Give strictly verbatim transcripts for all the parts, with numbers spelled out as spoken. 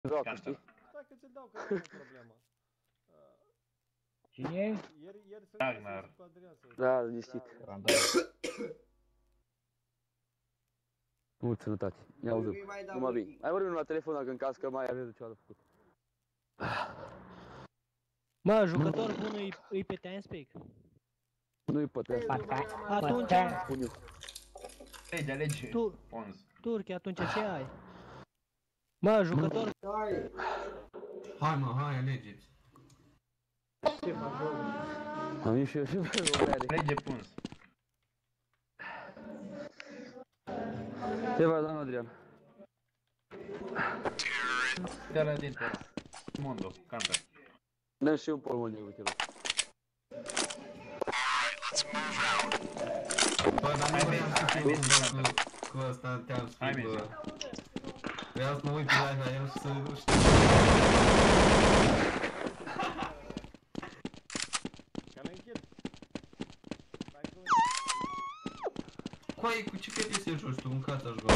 joacă, știi? Stai că ți-l dau, că nu e o problemă. Cine e? Ieri, ieri să Ragnar. cu Adrian să... Da, liniștit. Random. Mult sănătate. Ne auzim. Numai bine. Hai vorbim la telefon dacă în caz că mai aveți ceva de făcut. Mă, jucător bun îi, îi pe TeamSpeak. Nu-i pătesc. Atunci, Pun eu. Alege, alege. tu, Onze. Turchi, atunci ce ai? Mă, jucător... Hai mă, hai, alegeți. Am venit și eu și vreau o Alege Punz. Ce faci, doamna Adrian? De la din ăla. Mondo, camper. Dăm și un polmon de uite la. Bă, dar nu vreau să fiu cumva cu, cu ăsta te-am Hai, spus, bă. mergi. Vreau să mă uit pe live la el și să știu. Că le închid. Stai că... Coaie, cu ce F P S joci tu? Un cața joc.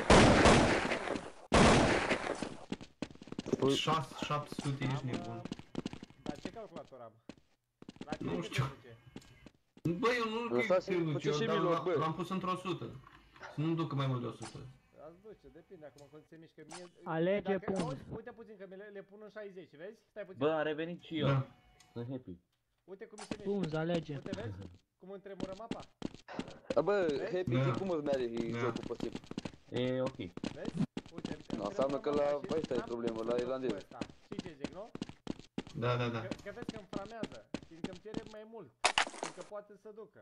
șase șapte sute, ești nebun. Dar ce calculator am? La ce Nu cât știu. te duce? Bă, eu nu Lăsați-mi, că faceți și eu, dar milor, bă. l- l-am pus într-o sută. Să nu-mi ducă mai mult de o sută. Ați duce, depinde acum cum se mișcă. Mie, Alege dacă, punct. auzi, uite puțin că mi le, le pun în șaizeci, vezi? Stai puțin. Bă, am revenit și eu. Da. Sunt happy. Uite cum mi se mișcă. Punz, alege. Uite, vezi? Cum îmi tremură mapa. A, bă, Happy, Da. zi cum îți merge Da. jocul pe Steam? E ok. Vezi? Uite, îmi- îmi Nu, înseamnă tremură că la mapa și ăsta e n-am problemă, cum la să joc cu irlandez. ăsta. Știi ce zic, nu? Da, da, da. Că, că vezi că îmi framează, fiindcă îmi cere mai mult, fiindcă poate să ducă.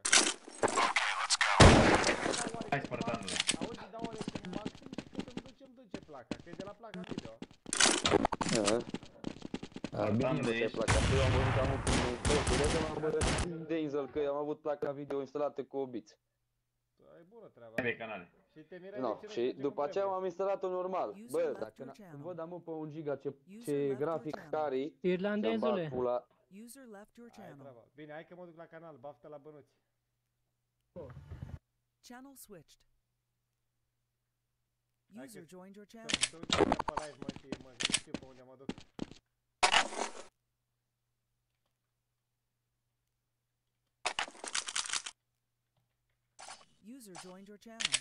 Hai, Spartanule. Auzi, dau oarecum maxim și cât îmi duce, îmi duce placa, că e de la placa video. Aha. A, bine Spartanule, mă, ți-ai ești. placa. Eu am văzut, am avut un postul ăsta, m-am băgat de Inzel, că am avut placa video instalată cu obiți. E bună treaba. Hai pe canale. Și te mirai No, de ce nu și duce cum după aceea trebuie. am instalat-o normal. User Bă, left dacă your n- channel. când văd amul pe un giga ce, User ce left your grafic channel. care Irlandezule. să-mi bag pula. User left your Hai channel. treaba. Bine, hai că mă duc la canal, baftă la bănuți. Channel switched. Hai User că- joined your Să channel. să uite pe live, mă, și mă, nu știu pe unde mă duc. User joined your channel.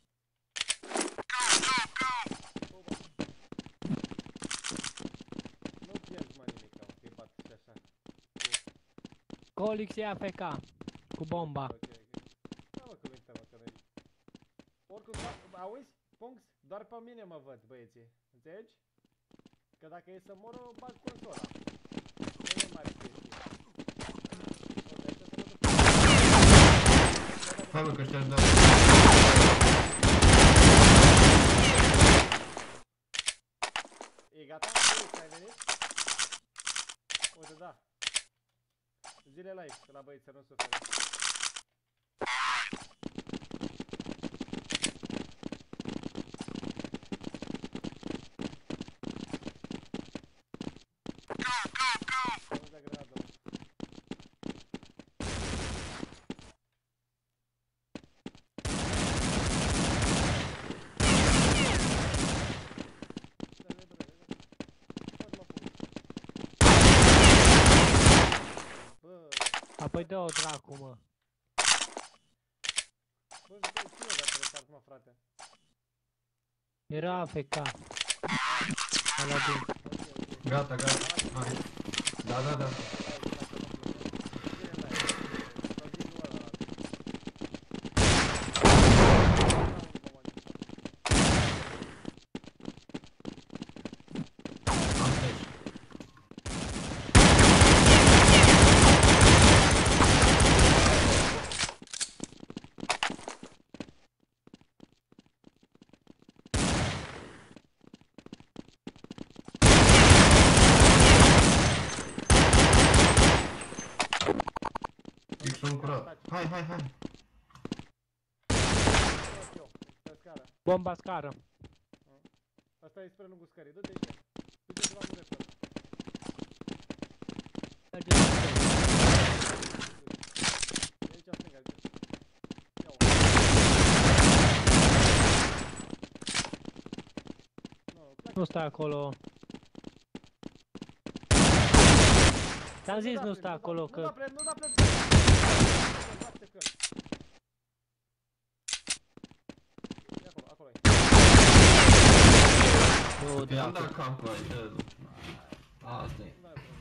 Nu pierd, mă, nimic, mă, că-i bat și așa. Colix e A F K. Cu bomba. Ok, ok. Da, mă, că uite, mă, că noi... Oricum, doar- auzi, Punx, doar pe mine mă văd, băieții. Înțelegi? Că dacă e să mor, o bag consola. Nu e mare chestie. O, de asta să mă duc. Hai mă, că ăștia-și dau. E gata? Uite, ai venit? Uite, da. Zile live la băieți să nu sufere. Nu da grenadă, mă. Dă-le, bre, dă-le. Fă-l, mă, Punx. Bă, Apoi dă-o dracu, mă. bă, bă, cine a dat restart, mă, frate? Era A F K. Aladin. Ok, ok. Gata, gata. Hai. Da, da, da. Am flash. Fix un curat. Hai, hai, hai. Bomba scară. Asta e spre lungul scării, du-te aici. Du-te ceva cu repede. Merge la scări. E aici stânga. Ia-o. Nu, pleacă. Nu stai acolo. Ți-am zis nu sta acolo Nu că... da play, nu da play. E acolo, acolo e. Nu, Că i-am da. dat capul aici. Asta e. Nu are problema.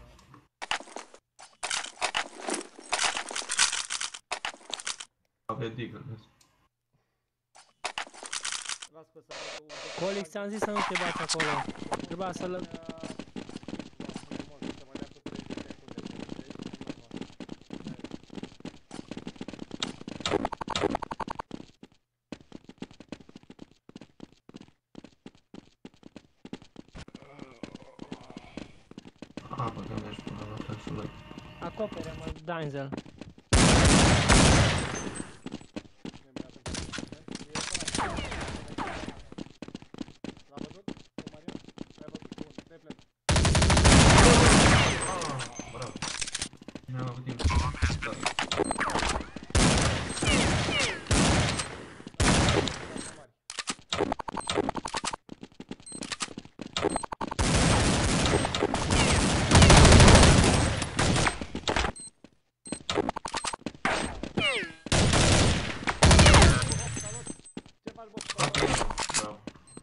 Avea digă, vezi. Las că să facă un... Colix, ți-am zis să nu te bați acolo. Trebuia să lă... A, bă, că mi-aș pune la flash-ul ăla. Acopere-mă, Danzel. L-a văzut? Cu Marion? L-ai văzut cu un triplet. Ah, bravo. N-am avut timp. Da. Ce faci, bă? Foarte bine, bravo.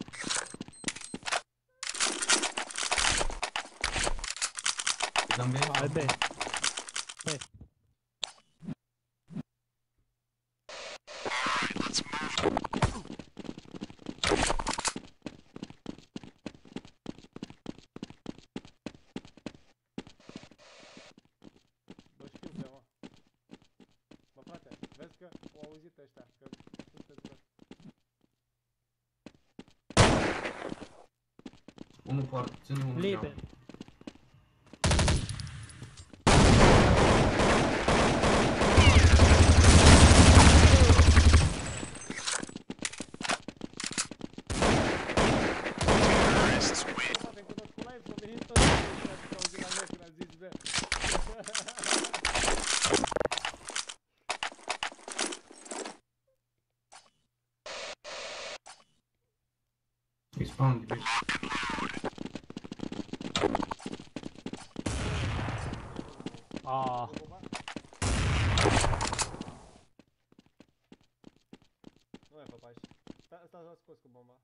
Dăm bine? Al B. Bă, știu pe, mă. Bă, frate, vezi că au auzit ăștia, că sunteți bă. Unul foarte, ține unul Liber. geam. Poate că tot cu live s-au venit toți ăștia și s-au auzit la noi când a zis, bă. Îi spawn de bici. Ah. Nu mai fă pași. Sta, sta, s-a scos cu bomba.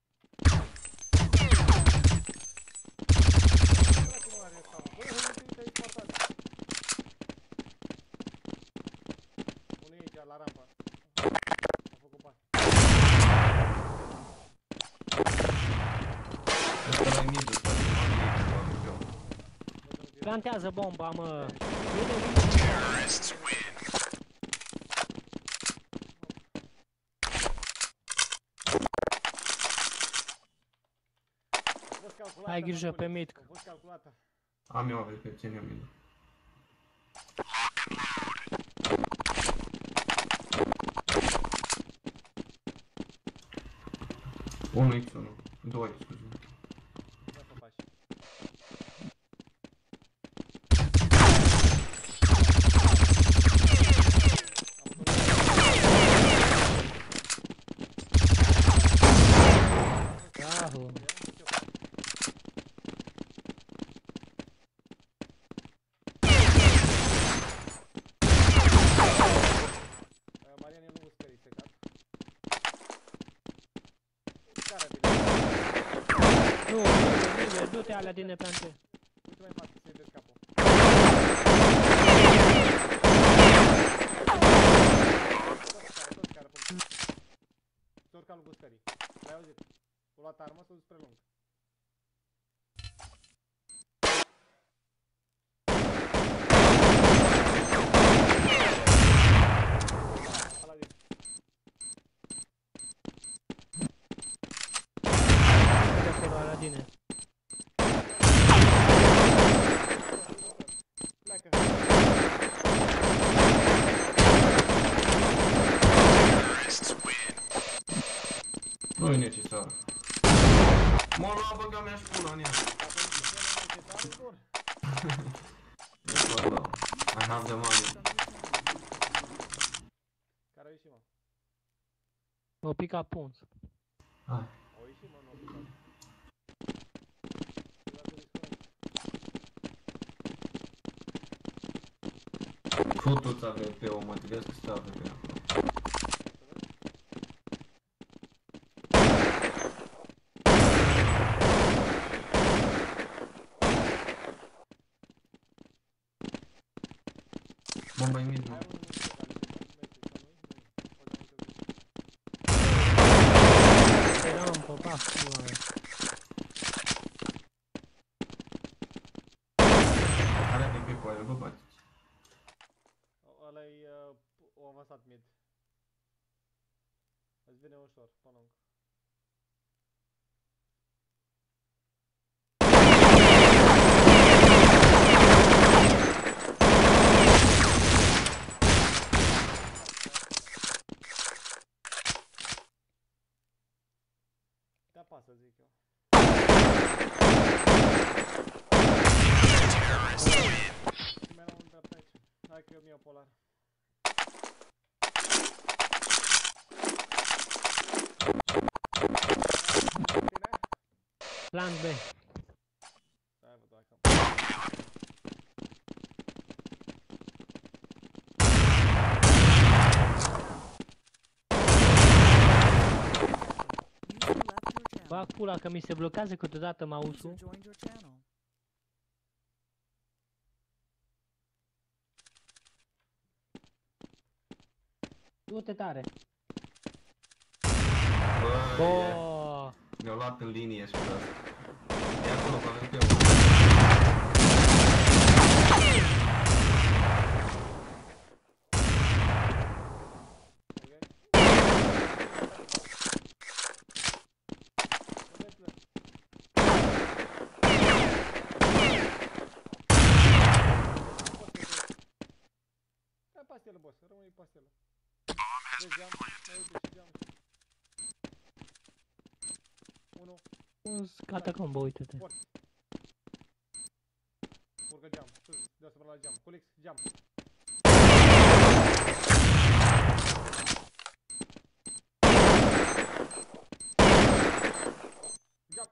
Dracu mă are ăsta, mă. Bă, uite, uite, aici spart. Unul e aici, la rampă. A făcut pași. Ăsta la mid ăsta, nu Plantează bomba, mă. Vine, vine. A fost calculată, Ai grijă mă, pe Colix. mid. A fost calculată. am eu, avea pe ține eu mid. unu x unu, doi, scuze. Nu mai fă pași. Bravo. Marian e lungul scării, se cap. Care vine? Nu, liber, liber, du-te alea din neplante. Uite mai în față, să-i vezi capul. Toți care, toți care, punct. S-a urcat lungul scării. L-ai auzit? O luat armă, s-a dus spre lung. Ala zis. De acolo, Aladine. Pleacă. Nu e necesar. M-a luat, băga mi-aș pula în ea. Dacă nu știu ce e necesar, bun. Yes, well, well. I have the money. Care au ieșit, mă? O pica punț. Hai. Au ieșit, mă, nu au picat. Eu dacă disconnect. Nu toți A V P-ul, mă gândesc că sunt A V P acolo. Bomba-i mid, Ai nu? unul nu știu care se merge ca noi? Nu. Eram în popac, oameni. Are A V P cu aia, bă, bați. Ăla-i uh, o avansat mid. Îți vine ușor, pe lung. Te apasă, zic eu. Și mai era unul dreapta aici. Hai că eu mi iau polar. Plan B. Hai văd dacă. User left your channel. Fac pula că mi se blochează câteodată User mouse-ul. joined your channel. Du-te tare. Bă, e- Booo. ne-au luat în linie și pe asta. E acolo cu A V P-ul. Hai pastelă, boss, rămâne pastelă. Vezi geam, mai uite și geam. Unu, Un catacombă, uite-te. port. Urcă geam, sus, deasupra la geam. Colix, geam. Geam.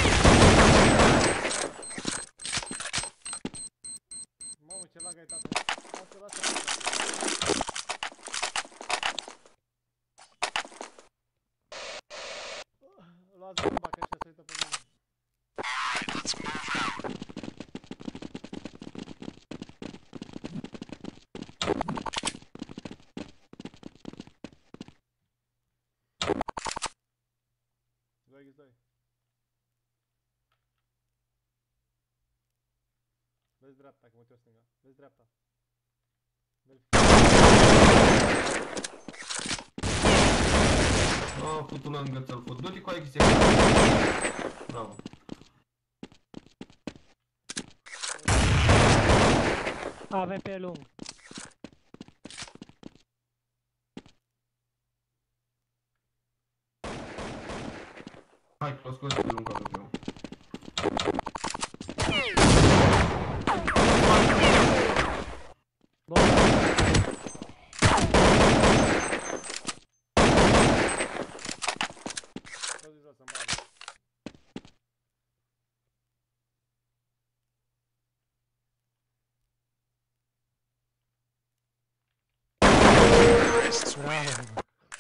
Mamă, ce lag ai, tată. Lasă, lasă. Luați bomba, că ăștia se uită pe mine. Doi, doi. Vezi dreapta, că mă uit stânga. Vezi dreapta. Oh, fut una lângă ți-l fut. Du-te cu aia chestia. Bravo. A V P lung. Hai, l-o scoți pe lung A V P-ul. Scoți jos în bază. Bravo.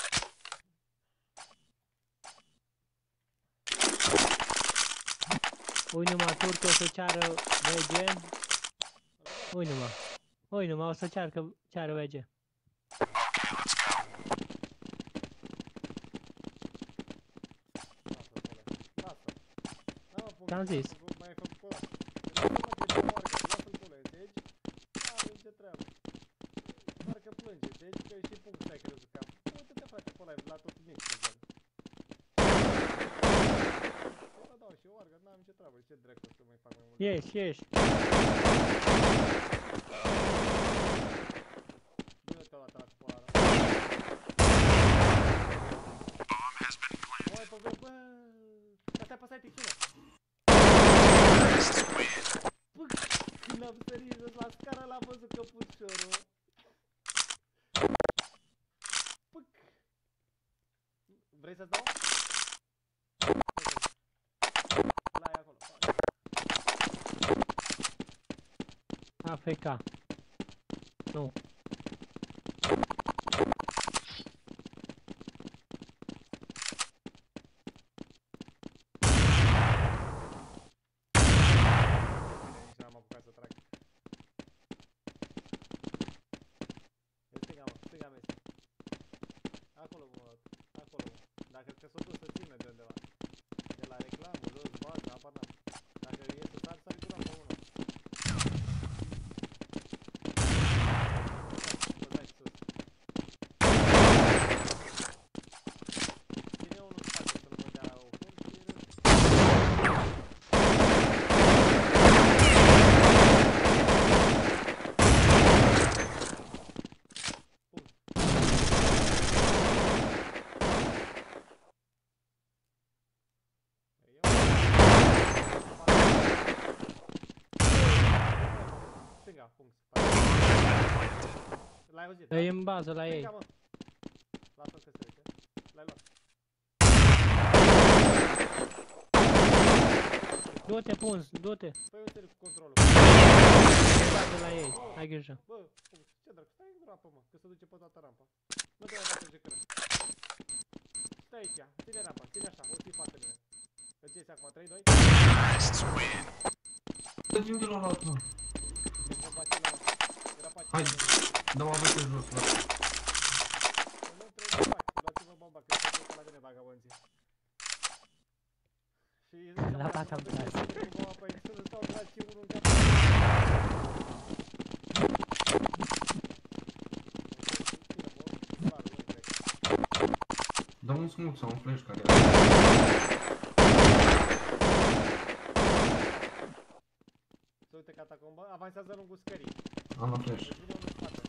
Ui numai turcă o să ceară V G. Ui numai. Ui numai o să ceară, ceară V G. Ți-am zis. Mai ai făcut ăla. Lasă-mă că e moarcă, lasă-l pe ăla, înțelegi? Are niște treabă. Doar că plânge, înțelegi? Că și punct stai crezut că am. Uite-te frate pe ăla, la tot mic pe gen. Mă dau și eu oargă, n-am nicio treabă, ce dracu să mai fac mai mult. Ieși, ieși. Du-te la dracu pe ăla. Măi, pe vreo, bă! Asta apăsai X-ul. Păc, când am sărit jos la scară l-am văzut căpușorul. Păc. Vrei să-ți dau? La aia acolo. A F K. Nu. L-ai auzit, E în bază la ei. Stânga, mă. Lasă-l că se trece. L-ai luat. Du-te, punzi, du-te. Păi uite cu controlul. În bază la ei. Ai grijă. Bă, ce dracu, stai în rapă, mă, că se duce pe toată rampa. Nu te mai bate jecără. Stai aici, ține rampa, ține așa, o ții foarte bine. Îți iese acum, trei, doi. Dă-mi de la luat, mă. Deci vă bați la... Era pace. Hai, dă-mă avea pe jos, mă. Nu trebuie să fac, luați-vă bomba, că se duce la mine vagabonții. Și... La pata-mi place. Cu bomba pe aici, să stau draci unul în cap. Dă un smooth sau un flash care... Să uite catacomba, avansează lungul scării. Am la flash. Îți vine unul în spate.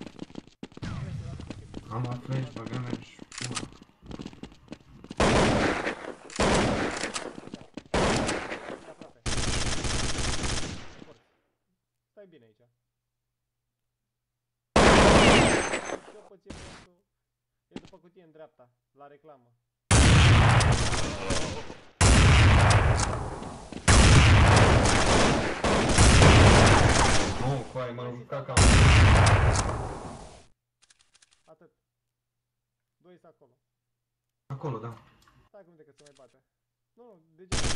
Am la flash, băga mea și pula. E aproape. Stai bine aici. Ce-o păție postul? E după cutie în dreapta, la reclamă. Nu, coai, m-am jucat cam... Atât. Doi sunt acolo. Acolo, da. Stai cum de că se mai bate. Nu, nu, degeaba.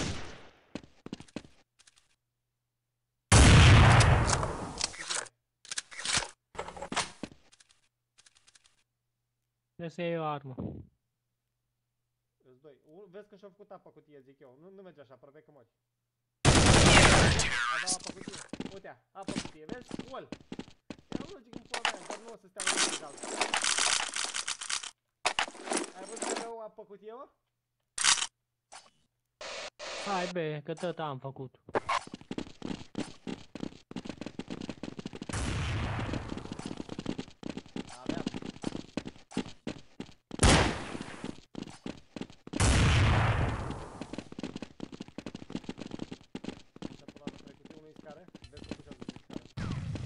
Trebuie să iei o armă. Îți doi. U- Vezi că și-au făcut apă cutie, zic eu. Nu, nu merge așa, aproape că mori. Avea apă cutie. Uite, apă cutie, vezi? Gol. Era logic în pula mea, dar nu o să stea unul egal. Ai văzut că eu apă cutie, mă? Hai be, că tot am făcut. Avea. Și până la trecut unui scară, vezi că ducează din scară.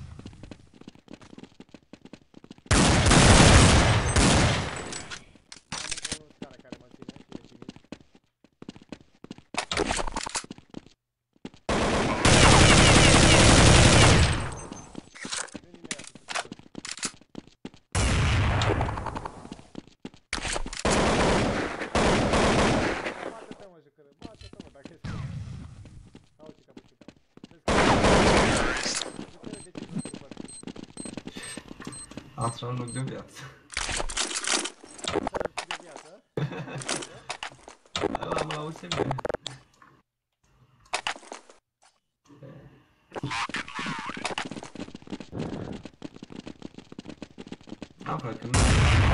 Am încă unul în scară care mă ține și e timid. Veni imediat să te văd. Bate-te, mă, jucăre, bate-te, mă, dacă ești. Auzi, capucica. Vezi că... Jucăre, de ce nu te văd? Asta un loc de viață. Să de viață, L-am la U S B. Află că nu...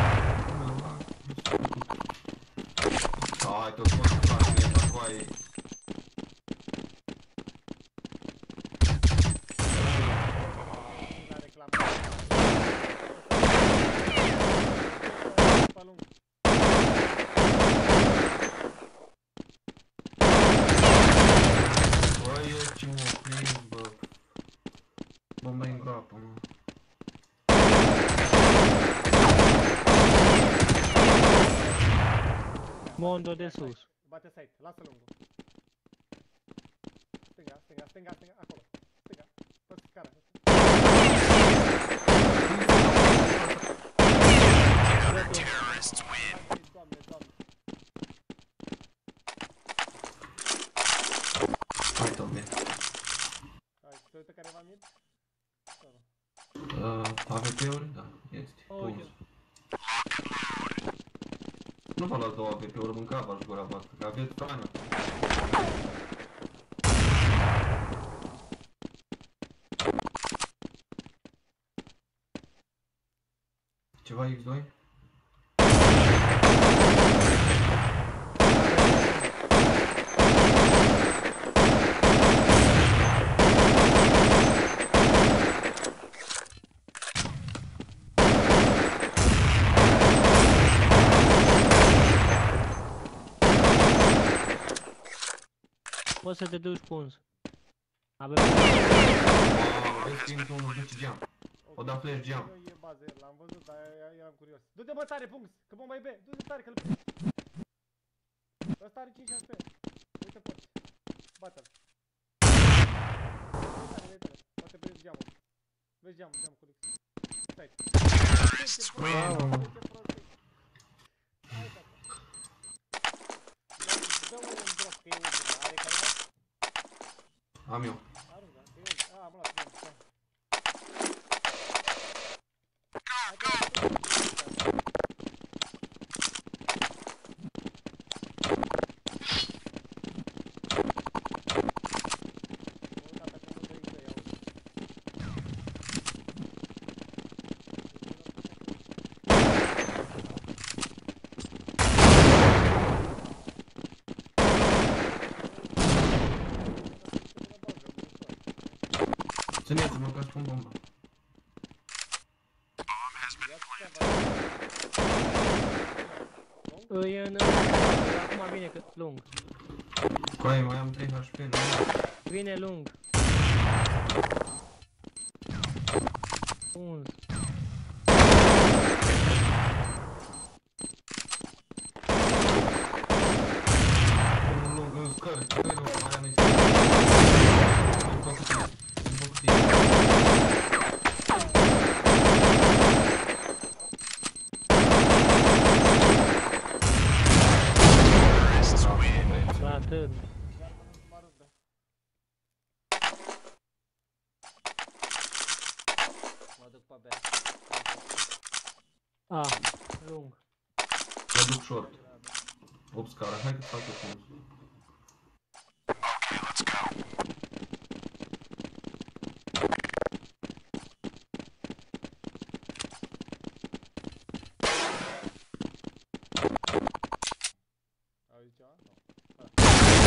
Hai, tot pot să fac mie, dar coaie. la reclamă. Pe lung. Băi, eu ce mă prind, bă. Bomba în groapă, mă. Mondo de sus. Bate site, lasă lungul. Stânga, stânga, stânga, stânga, acolo. Stânga, pe scară. Doamne, doamne. Hai, Tombe. Hai, se uită careva mid? Sau nu? Uh, A V P-uri? Da, este. Uite. Pus. Nu v-a luat două A V P-uri, mânca v-aș gura voastră, că aveți frană. Ceva X doi? Poți să te duci punz. Avem... Wow, vezi că intră unul duce geam. O da flash geam. E bază fază el, l-am văzut, dar eram curios. Du-te mă tare, punct, că bomba e B, du-te tare că-l prind. Ăsta are cinci H P. Uite poți. Bate-l. Poate vezi geamul. Vezi geamul, geamul cu Lix. Stai. Ce prost e. Hai, tata. Dă-mă un drop că e ultima. Are careva? Am eu. Aruncă, că e ultima. A, am luat, bine, stai. Hai că am Țineți-mă că spun bomba. E în... Acum vine că... lung. Coai, mai am trei H P, nu? Vine lung. Uns. Unul lung, în scări, scări, mai am niște. Îmi fac cu tine, îmi fac cu tine. La târn. Mă duc pe B. A, lung. Mă duc short. opt scară, hai că fac eu punct. Auzi ceva? Nu.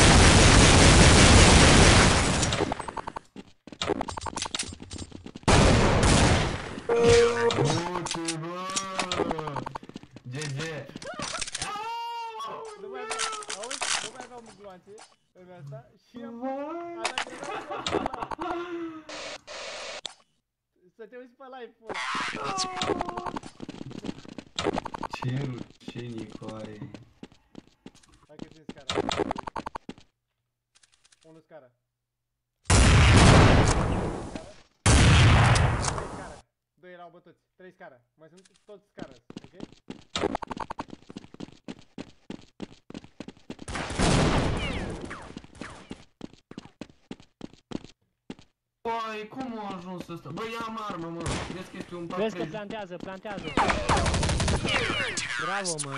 Uite, bă! G G! Nu mai avea, auzi? Nu mai aveam gloanțe în asta și am... A dat de să te uiți pe live-ul ăla. Ce rucenii, coaie! Hai că țin scara. Unu scara. Trei scara. Doi erau bătuți. Trei scara. Mai sunt toți scara, ok? Coaie, cum a ajuns ăsta? Bă, ia-mi armă, mă! Vezi că este un Vezi că patrez. plantează, plantează. Bravo, mă.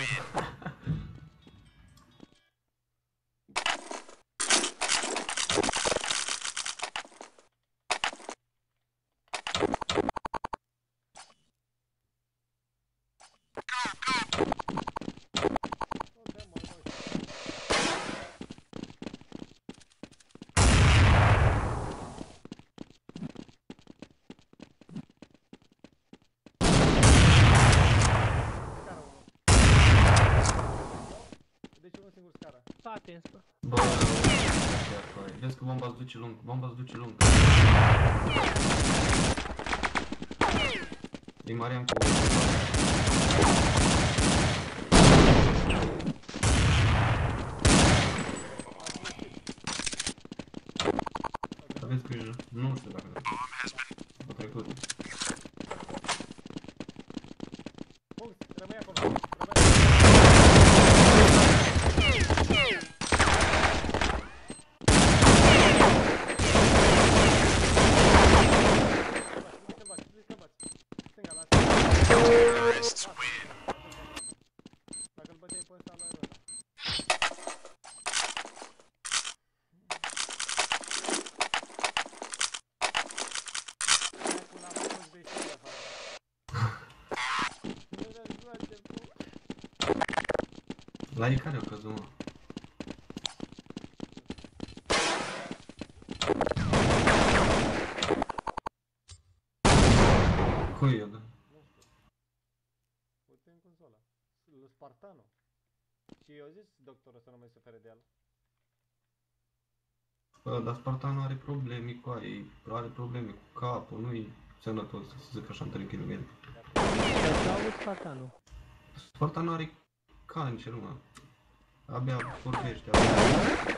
Deci unul singur scara. Spate, în spate. Bă, chiar, coaie. Vezi că bomba îți duce lung, bomba îți duce lung. Îi Mariam cu... Aveți grijă, nu știu dacă... A trecut. Punct, rămâi acolo. Rămâi. Stânga, la dacă îl băteai pe ăsta, la ăla. Hai cu la mă, să-ți dai și afară. Nu războate, pu. La ei care o căzut, mă? Cui e, da? Nu știu. Uite în consola. Lui Spartano. Și eu zis doctorul să nu mai sufere de el. Bă, dar Spartanu are probleme cu aia, are probleme cu capul, nu-i sănătos, să zic așa, în trei kilometri. Dacă Dar ce-a avut Spartanul? Spartanul are cancer, mă. Abia vorbește. Abia.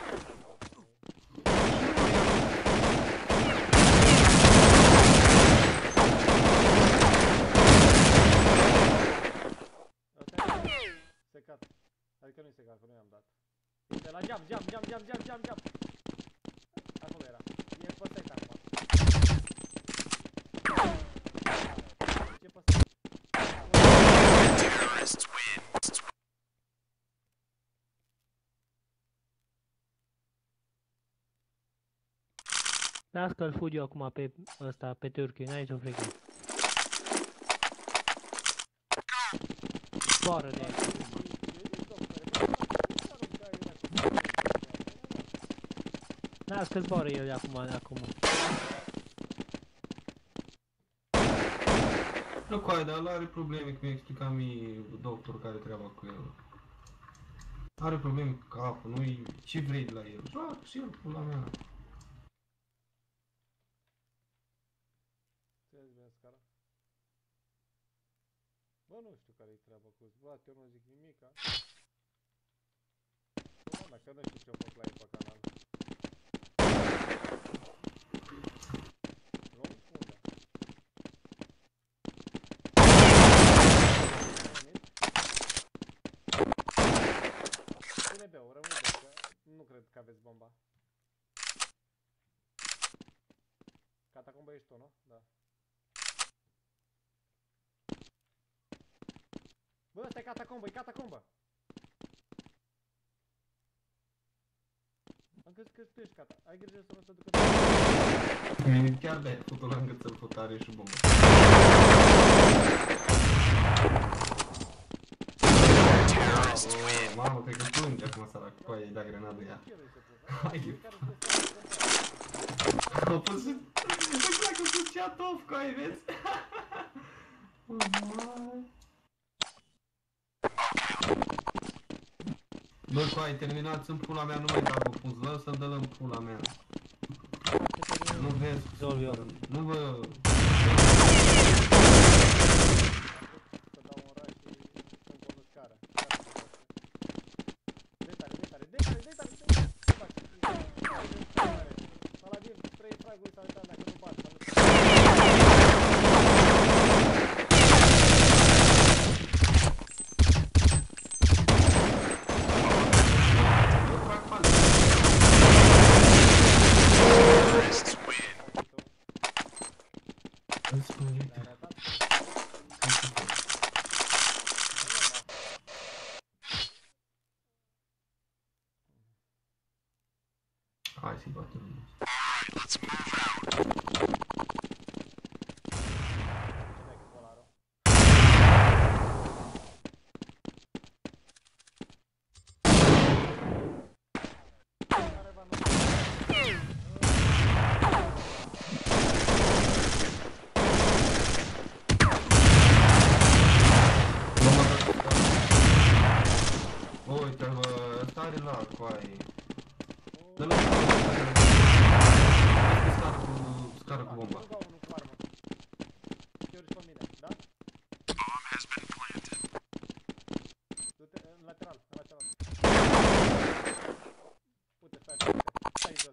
Secat. Adică nu-i secat, că nu i-am dat. Este la geam, geam, geam, geam, geam, geam, geam. Acolo era. E pe sec acum. Ce pe sec? Las că-l fugi eu acum pe ăsta, pe Turkey, n-ai nicio frică. Zboară de aici. Las că zboară eu de acum, de acum. Nu coai, dar ăla are probleme, cum mi-a explicat mie doctorul care treaba cu el. Are probleme cu capul, nu-i... Ce vrei de la el? Joacă și el, pula mea. Ce-ți vrea scara? Bă, nu știu care-i treaba cu zbat, eu nu zic nimica. Bă, mea, că nu știu ce-a fost la ei pe canal. Luăm unde? Bine, beu, rămâi bă, că nu cred că aveți bomba. Catacomba ești tu, nu? Da. Bă, ăsta e catacombă, e catacombă! Am crezut că tu ești cata. Ai grijă să nu se ducă... Mine chiar de-aia făcut ăla încât să-l fut are și bombă. Oh, mamă, cred că plânge acum sărac, cu aia, îi da grenadă ea. Hai de f***. A pus... Îmi plac că pus chat off, cu aia, vezi? Bă, coai, terminați în pula mea, nu mai dau vă pus, vă să-mi dă în pula mea. Nu vezi, nu vă... Să dau un rush și să-mi conduc scara. Dai tare, dai tare, dai tare, dai tare, dai tare! Paladin, trei fraguri s-au uitat dacă nu bat, să nu... Hai să-i batem. Uite-vă, ăsta are la coaie. Dă-l scară cu, scară cu bomba. Nu dau unul cu armă. Te urci pe mine, da? Du-te în lateral, în lateral. Uite, stai, stai, stai jos.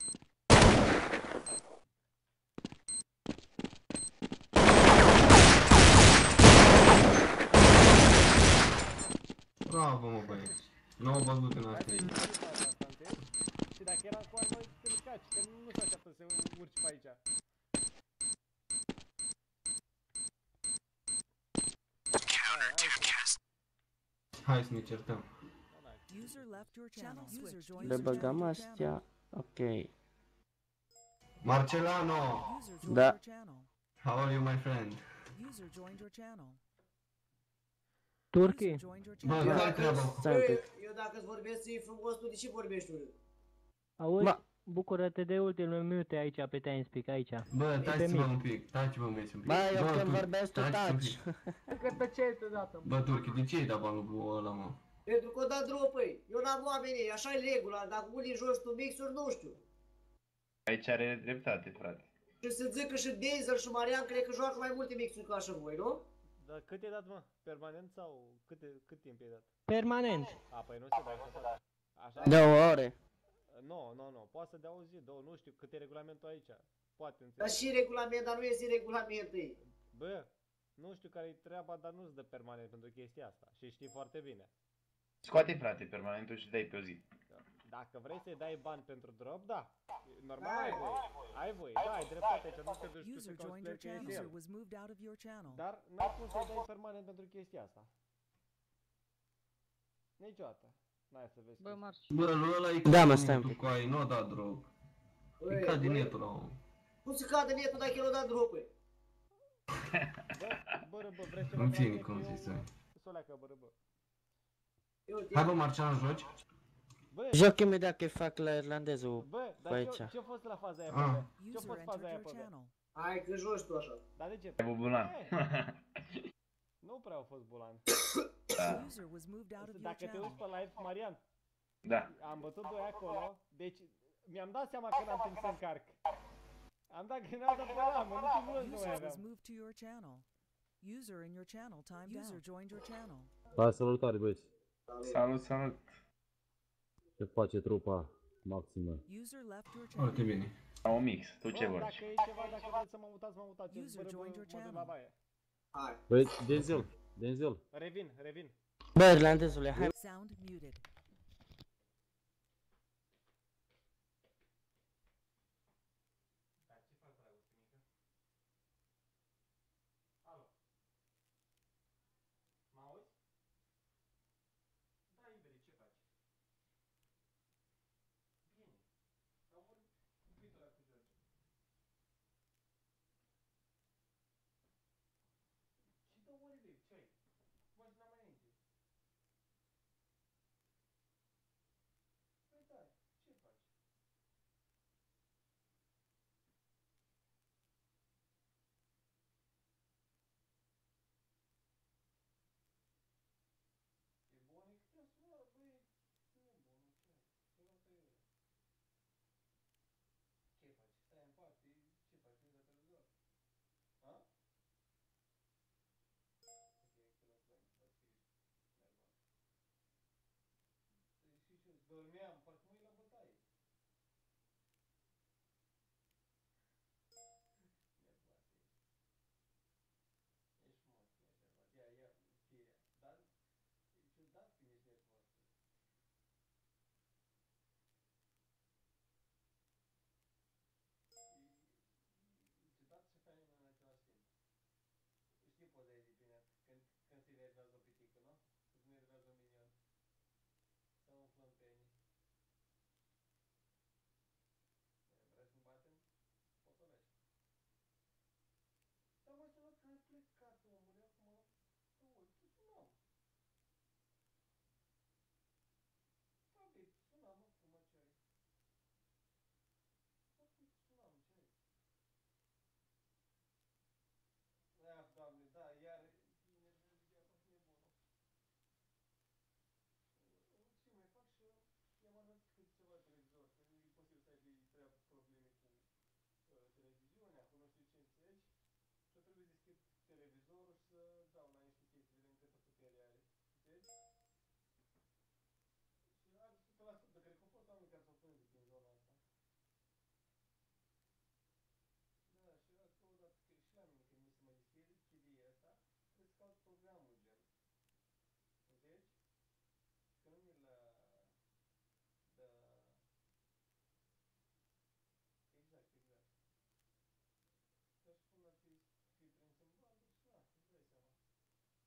Bravo, mă băieți. Nu au văzut în asta aici. Și dacă eram cu armă, te mișcaci, că nu se așteaptă să urci pe aici. Hai să ne certăm. User left your channel. User joined Le your băgăm channel. astea. Ok. Marcelano! User joined Da. your channel. How are you, my friend? User joined your channel. Turkey? User joined your Bă, channel. care treaba? Stai un pic. Eu dacă-ți vorbesc frumos, tu de ce vorbești urât? Auzi? Ma- Bucură-te de ultimul mute aici pe TimeSpeak, aici. Bă, pe taci-vă mic. un pic, taci-vă un pic. Bă, eu Bă, când tu- vorbesc tu taci-vă un taci. pic. Că tăceți odată. Bă, Turchi, de ce ai dat banul cu ăla, mă? Pentru că o dat drop, păi. Eu n-am oamenii, așa e regula, dacă unii joci tu mixuri, nu știu. Aici are dreptate, frate. Și să zic că și Denzel și Marian cred că joacă mai multe mixuri ca și voi, nu? Dar cât i-ai dat, mă? Permanent sau cât, cât timp i-ai dat? Permanent. A, păi nu se dă așa tot. Așa? Două ore. Nu, nu, nu. Poate să dea o zi, două, nu știu cât e regulamentul aici. Poate Dar înțeleg. și regulament, dar nu este regulament ei. Bă, nu știu care e treaba, dar nu-ți dă permanent pentru chestia asta. Și știi foarte bine. Scoate, frate, permanentul și dai pe o zi. Dacă vrei să-i dai bani pentru drop, da. Normal ai voie. Ai voie, da, ai dreptate aici, nu te duci tu User să joined your consperi că channel. este User el. was moved out of your channel. Dar n-ai cum să-i dai permanent pentru chestia asta. Niciodată. N-ai să vezi. Bă, chestia. Marci. Bă, lui ăla e Da, mă, ca stai un netul pic. cu ai, nu a dat drop. E Băi, ca din băi, netul la om. cum se cadă netul dacă el o dat dropuri? Bă, bă, bă, vrei ceva În de fine, asta, cum că zis eu- ai. Soleacă, bă, bă. Eu Hai bă, Marcian, joci? Bă, Joc imediat că fac la irlandezul. bă, Pe dar aici. ce- ce-a fost la faza aia Ah. pe B? Ce-a User fost faza entered aia your pe B? channel. Hai că joci tu așa. Dar de ce? Ai bubulan. Eh, Nu prea au fost bulan. Da. User was moved out of your Dacă te uiți channel. pe live, Marian, Da. am bătut doi acolo, deci mi-am dat seama că n-am timp să încarc. Am dat grenada pe ăla, mă, nu știu mulți nu mai User was aveam. moved to your channel. User in your channel timed User joined your channel. Da, salutare băieți. Salut, salut. Ce face trupa maximă? User left your Foarte channel. bine. Am un mix. Tu ce Bă, vorbi? dacă e ceva, dacă vreți să mă mutați, mă mutați. User Bă, bă, joined your mă duc la channel. baie. Hai. Băi, Denzel, Denzel. Revin, revin. Bă, irlandezule, hai. Sound muted. Dar ce faci, dragoste mică? Alo? Mă auzi? Da, iubire, ce faci? Bine. Am vorbit cu Vitora cu George. Și dă ore de ce ai? Mă zi la mai înainte. Păi da, ce faci? E bun, e câte o sună, băi, nu e bun, nu ce ai? Ce nota e ăla? Ce faci? Stai în parte, ce faci? Te uiți la televizor? A? Ok, că la plan, dar că ești nervos. Deci și ce, dormeam, parcă mă uit la bătaie. Nervoasă ești. Ești frumos când ești nervos. Ia, ia, firea. Dar e ciudat când ești nervoasă. E, e ciudat și fain în același timp. Știi poza aia de pe net, când, când se enervează o pitică, nu? Când se enervează un minion. Să umflăm penii. Vrei să-mi batem? Poți să vezi. Dar mă sunat că ai plecat, omule, acum două ori, te sunam. Da, bine, te sunam acum, ce ai? Acum te sunam, ce ai? Ah, Doamne, da, iar enervez, iar fac nebunul. Ce mai fac și i-am arătat cât ceva televizor, că e posibil să aibă prea probleme cu uh, televiziunea, cu nu știu ce înțelegi. Și trebuie să deschid televizorul și să dau la niște chestii, vedem câtă putere are. Înțelegi? Și are o sută la sută, cred că au fost oameni care s-au plâns din zona asta. Da, și era că odată că și la mine când mi se mai deschide chilia asta, trebuie să caut programul gen. Înțelegi? Că nu mi la... Da... Exact, exact. Că spun la fi, fi prins în bandă și na, îți dai seama.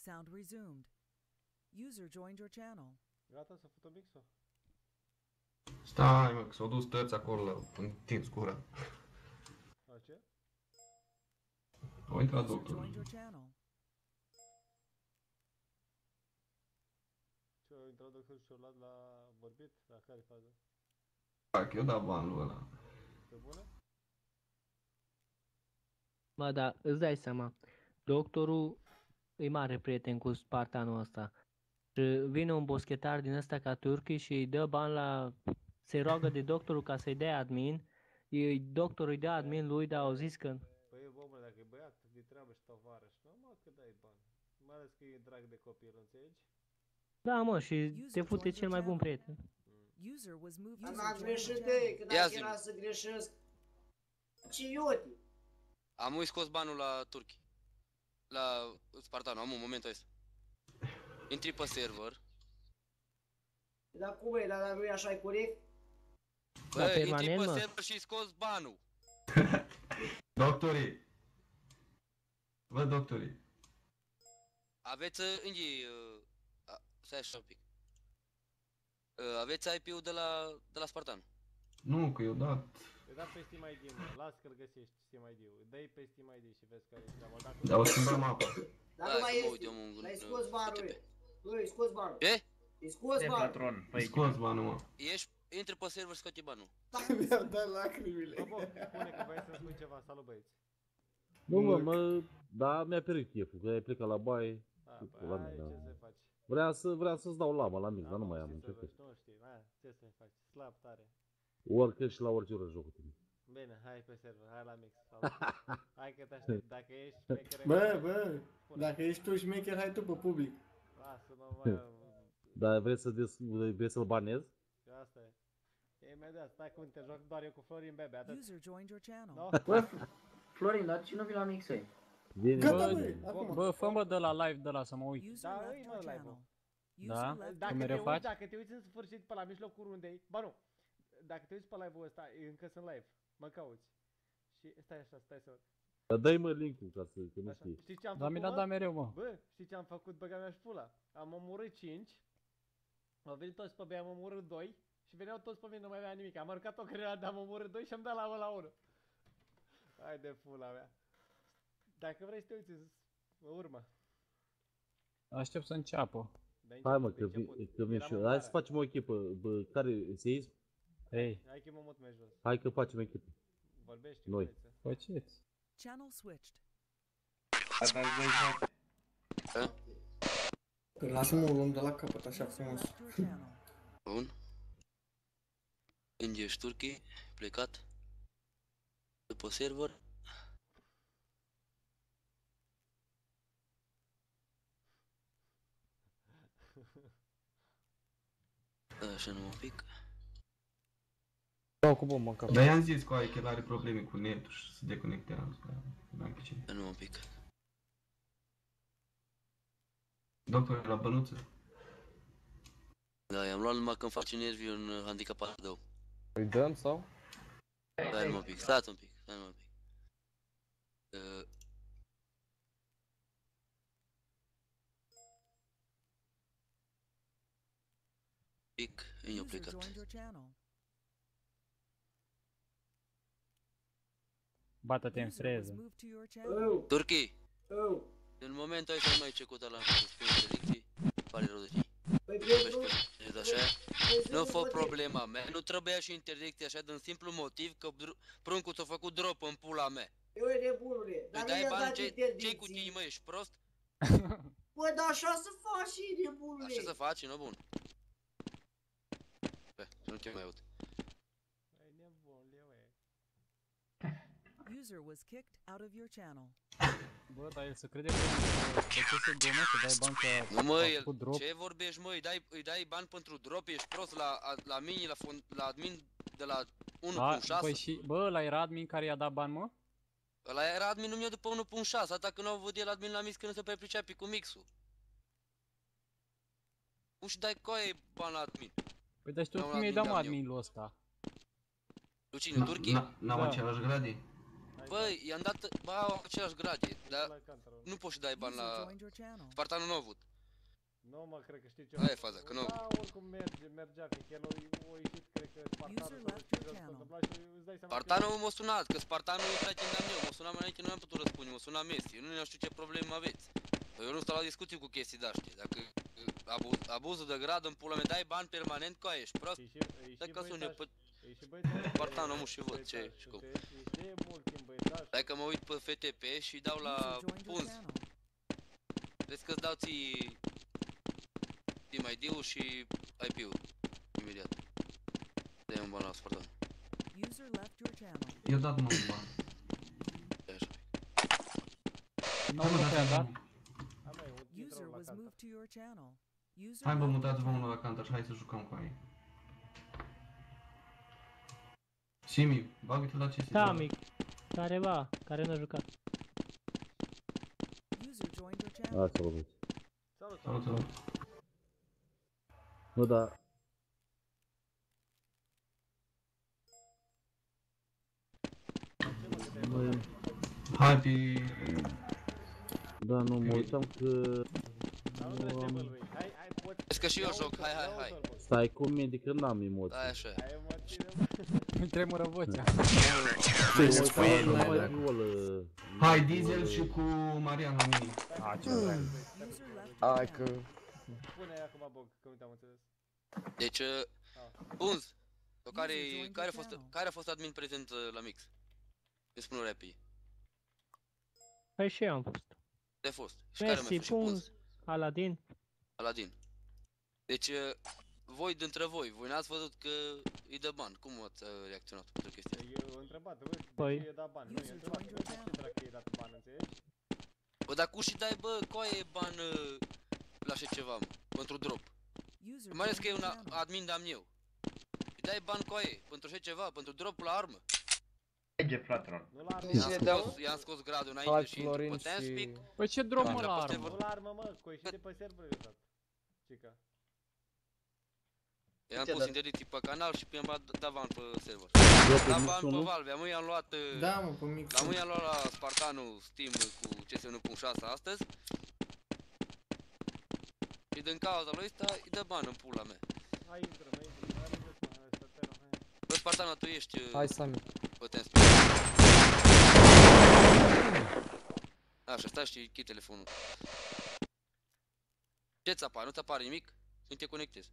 Sound resumed. User joined your channel. Gata să fută mixul? Stai mă, că s-au dus tăți acolo, întins gura. La ce? Au intrat User doctorul. joined your channel. Ce, a intrat doctorul și-a luat la vorbit? La care fază? Dacă eu dau bani lui ăla. Pe bune? Bă, dar îți dai seama, doctorul e mare prieten cu spartanul ăsta. Și vine un boschetar din ăsta ca Turkey și îi dă bani la... Se roagă de doctorul ca să-i dea admin. Îi, doctorul îi dă admin lui, dar au zis că... Păi, omule, dacă e băiat de treabă și tovarăș, normal că dai bani. Mai ales că e drag de copil, înțelegi? Da, mă, și te fute cel mai bun prieten. User was moved. Am User am joined your greșit channel. de, că Ia dacă zi-mi. era să greșesc. Ce ioti? Amui scos banul la turchi. La Spartanu, am un momentul ăsta. Intri pe server. Dar cum e, dar nu e așa corect? Da, Bă, intri permanent, pe mă. server și scos banul. Doctorii! Bă, doctorii! Aveți, uh, Ingi, uh, a, stai așa un pic. Uh, aveți I P-ul de la, de la Spartan. Nu, că eu dat. Îi da pe Steam I D, mă, las că-l găsești Steam I D-ul. Dă-i pe Steam I D și vezi care e treaba. Dacă Dar o schimbăm mapa. Dar Da, nu mai să mă uit este. eu, mă, în- L-ai în- scos banul, F T P. e. Băi, scos banul. Ce? E scos De banul. patron, pe Scos banul, mă. Ești, intri pe server și scoate banul. Mi-au dat lacrimile. Bă, bă, spune că vrei să spui ceva. Salut, băieți. Nu, mă, mă, da, mi-a pierdut cheful, că ai plecat la baie. A, Și păi, la ai mine, ce da. să faci? Vrea să, vrea să-ți dau lama la mic, dar nu Am mai am auzit să început. vezi, nu știi, na, ce să faci? Slab tare. Oricând și la orice oră joc cu tine. Bine, hai pe server, hai la mix. Salut. Hai că te aștept, dacă ești șmecher... Bă, bă, dacă ești tu șmecher, hai tu pe public. Lasă-mă, mai... Dar vrei să des, vrei să-l banezi? Că asta e. Imediat, stai cum te joc doar eu cu Florin Bebe, atât. User joined your channel. No? Bă, Florin, dar ce nu vii la mixăi? Vine, Gata, vine. băi, acum. Bă, fă-mă de la live de la să mă uit. User Da, left îi, your mă, live-ul. channel. Da? User left Dacă mereu te, faci? uiți, dacă te uiți în sfârșit pe la mijlocul rundei, ba nu, dacă te uiți pe live-ul ăsta, încă sunt live, mă cauți. Și stai așa, stai să... Dar dai mă link-ul ca să, că nu Așa. știi. Știi ce am Dar mi făcut, l-a mă? dat mereu, mă. Bă, știi ce am făcut, băga mea și pula? Am omorât cinci, au venit toți pe bine, am omorât doi și veneau toți pe mine, nu mai avea nimic. Am aruncat o grenadă, am omorât doi și am dat la ăla unul. Hai de pula mea. Dacă vrei să te uiți, în urmă. Aștept să înceapă. De Hai mă, început, că, de vi- început. că vin Eram și în eu. Hai vară. să facem o echipă. Bă, care seism? Hei, Hai că mă mut mai jos. Hai că facem echipă. Vorbește, Noi. băiețe. faceți. Channel switched. Asta doi frate. Păi lasă-mă o luăm de la capăt, așa User frumos. left your channel. Bun. Ingi ești turchi, plecat. După server. Așa numai un pic. Dau cu bombă în cap. Dar i-am zis cu aia că el are probleme cu netul și se deconectează. N-am pe ce. Așa numai un pic. Doctor, la bănuță. Da, i-am luat numai când face nervi un handicapat rău. Îi dăm sau? Stai numai un pic, stați un pic, stai numai un pic. Uh, pic, eu User plecat. joined your channel. Bată-te în User was freză. moved to your channel. Oh, Turchi, oh. în momentul ăsta nu mai ce cuta la spune interdicții, pare rău de tine. Păi Vorbești pentru... pe rând așa, pentru nu fă motiv. problema mea, nu trebuia și interdicție așa din simplu motiv că dr- pruncul ți-a făcut drop în pula mea. Eu e nebunule, Îi dar nu dai i-a bani, dat ce- ce-i cu tine, interdicții. mă, ești prost? Bă, dar așa să faci, nebunule. Așa să faci, nu bun. Bă, să nu te mai aud. Ai nebun, leu e. User was kicked out of your channel. Bă, dar el să crede că că ce se gomă, să dai bani că Nu mă, a el, făcut drop. ce vorbești mă, îi dai, îi dai bani pentru drop, ești prost la, a- la mini, la, fund, la admin de la unu A, punct șase? păi și, bă, ăla era admin care i-a dat bani, mă? Ăla era adminul meu după unu punct șase, atâta că nu au avut el admin la mix că nu se prea pricepe cu mixul. Cum și dai coaie bani la admin? Păi dar știu Da, un cum i-ai admin dat mă de-am eu. adminul ăsta. Lucine, Turchi? N-am Da. același gradii. Băi, i-am dat, bă, au același grade, dar nu poți să dai bani la... Spartanul nu a avut. Nu mă, cred că știi ce... Aia e faza, că nu... Da, oricum merge, mergea, fiindcă el o ieșit, cred că Spartanul s-a ce s-a întâmplat și îți dai seama că... Spartanul m-a sunat, că Spartanul e prieten de-a meu, m-a sunat mai înainte, nu am putut răspunde, m-a sunat Messi, eu nu știu ce probleme aveți. Eu nu stau la discuții cu chestii de-aștia, dacă abuz, abuzul de grad în pula mea, dai bani permanent, cu aia, ești prost? Dai că sun eu pe... Spartanul mă și văd ce și cum. Dai că mă uit pe F T P și dau la punz. Vezi că-ți dau ții... Team I D-ul și I P-ul, imediat. Dai un ban la Spartan. I-a dat mă un ban. Stai așa. Nu mă te-a dat? Hai bă, mutați-vă unul la cantar și hai să jucăm cu ei. Simi, bagă-te la ce Da, mic. Careva, care n-a jucat. Hai să vorbiți. Salut, salut. Nu, da. Băi, hai pe... da, nu, mă uitam că... Vezi că și eu joc, hai, hai, hai. Stai cu mine, de că n-am emoții. Da, așa e. Îmi tremură vocea. Hai, Diesel și cu Marian la mine. A, ce vrei. Hai că... Spune acum, Bog, că nu te-am înțeles. Deci, Bunz, care, care, a fost, care a fost admin prezent la mix? Îmi spun rapii. Păi și eu am fost. Te-ai fost. Și care mai Messi, fost și Bunz? Punz, Aladin. Aladin. Deci, voi dintre voi, voi n-ați văzut că îi dă bani. Cum ați reacționat pentru chestia asta? Eu am întrebat, bă, de Păi. ce i-a dat bani? Nu, i-a întrebat, bă, de ce dracu i-a dat bani, înțelegi? Bă, dar cu și dai, bă, coaie bani la așa ceva, mă, pentru drop. Mai ales că e un admin de-am eu. Îi dai bani coaie, pentru așa ceva, pentru drop la armă. Merge, fratele. I-am scos gradul înainte și intru pe Teamspeak. Păi ce drop mă la armă? Nu la armă, mă, cu ieșit de pe server i-a dat. Cica. I-am pus interdicții pe canal și i-am dat bani pe server. Dat bani pe Valve, amu i-am luat... Da, mă, pe mix. Amu i-am luat la Spartanul Steam cu C S unu punct șase astăzi. Și din cauza lui ăsta îi dă bani în pula mea. Hai, intră, mă, intră, hai, intră, hai, stătero, hai. Bă, Spartana, tu ești... Hai, Sami. Pe Teamspeak. Așa, stai și închid telefonul. Ce-ți apare? Nu-ți apare nimic? Nu te conectezi.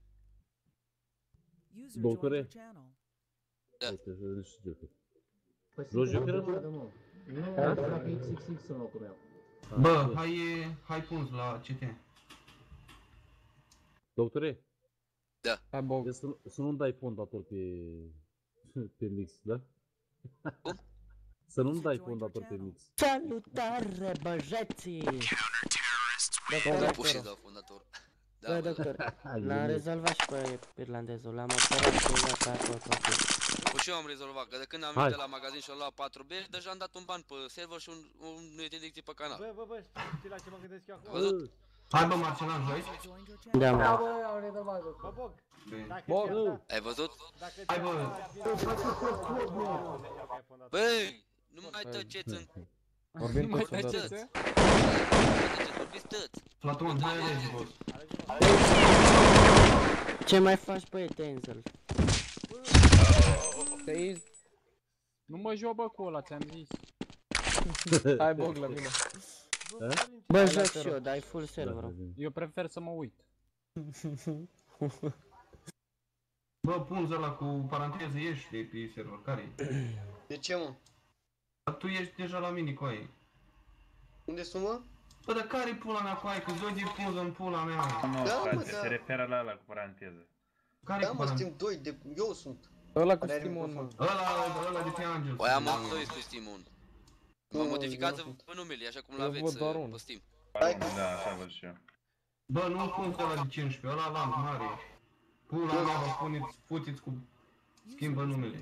Doctore? Da. Uite, nu știu ce. Joci jokeră? Nu, fac X X X în locul meu. Bă, hai, hai punzi la C T. Doctore? Da. Hai, Bog. Să, să nu dai fondator pe... pe mix, da? Cum? Să nu dai fondator pe mix. Salutare, băjeții! Da, pur și dau fondator. Bă, doctor, l-am rezolvat și pe irlandezul, l-am operat și l-am dat tot ok. Păi și eu am rezolvat, că de când am venit de la magazin și am luat patru beri, deja am dat un ban pe server și un, un interdicție pe canal. Bă, bă, bă, știi la ce mă gândesc eu acum? Văzut? Hai bă, Marcelan, joci? Da, mă. Da, bă, am rezolvat. Bă, Bog, dacă Bog, ți-am dat... Ai văzut? Hai bă! Băi, nu mai tăceți în... Vorbim mai toți odată. tăceți? Vorbiți tăți. Platon, dă alegi, boss. Ce mai faci, băi, Denzel? Nu mă joc, bă, cu ăla, ți-am zis. Hai, Bog, la mine. Bă, joc și eu, dai full server. Eu prefer să mă uit. Bă, punzi ăla cu paranteză, ieși de pe server, care-i? De ce, mă? Dar tu ești deja la mine cu aia. Unde sunt, mă? Bă, dar care-i pula mea cu aia? Că joc de punză în pula mea. Nu, Da, mă, frate, da. se referă la ăla cu paranteză. Care-i Da, cu mă, paranteză? Steam doi, de... eu sunt. Ăla cu Care are Steam-on, microfon. mă. Ăla, ăla de pe Angel. Băi, am amândoi cu Steam-ul. Mă Nu, modificați eu nu pe numele, așa cum Eu l-aveți văd doar uh, unul. pe Steam. Hai, Da, așa văd și eu. Bă, nu punzi ăla de cincisprezece, ăla lamp mare. Pula mea, vă puneți, puteți cu... Schimbă numele.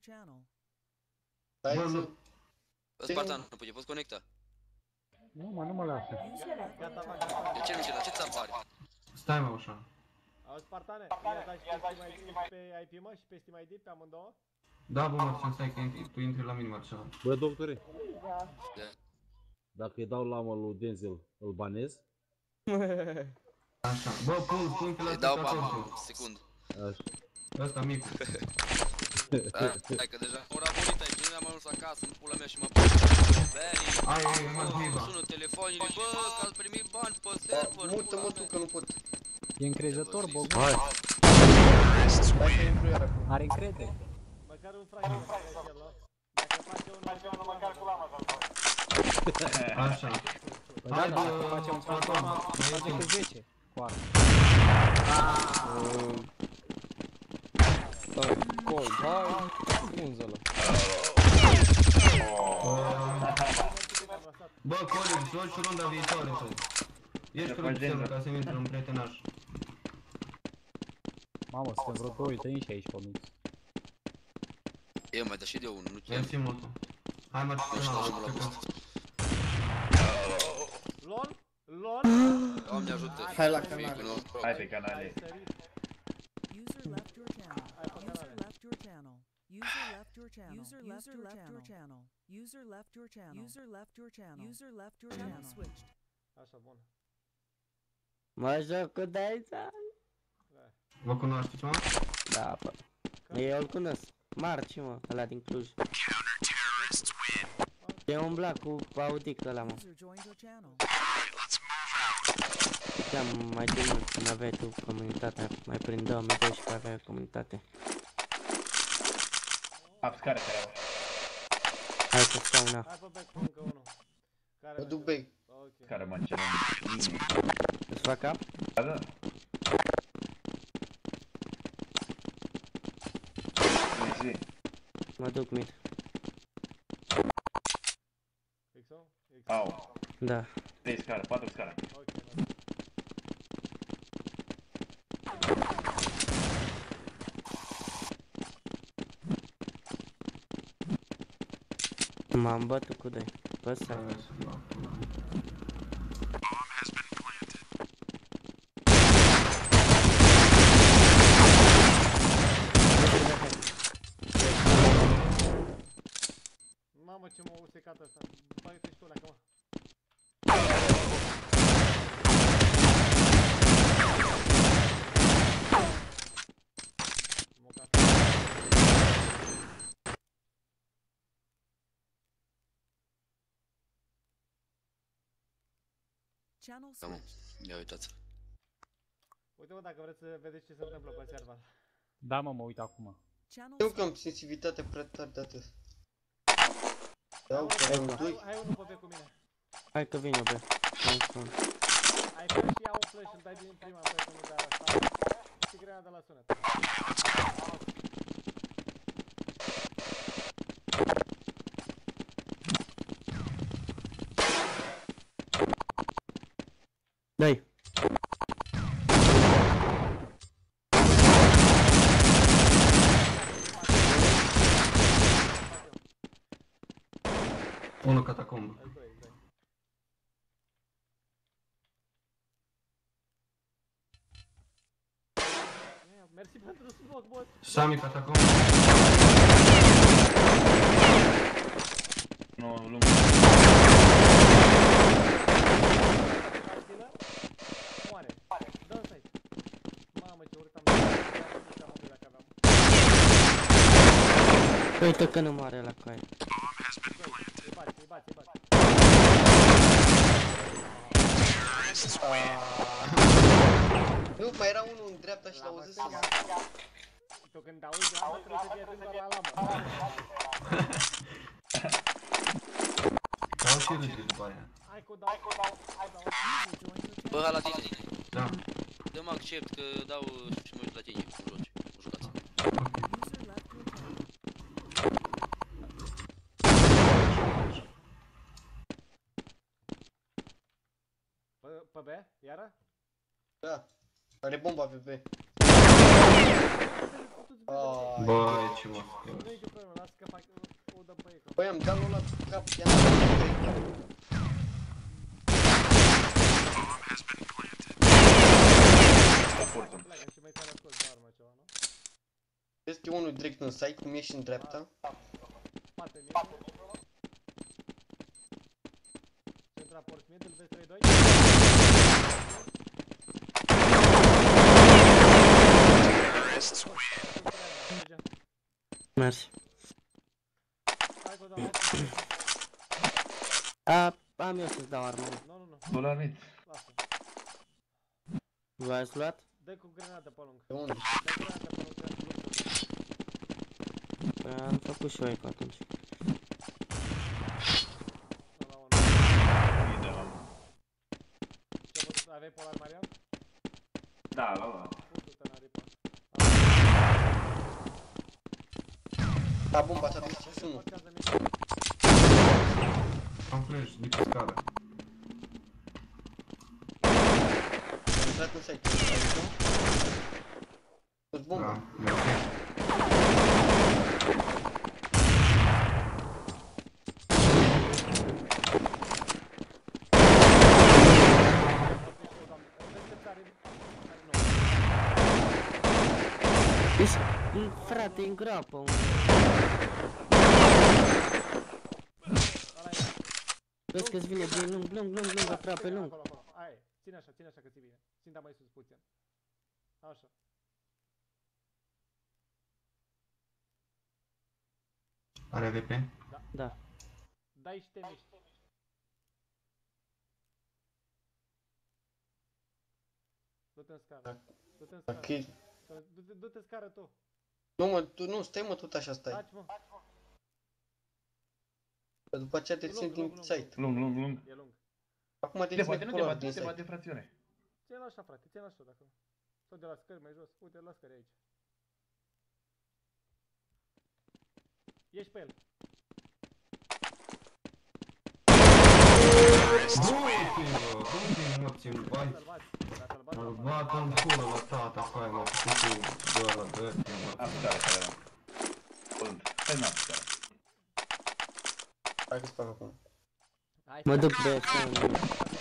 Hai Bă, să... nu... Bă, Spartan, nu poți, poți conecta. Nu, mă, nu mă lasă. Gata, mă, gata. De ce nu ce, dar ce-ți apare? Stai mă așa. Auzi, Spartane, i-a dat și pe Steam I D, pe I P, mă, și pe Steam I D, pe amândouă? Da, bă, Marcian, stai că intri, tu intri la mine, Marcian. Bă, doctore, Da. dacă îi dau lamă lui Denzel, îl banez? Așa. Bă, Paul, spune că Îi l-a dau stat bani, acolo. secund. Așa. Ăsta micul. Da, hai că deja ora bonita aici, nu am ajuns acasă, în pula mea și mă Ai, ai, ai, mai viva. sună telefonile, bă, că ați primit bani pe server. Mută, mă tu, că nu pot. E încrezător, Bogdan. Hai. Hai că intru iar acum. Are încredere. Măcar un frag de el, nu? Dacă face unul măcar cu lama, Așa. Păi da, Hai, dacă bă, face un frag, Antoine, face mai cu zi. zece. Coară. Cold, hai, frunză-l. Bă, Colin, joci runda viitoare tu. Ești pe server ca să-mi intri un prietenaș. Mamă, suntem vreo doi tăiși aici pe mine. E, mai dă și de unul, nu chiar. Mersi mult. Hai, Marcian, Nu știu, la omul a pus. LOL? LOL? Doamne ajută. Hai la canale. Hai pe canale. User left your channel. User left your channel. User left your channel. User left your channel. User left your channel. User left your channel. User left your channel. Switched. Așa, bun. Mă joc cu Daiza? Vă cunoașteți, mă? Da, bă. Eu îl cunosc. Marci, mă, ăla din Cluj. E umbla cu Audic ăla, mă. User joined your channel. Știam mai de mult când aveai tu comunitatea, mai prin două mii doisprezece aveai comunitate. Apps care care au? Hai că stau una. Hai pe back cu încă unul. Mă duc back. Ok. Care mă încerc? Îți fac cap? Da, da. Zi. Mă duc mid. X O? X O? Au. Da. trei scară, patru scară. Ok, M-am bătut cu doi. Păsa. Mamă, ce m-a usecat ăsta. Bagă-te și tu alea, că mă. Channel Da, mă, switched. ia uitați. Uite, mă, dacă vreți să vedeți ce se întâmplă pe server. Da, mă, mă uit acum. Channel Eu că am sensibilitate prea tare de atât. Dau că am Hai, doi. hai unul pe B cu mine. Hai că vin eu, bă. Ai flash și ia un flash, îmi dai din prima, pe să nu dea asta. Și grenada de la sunet. Dai. Unul catacombă. Mersi pentru smoke, bot. Sami catacombă. Nu, lung. Moare. Dă-l side. Mamă, ce urât am dat. Dacă aveam. Uite că nu moare la coaie. Îi bați, îi bați, îi bați. Nu, mai era unul în dreapta și l-a auzit să mă. Tu când auzi lamă, trebuie să fii atent doar la lamă. Dau și râde după aia. Hai cu dau, hai cu dau, hai dau. Bă, hai la tine. Da. Dă-mă accept că dau și mă uit la tine cum joci. Cum jucați. User left your channel. Pe, pe B? Iară? Da. Are bomba pe B. Băi, ce mă. Nu e nicio problemă, lasă că fac o dăm pe ei. Băi, am dat unul la cap, i-am dat pe Și mai tare ascult de armă ceva, nu? Vezi că E unul direct în site, cum ești în dreapta. Spate mie. Centra port mid, îl vezi trei doi. Mersi. Hai că o dau. A, am eu să-ți dau armă. Nu, nu, nu. Dolar mid. Lasă. Voi ați luat? Dă cu grenadă pe lung. De unde? Dă grenadă pe lung, trebuie să Păi am făcut și eu eco atunci. Aveai polar, Marian? Da, da, da. Putu-te în aripă. Da, bomba ți-a dus sus unul. Am flash, de pe scară. Am intrat în site. Pus bomba. Da, mersi. Frate, în groapă. Vezi că-ți vine din lung, lung, lung, lung, aproape lung. Aia, ține așa, ține așa că ți bine. Ține mai sus puțin. Așa. Are A V P? Da. Da. Dai și te miști. Du-te în scară. Du-te în scară. Du-te în scară tu. Nu mă, tu nu, stai mă, tot așa stai. Taci mă. Că după aceea te țin din site. Lung, lung, lung. E lung. Acum te Te bate, țin nu te polar bate, din nu te site. bate fracțiune. Ține așa, frate, ține așa dacă. Sau de la scări mai jos. Uite, la scări aici. Ești pe el. Du-te, mă, du-te, mă, bai. Îl bat în pulă la tata, hai mă, cu cu de ăla, dă-te, mă. Am scară, care era. Pănt, stai n-am scară. Hai că-ți fac acum. Mă duc pe scară.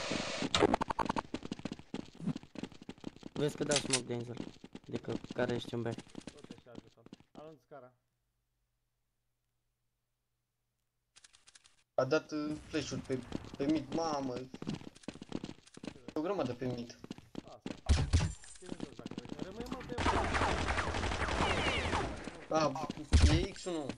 Vezi că dau smoke de Enzel. Adică care ești în B. Tot așa ajută. Anunț scara. A dat uh, flash-uri pe, pe mid, mamă. O grămadă pe mid. Rămâi mă pe... Ah, e X unu.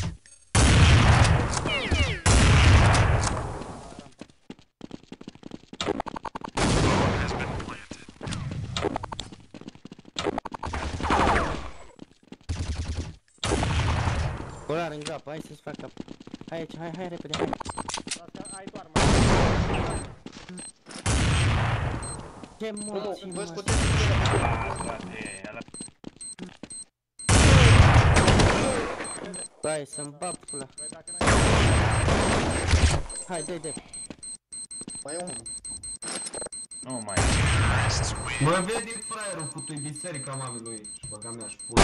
Polar în groapă, hai să-ți fac cap. Hai aici, hai, hai, repede, hai. Ai tu armă. Ce morți, Nu, mă. vă scoate Hai să-mi bag pula. Hai, dă-i, dă-i. Mai e unul. Nu mai. Mă vede fraierul cu tu-i biserica mamei lui și băga mea și pula.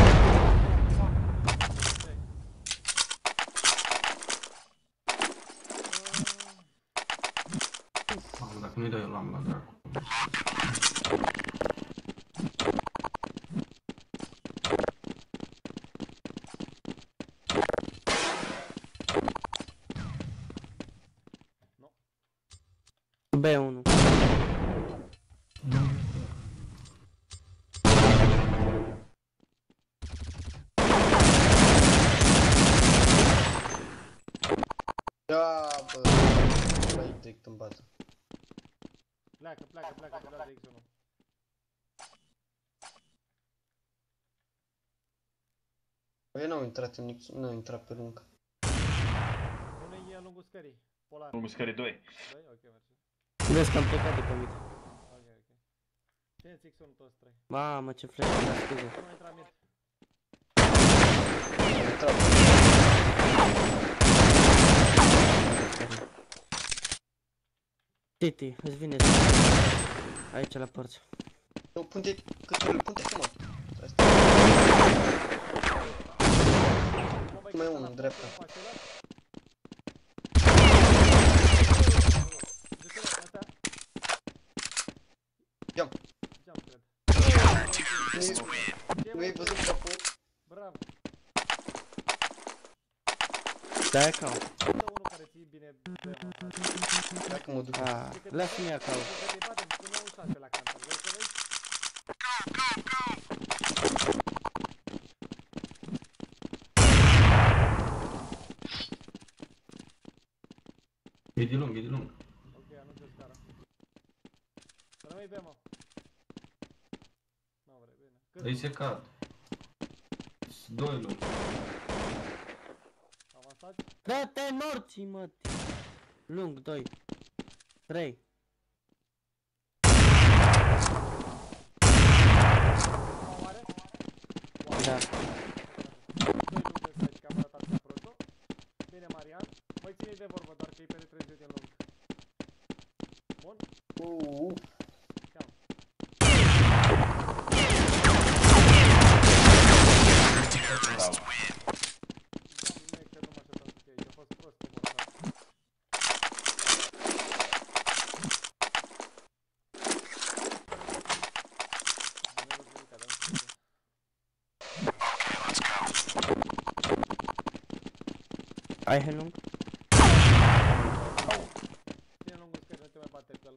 Mamă, dacă nu-i dă eu l-am la dracu. B unu. Da, bă. Băi, direct în bază. Pleacă, pleacă, pleacă, te dau de X unu. Băi, n-au intrat în X, n-au intrat pe lung. Unul e lungul scării. Polar. Lungul scării doi. doi? Ok, mersi. Vezi că am plecat de pe mid. Ok, ok. Țineți X unu toți trei. Mamă, ce flash, dar scuze. Nu intra mid. Am intrat. Titi, îți vine aici la porți. Nu, pun-te câturile, pun-te acum. Mai e unul în dreapta. Jump. Jump, cred. Nu i-ai văzut capul? Bravo. Da, ca. Dă unul care ții bine demo. Dacă mă duc. Ah, lasă-mi ia cau. Te batem, pune un șase la cantar, vrei să vezi? E de lung, e de lung. Ok, anunț o scară. Să rămâi demo. Nu vrei, bine. Cât? Ei se cad. Doi lung. Avansați? Da-te morții, mă. Lung, doi. trei. Oare? Da. Bine, Marian. Mai ține de vorbă, doar că e penetreze de lung. Bun? Uuu. Cheamă. Bravo. Doamne, că nu mă așteptam să fie aici, a fost prost omul ăsta. Nu văd nimica, dar nu știu ce. Ai he lung? Ține lungul scări, nu te mai bate cu el.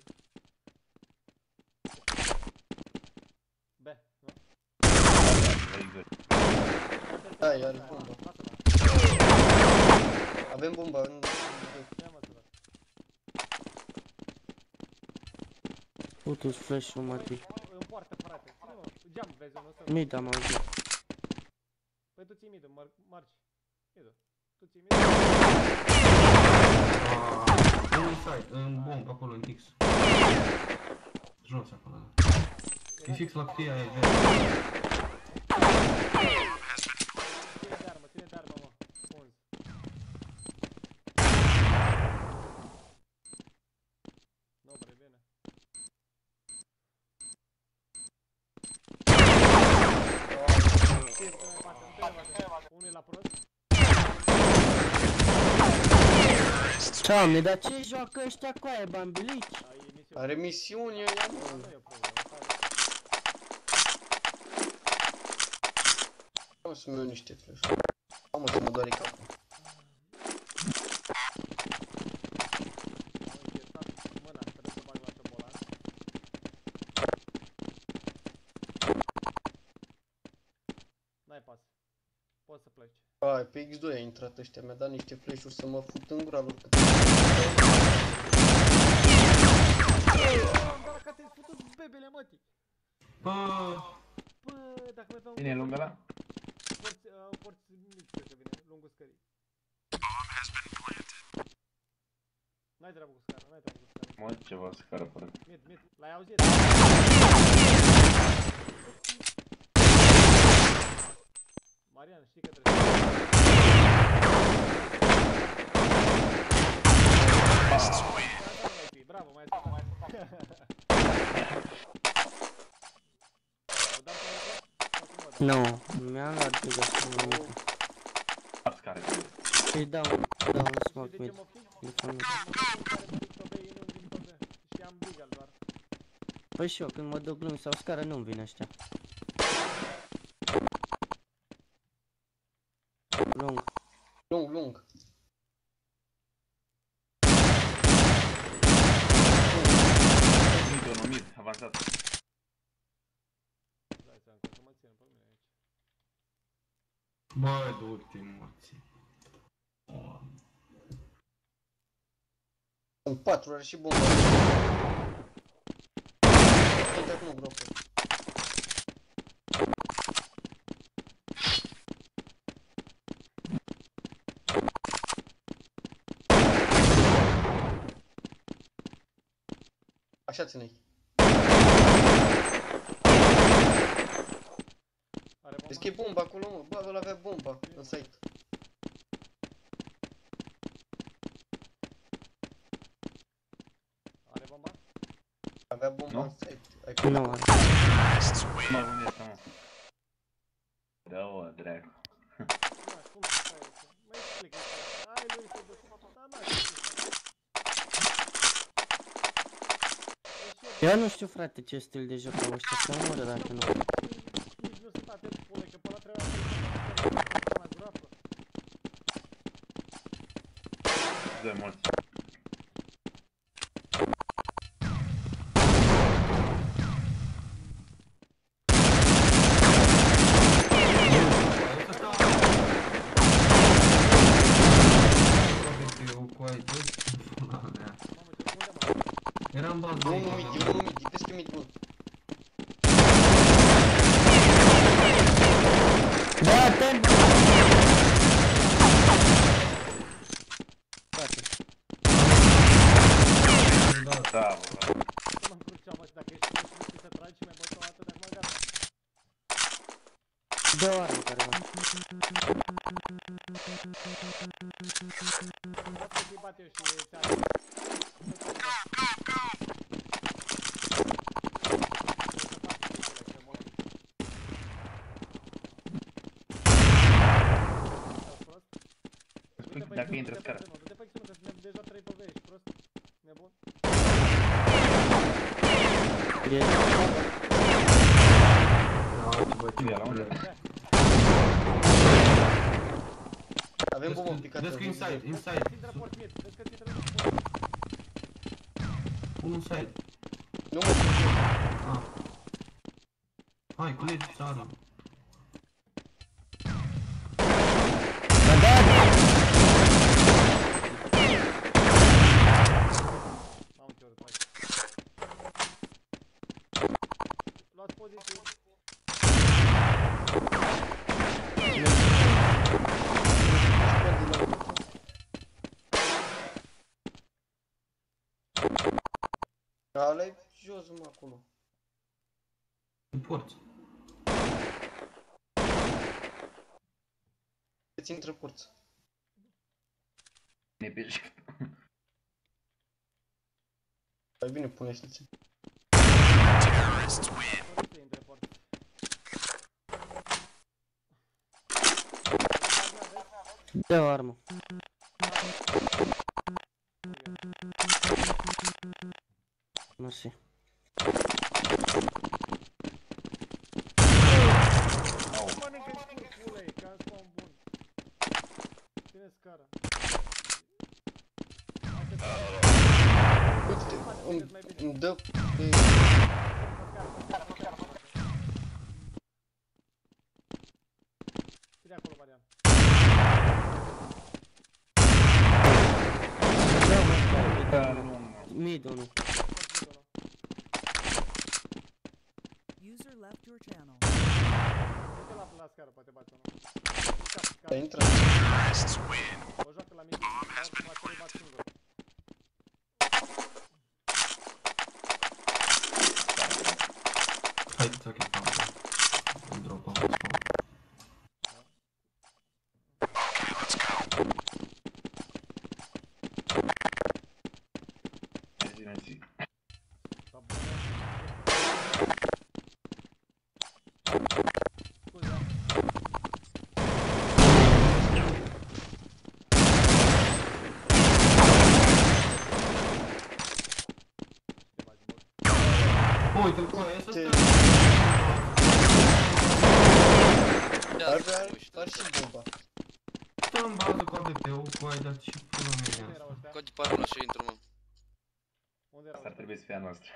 B, nu? Very good. Da, are bomba. Avem bomba în... Ia mă să văd. Putu-ți flash-ul, mătii. În poartă, frate. Ține-mă, geam, vezi, nu să... Mid am auzit. Păi tu ții mid-ul, marci. Mid-ul. Tu ții mid-ul. În side, în bomb, acolo, în X. Jos acolo, da. E fix la cutia aia, vezi. Ține de armă, ține de armă, mă. Unzi. Nu, bre, bine. Unul e la prost. Doamne, dar ce joacă ăștia cu aia, bambilici? Are misiune, ia mă. O să-mi iau niște flash. Am o să mă doare capul. Mâna, trebuie să bag la șobolan. N-ai pas. Poți să pleci. Hai, pe X doi a intrat ăștia, mi-a dat niște flash-uri să mă fut în gura lor. Dar că te-ai făcut bebele, mătii. Bă, Bă, dacă mai dau un... Vine lungă la? Porți, uh, porți mici, cred că vine, lungul scării. N-ai treabă cu scară, n-ai treabă cu scară. Mă, ceva scară fără. Mid, mid, l-ai auzit? Marian, știi că trebuie să... Bravo, mai ai mai Nu, mi-am luat de găsit nimic. Ars care trebuie. Îi dau, dau un smoke mid. E family. Păi și eu, când mă duc lung sau scară, nu-mi vine ăștia. Lung. Lung, lung. Mid, unul mid, avansat. Dai seama că mă țin pe mine aici. bă, du-te, morții. Sunt patru ori și bomba. Uite nu gropă. Așa ține-i. Vezi că e bomba acolo, mă. Bă, ăla avea bomba în site. Are bomba? Avea bomba Nu? în site. Nu are. Mă, unde este, mă? Da-o, dracu. Cum să stai aici? Mai explică. Hai lui să duci. Da, mai Eu nu știu, frate, ce stil de joc au ăștia, să mă moră dacă nu. nici nu sunt atât pune, că pe ăla trebuia să-i la groapă. Doi mulți. Era în bază. Unul mid, unul mid, e peste mid mult. Da, atent! Da, bă. Mă încurcea, mă, dacă ești prost și nu știi să tragi și mai băți o dată, dacă mai gata. Două arme care mă. Las că ți-i bat eu și ți-a... Dacă intră scara. Du-te pe X unu, că suntem deja trei pe V, ești prost? Nebun? Avem bombă picată. Vezi că inside, inside. Intră port mid, vezi că ți intră port. Unul side. Nu mă știu. Ah. Hai, culegi, sară. Mamă, ce oră tragi. Luați poziții. Ăla-i jos, mă, acolo. În porți. Îți intră porți. Ne piși. Mai bine punește-ți. Dă o armă. Mersi. Mănâncă-i scurcule, că am spawn bun. Ține scara. Uite, îmi, îmi dă pe... Ține acolo, Marian. Mid unu. User left your channel. Du-te la, la scară, poate bați unul. Dar intră. O joacă la mid, dar mă trebuie bat singur. Hai, ți-a chemat. Îmi drop out. Mersi. Uite-l cu aia, ăsta stă. Ar vrea, ar și bomba. Stă în bază cu A B P-ul, cu aia, dar și pula mea e asta. Coate parola și intru, mă. Unde erau? Asta ar trebui să fie a noastră.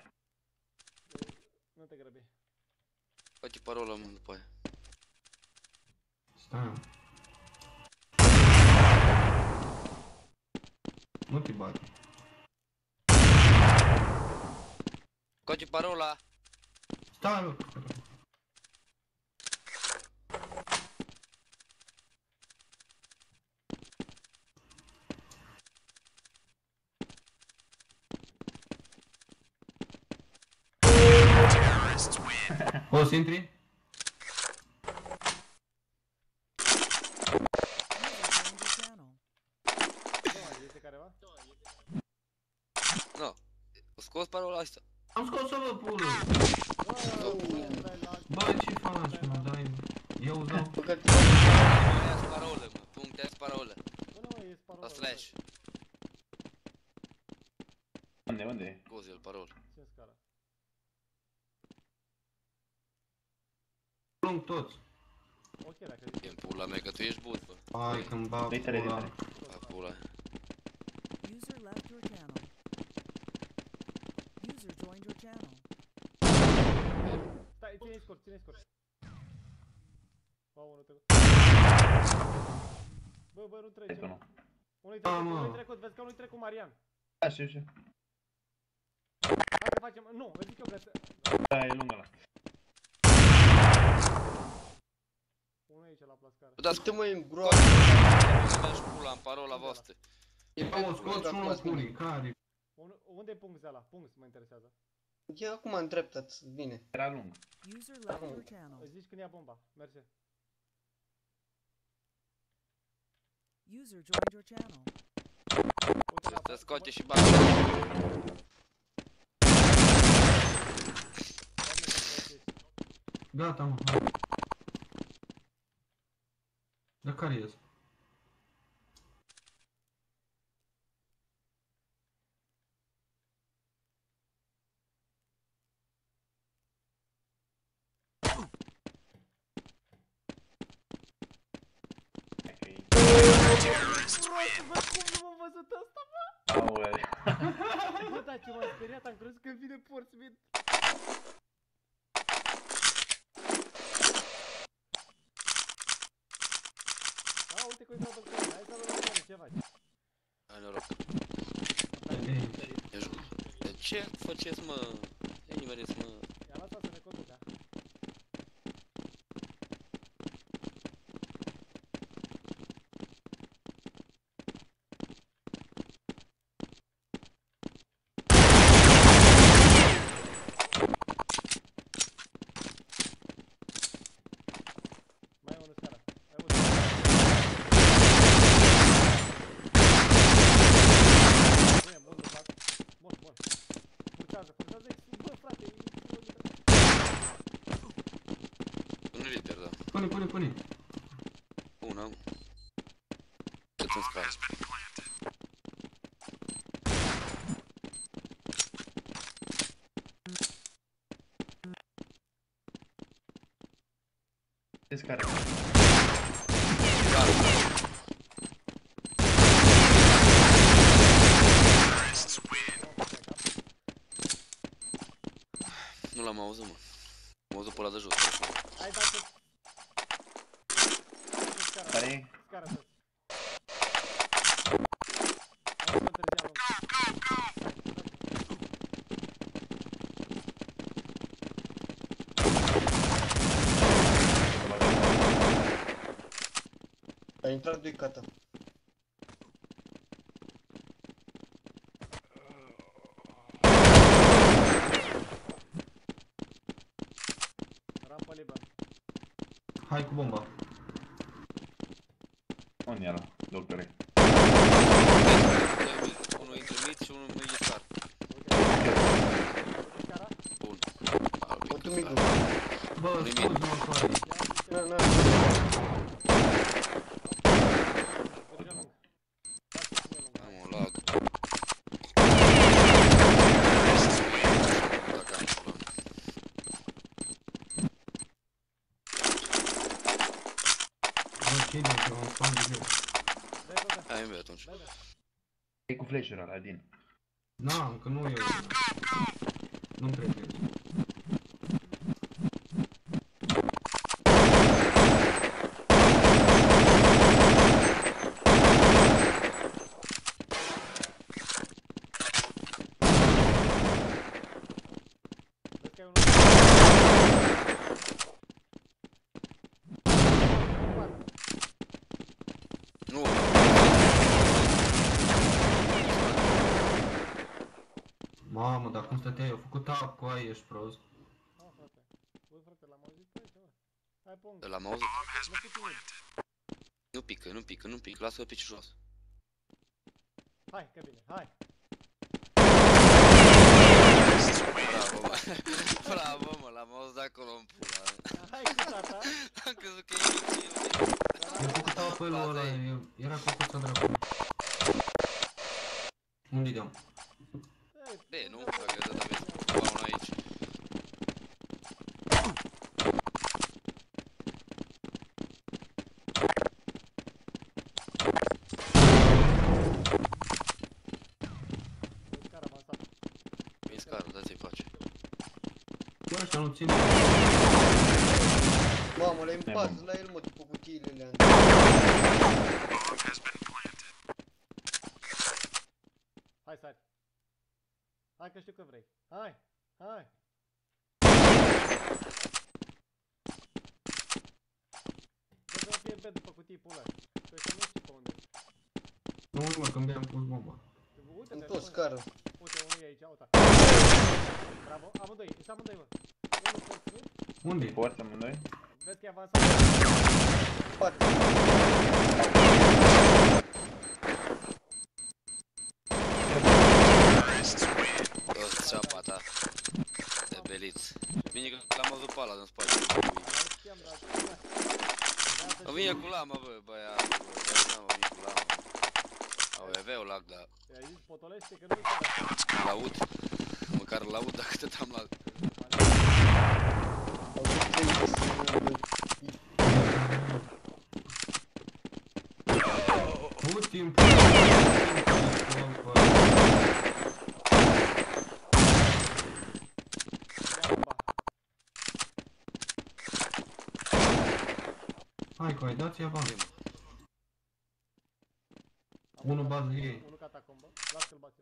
Nu te grăbi. Coate parola, mă, după aia. Stai. Nu te bagi. Coate parola. Stai, mă. O să intri? Nu. O scos parola asta. Am scos-o, bă, pulă! Bă, ce faci, mă, dai... Eu dau... Ia-ți parolă, mă. Punct, ia-ți parolă. La slash. Unde, unde? Scozi-l parolă. Ce scara? Plâng toți. Ok, dacă zici. E în pula mea, că tu ești but, bă. Hai că-mi bag pula. Bag pula. scurt, ține scurt. Wow, unul trecut. Bă, bă, nu trece. Unul-i trecut, unul-i trecut, vezi că unul-i trecut Marian. Da, știu, știu. Hai că facem, nu, îți zic eu că... Da, e lungă ăla. Unul aici la plascară. Da, uite mă, în groapă. Mergi pula în parola voastră. E pe un scot și unul puli, care? Unde-i punct ăla? Punct mă interesează. E acum în dreapta, vine. Era lung. User left your channel. Îți zici când ia bomba, merge. User joined your channel. Te scoate și bagă. Gata, mă, hai. Dar care ies? Bă, cum nu m-am văzut asta, bă? Aoleu. Bă, dar ce m-am speriat, am crezut că vine Portsmouth. A, uite că-i dau doctorul, hai să vedem care, ce faci? Hai noroc. Te ajut. De ce faceți, mă? E nimeriți, mă? I-am lăsat să ne conducă. Mai e unul scara. Mai mult. Bine, bun, bun, fac. Bun, bun. Forțează, forțează, bă, frate, e... Nu liber, da. Pune, pune, pune. Una. Cât în scară. Descară. Nu l-am auzit, mă. Am auzit pe ăla de jos. Hai, dați-o. Care e? Scară, toți. Hai să întârzia lung. A intrat doi cata. Rampă liberă. Hai cu bomba. Unde e ăla, doctore? Unul intră mid și unul mid scar. Bun. Otu micu. Bă, scuzi-mă, Coari. Na, na. Am un lag. Dacă am pula. Bă, ce-i de eu am spam de greu. Hai, îmi atunci. E cu flash-ul ăla, din. Na, încă nu e... Nu-mi cred că e. Nu. Mamă, dar cum stăteai? Eu făcut tap cu aia, ești prost. Ah, frate. Băi, frate, l-am auzit pe aici, bă. Hai, pong. L-am auzit. Nu pică mult. Nu pică, nu pică, nu pică. Lasă-o pici jos. Hai, că bine, hai. Bravo, mă. Bravo, mă, l-am auzit de acolo în pula. Hai cu tata. Am crezut că e mici. Eu făcut apelul ăla, eu- era cucuța dracu. Unde-i deam? Bine, nu? Dacă de data vezi spawn aici. Scară avansat. Vin scară, da ți-i face. Bă, Așa nu ține. Mamă, le-ai împars la el, mă, după cutiile alea. Hai, sari. Hai că știu că vrei. Hai, hai. Trebuie să fie bed după cutii, pula. Păi să nu știi pe unde. Nu, mă, că mi-am pus bomba. Uite-te, În tot scară. uite, unul e aici, uita. Bravo, amândoi, sunt amândoi, bă. Unul porțit. Unde? Porți amândoi? Vezi că e avansat. Spate. O, țeapa ta. Debeliț. Bine că l-am văzut pe ăla din spate. Mă vine cu lama, bă, băiat. Mă vine cu lama. Au, avea o lag, dar... I-ai zis potolește că nu uite Îl aud. Măcar îl aud dacă te am la... Putin. Hai că ai dat ți avans. Unul bază ei. unul catacombă. Lasă-l bate.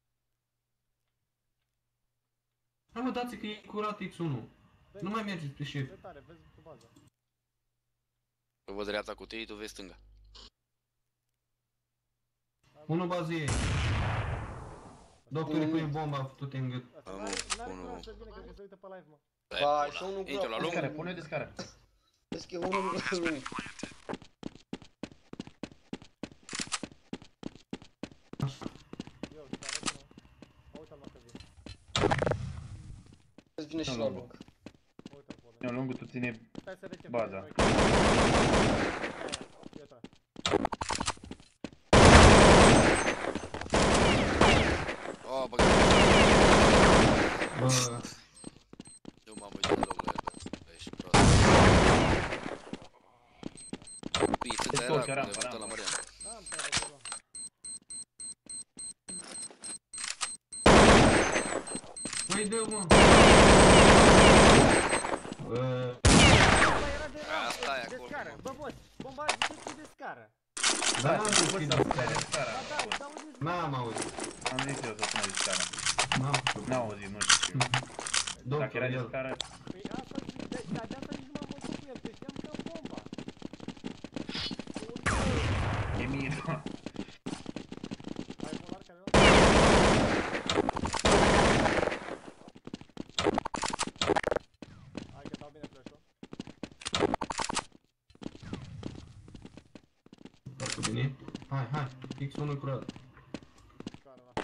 Hai mă, dați că e curat X unu. Nu mai mergeți pe șef. Vezi tare, vezi pe bază. Eu văd dreapta cutiei, tu vezi stânga. Unul bază ei. Doctorii pune bomba, tu-te în gât. N-are curaj să vină, cred că se uită pe live, mă. Hai, și unul Intră la lung. Descară, pune descară. Vezi că e unul lung. Eu, scară, nu. Mă uită-l, mă, că vine. Vezi, vine și la lung. Uită-l, pole. Eu lungul tu ține Stai să recem. baza. Iată. O, băgă. Bă. Nu m-am uitat deloc la el, bă. Ești prost. Bine, ți-ți era acum, le-ai uitat la Marian. Am pe acolo. Păi dă, mă. Bă. Asta e acolo. Descară, bă, boss, bomba ziceți de scară. Da, am deschis descară. N-am auzit. Am zis eu să pun descară. N-am putut. N-am auzit, nu știu. Dacă era descară... Păi asta și de asta nici nu m-am văzut cu el, că știam că am bomba. E mie, da. Ai polar care ăla? Hai că dau bine flash-ul. Foarte bine. Hai, hai. X unu curat. Scară ăla.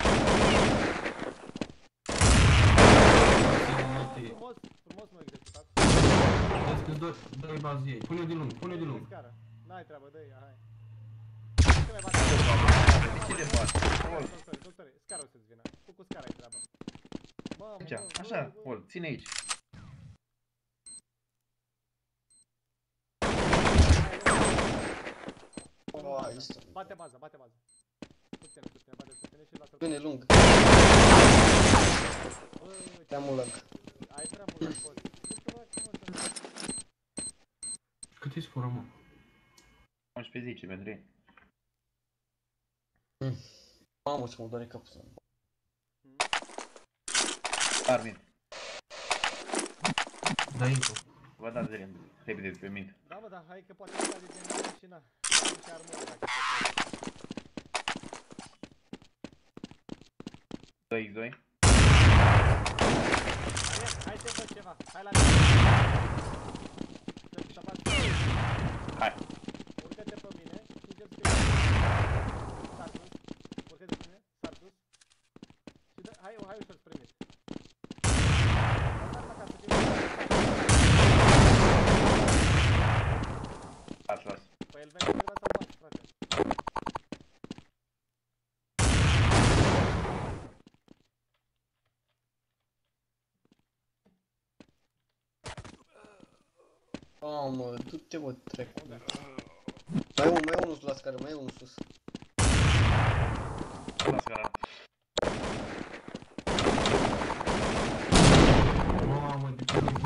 Frumos, frumos nu executat. Vezi că-s doi, doi bază ei. Pune-o din lung, pune-o din lung. Scară. N-ai treabă, dă-i, hai. Ce de bate? Doctore, doctore, scară o să-ți vină. Tu cu scara ai treabă. Mamă, Aici, așa, Ol, ține aici. Bate baza, bate baza. Susține, susține, bate, susține și lasă-l. Bine, lung. Prea mult lag. Ai prea mult lag, poți. Cât ești fără, mă? unsprezece zece pentru ei. Mamă, ce mă doare capul să-mi... Armin. Da, info. Vă dați de repede pe mid. Da, mă, da, hai că poate să de din mașina. Am și armură, dacă se doi x doi. Hai să fac ceva, hai la mine. Să faci. Hai. Urcă-te pe mine și încep să te... Sar sus. Urcă-te pe mine, sar sus. Și dă, hai, hai ușor spre mine. Sar la casă, fie. Las, las. Păi el vede că să-l bați, frate. Mamă, du-te, bă, trec. Mai unul, mai unul la scară, mai unul sus. La scară. Mamă, de ce nu?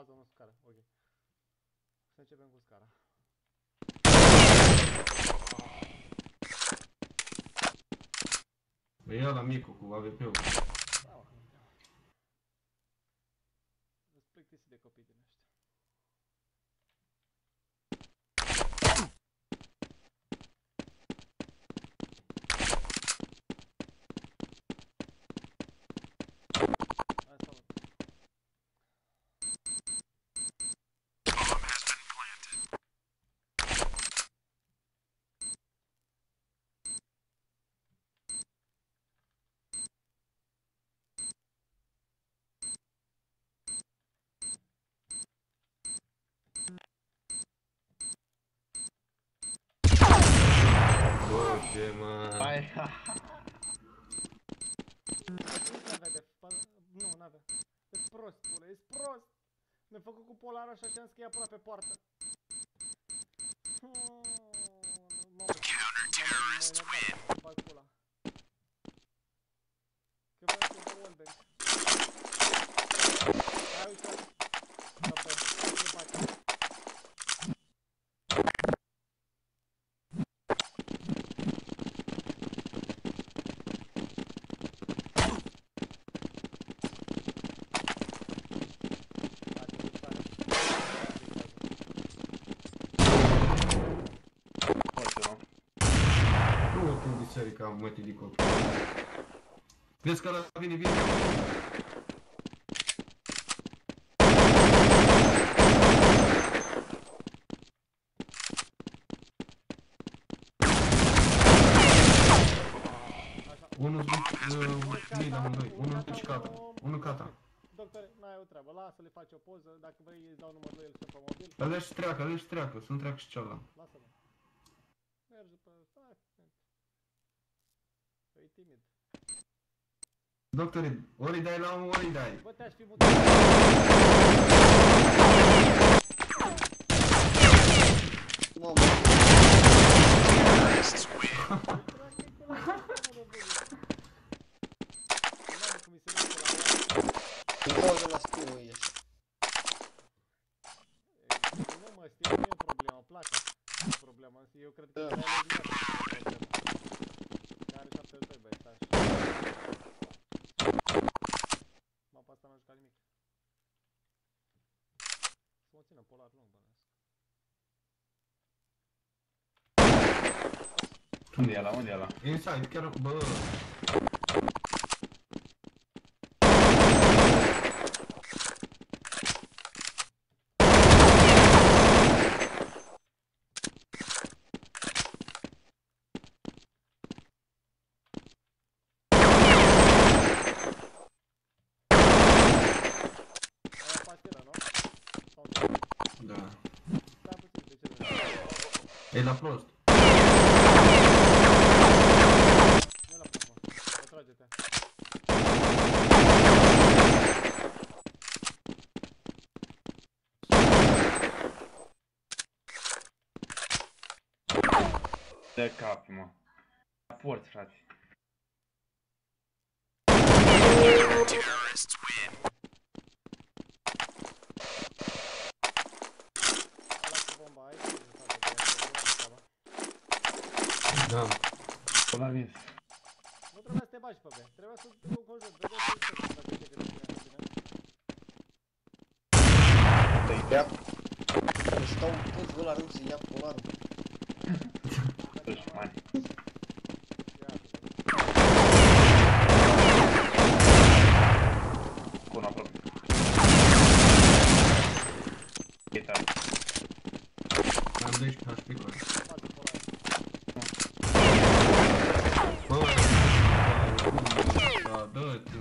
bază, nu scară, ok. Să începem cu scara. Băi, ia la Micu cu A V P-ul. Da, mă, nu știu. Îți plictisi de copii din ăștia. Hai, salut. Bă, ce mă... Hai, ha, ha. N-avea de... Nu, n-avea. Ești prost, pule, ești prost! Mi-a făcut cu polarul așa și am scris până pe poartă. Oh, mamă, m-am enervat, bag pula. Că vreau să dau wallbang. Hai, uite. Da, bă, nu bate. Nu te îndițări ca mătii de copii. Vezi că ăla vine, vine. Unul mid amândoi, unul și cata, unul cata. Doctore, n-ai o treabă, lasă-le, face o poză, dacă vrei îți dau numărul lui, îl sun pe mobil. Ăla-și treacă, ăla-și treacă, să-mi treacă și cealaltă. Lasă-mă. Merge pe... stai, e timid. Doctore, ori dai la unul, ori dai. Bă, te-aș fi mutat. Mamă. Din cauza la stiu ești. Nu mă, stiu nu e problema, place. Nu e problema, eu cred că e problema. Care șaptezeci și doi băieți, așa. Mapa asta n-a jucat nimic. Să mă țină polar lung, bănesc. Unde e ăla? Unde e ăla? Inside, chiar, bă. Da. E la prost. Nu e la prost, mă. Retrage-te. De cap, mă. La porți, frate. Da. L-am vins. Nu trebuia să te bagi pe B, trebuia să te conjuri, vedeai să te dacă știi că te bine, bine. Păi, ia. Îmi stau toți ăla rău să ia polarul. Dușmani. Cu un aproape. E tare. Am doisprezece H P cu ăla. Bă, dă-te.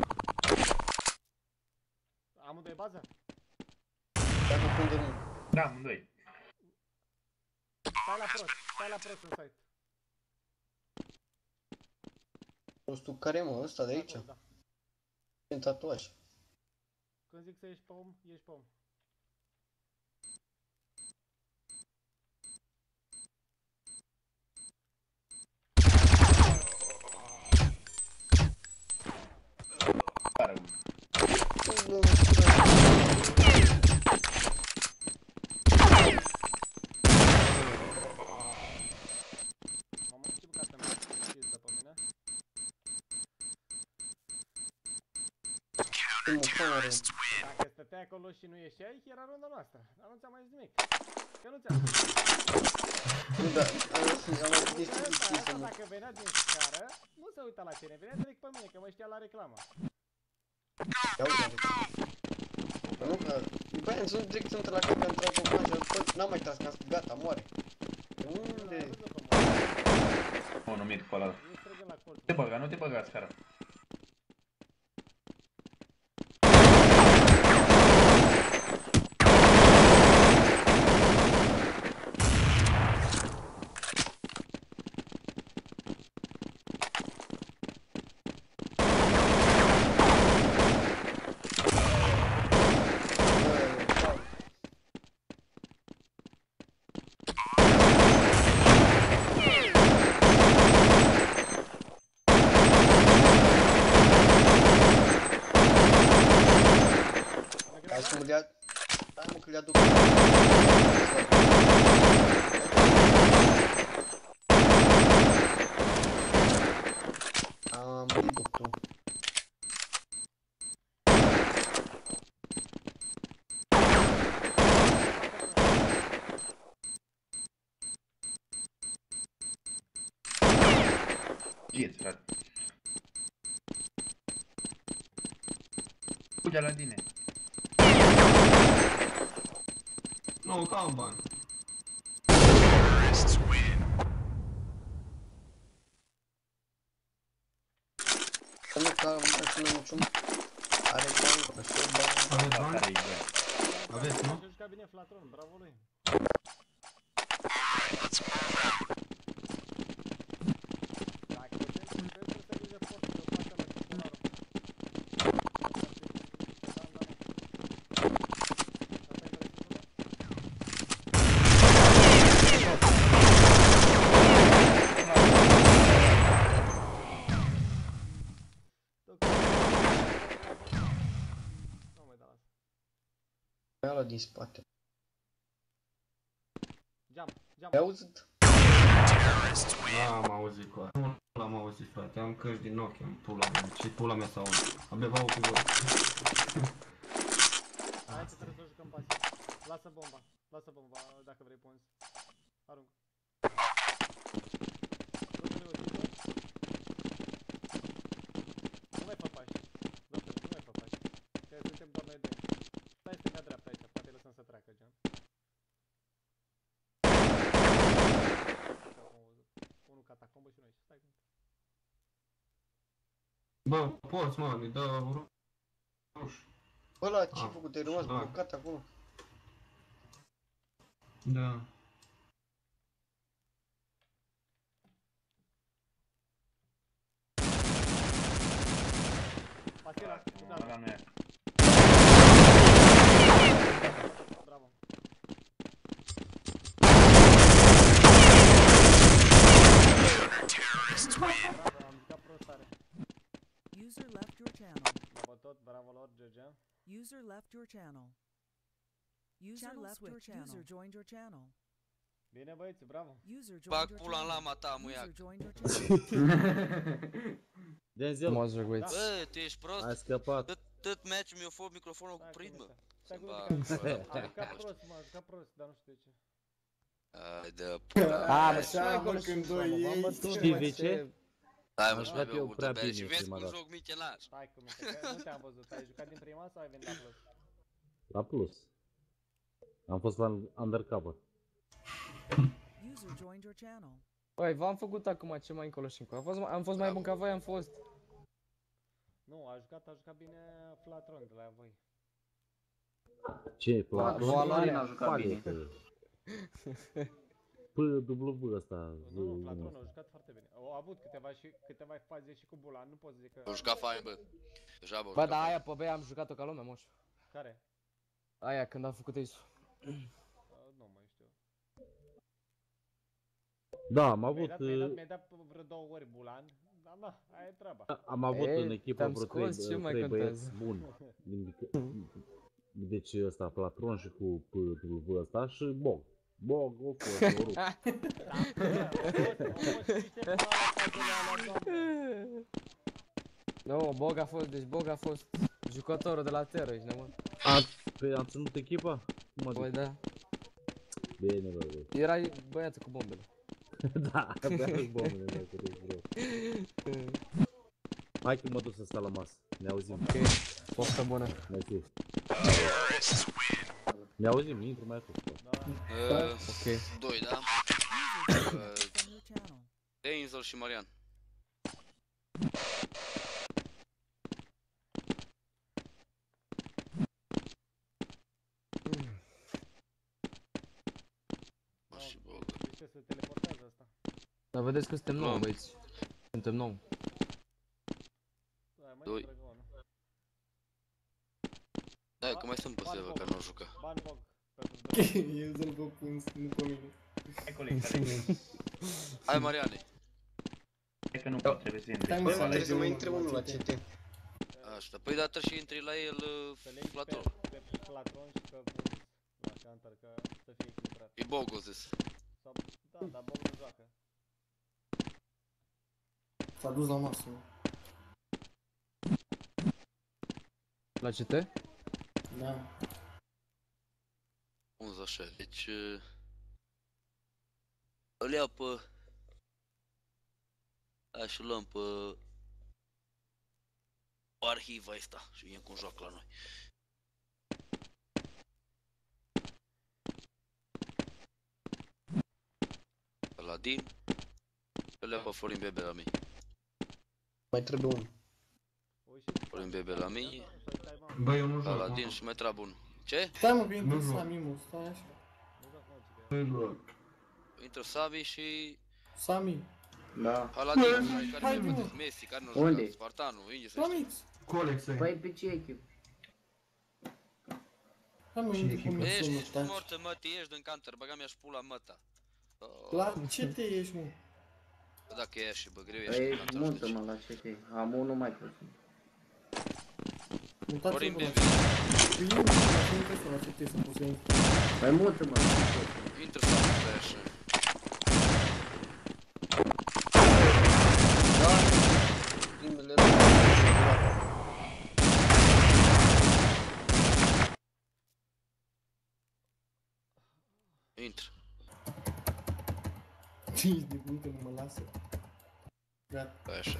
Amândoi bază? Dacă funde nu. Da, amândoi. Stai la prost, stai la prost în site. Prostul care, mă, ăsta de aici? Da. E tatuaj. Când zic să ieși pe om, ieși pe om. Care unul? Dacă stăteai acolo și nu ieșeai, era runda noastră. Dar nu ți-am mai zis nimic. Că nu ți-am zis. Nu, da, am mai gândit și Asta, să mă... dacă venea din scară, nu se uita la tine, venea direct pe mine, că mă știa la reclamă. Ia uite, că nu, că... După aia sunt direct sunt la cap, am tras o planșă, n-am mai tras, că am spus, gata, moare. Unde? Nu, nu mit pe ăla. Te băga, nu te băga, scara. Hai să mă dea... Hai mă că le aduc. Am helicopterul. Ieți, frate. Uite la tine. Nu, că am bani. Să nu că nu am niciun... Are bani, așa bani. Aveți bani? Aveți, nu? A jucat bine Flatron, bravo lui. Dacă trebuie să grijă foarte de o față la titularul. Pe ăla din spate. Geam, geam. Ai auzit? N-am auzit cu aia. Nu l-am auzit, frate. Am căști din ochi, am pula mea. Ce pula mea s-aude? Abia vă aud cu voi. Hai că trebuie să jucăm pasiv. Lasă bomba. Lasă bomba dacă vrei punzi. Arunc. Rugă-le o tită. Nu mai fă pași. Doctor, nu mai fă pași. Că suntem doar noi doi. Stai stânga dreapta aici, poate lăsăm să treacă, gen. Unul catacombă și noi. Stai cum. Bă, poți, mă, mi dă roșu. Ăla, ce-ai făcut? Te-ai rămas blocat acolo? Da. Pasila, ăla nu e. Bravo. Bravo, am jucat prost tare. User left your channel. Bravo tot, bravo lor, G G. User left your channel. User Channel left your switch. channel. User joined your channel. Bine băieți, bravo. User joined Bag your pula în channel. lama ta, muiac. User joined your channel. Denzel. M-ați răguiți. Bă, tu ești prost? Ai scăpat. Tot, tot match-ul mi-a fost microfonul cu prind, mă. Stai cu Ba, mine, bă, că am jucat prost, mă, am jucat prost, dar nu știu de ce. Hai de pula. A, mă, Așa, mă, când o iei. Știi de ce? Hai mă, și mai Dat beau eu multă prea bere și bine vezi prima cum dată. joc michelaj. Stai cu mine, că nu te-am văzut. Ai jucat din prima sau ai venit la plus? La plus. Am fost la undercover. User joined your channel. Băi, v-am făcut acum ce mai încolo și încolo. Am fost, am fost mai bun ca voi, am fost. Nu, a jucat, a jucat bine Flatron de la voi. Ce plac? Florin a jucat bine. P W V ăsta. Nu, nu, Flatron a jucat foarte bine. Au avut câteva, și, câteva faze și cu Bulan, nu pot zic că... A jucat fain, bă. Deja, bă, Bă, dar aia pe B am jucat-o ca lumea, moș. Care? Aia, când a făcut Ace. Nu mai știu. Da, am Mi-ai avut... dat, mi-ai dat, mi-ai dat vreo două ori Bulan, dar na, aia e treaba. Am avut E, în echipă te-am vreo scos, ce trei, mai trei băieți contează? buni. Deci ăsta, Platron și cu P W V ăsta și Bog. Bog, o fost, o rup. Nu, Bog a fost, deci Bog a fost Jucătorul de la Tero, ești nebun? A, pe, am ținut echipa? Cum Băi, da. Bine, bă, bă. Erai băiatul cu bombele. Da, abia cu bombele, da, corect, bro. Hai că mă duc să stau la masă, ne auzim. Ok, poftă bună. Mersi. Ne auzim, intru mai acolo. Ok. Doi, da? Denzel și Marian. Se teleportează asta. Dar vedeți că suntem nouă, băieți. Suntem nouă. Doi. Da, că mai sunt pe server care nu jucă. Ban bog. Eu să-l vă pun, nu pe mine. Hai coleg, hai. Hai Mariane. Hai că nu pot, trebuie să intri. Băi, mă, trebuie să mai intre unul la C T. Așa, păi da, trebuie și intri la el Platron. Pe Platron și pe Bogos. La Counter, că să fie echilibrat. E Bogos zis. Da, dar Bogos nu joacă. S-a dus la masă. La C T? Da. Unzi așa, deci... Îl iau pe... Hai și luăm pe... Arhiva asta și vedem cum joacă la noi. Aladin. Îl iau pe Florin Bebe la mine. Mai trebuie unul. Florin Bebe la mine. Băi, eu nu joc. Aladin și mai trebuie unul. Ce? Stai mă, că intră Sami, mă, stai așa. Nu joc. Intră Sami și... Sami. Da. Aladin, care nu jucă, Messi, care nu jucă, Spartanu, unde se știe? Colex, ai. Păi pe ce echip? Hai mă, intră cum e sună, Ești stai. mortă, măti, ești din Counter, băga mi-aș pula măta. La ce te ești, mă? Dacă e și bă, greu Păi ești din ești Counter. multă, mă, la ce te Am unul mai puțin. Florin Bebe. Păi eu, dacă intră să la ce te să poți să intri. Mai multă, mă. Intră să pe așa. Primele Intră. Ești de bun că nu mă lasă. Gata. Așa.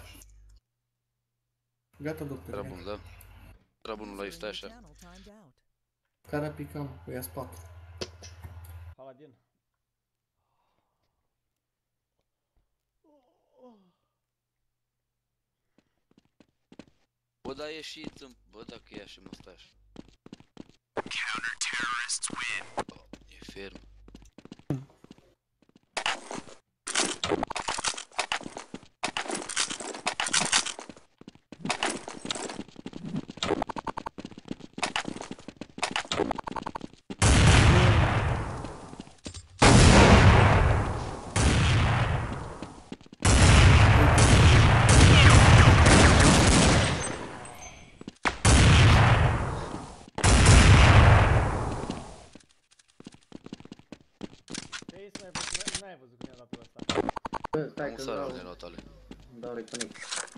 Gata, doctor. Era bun, da? Era bunul la ei, stai așa. Care picam? Păi ia-s patru. Paladin. Bă, da, ieșiți în... Bă, dacă ia și mă stai așa. Oh, e ferm. N-ai văzut cum i-a dat ăsta. Bă, stai Am că sărat dau... de notale. Dau reconnect.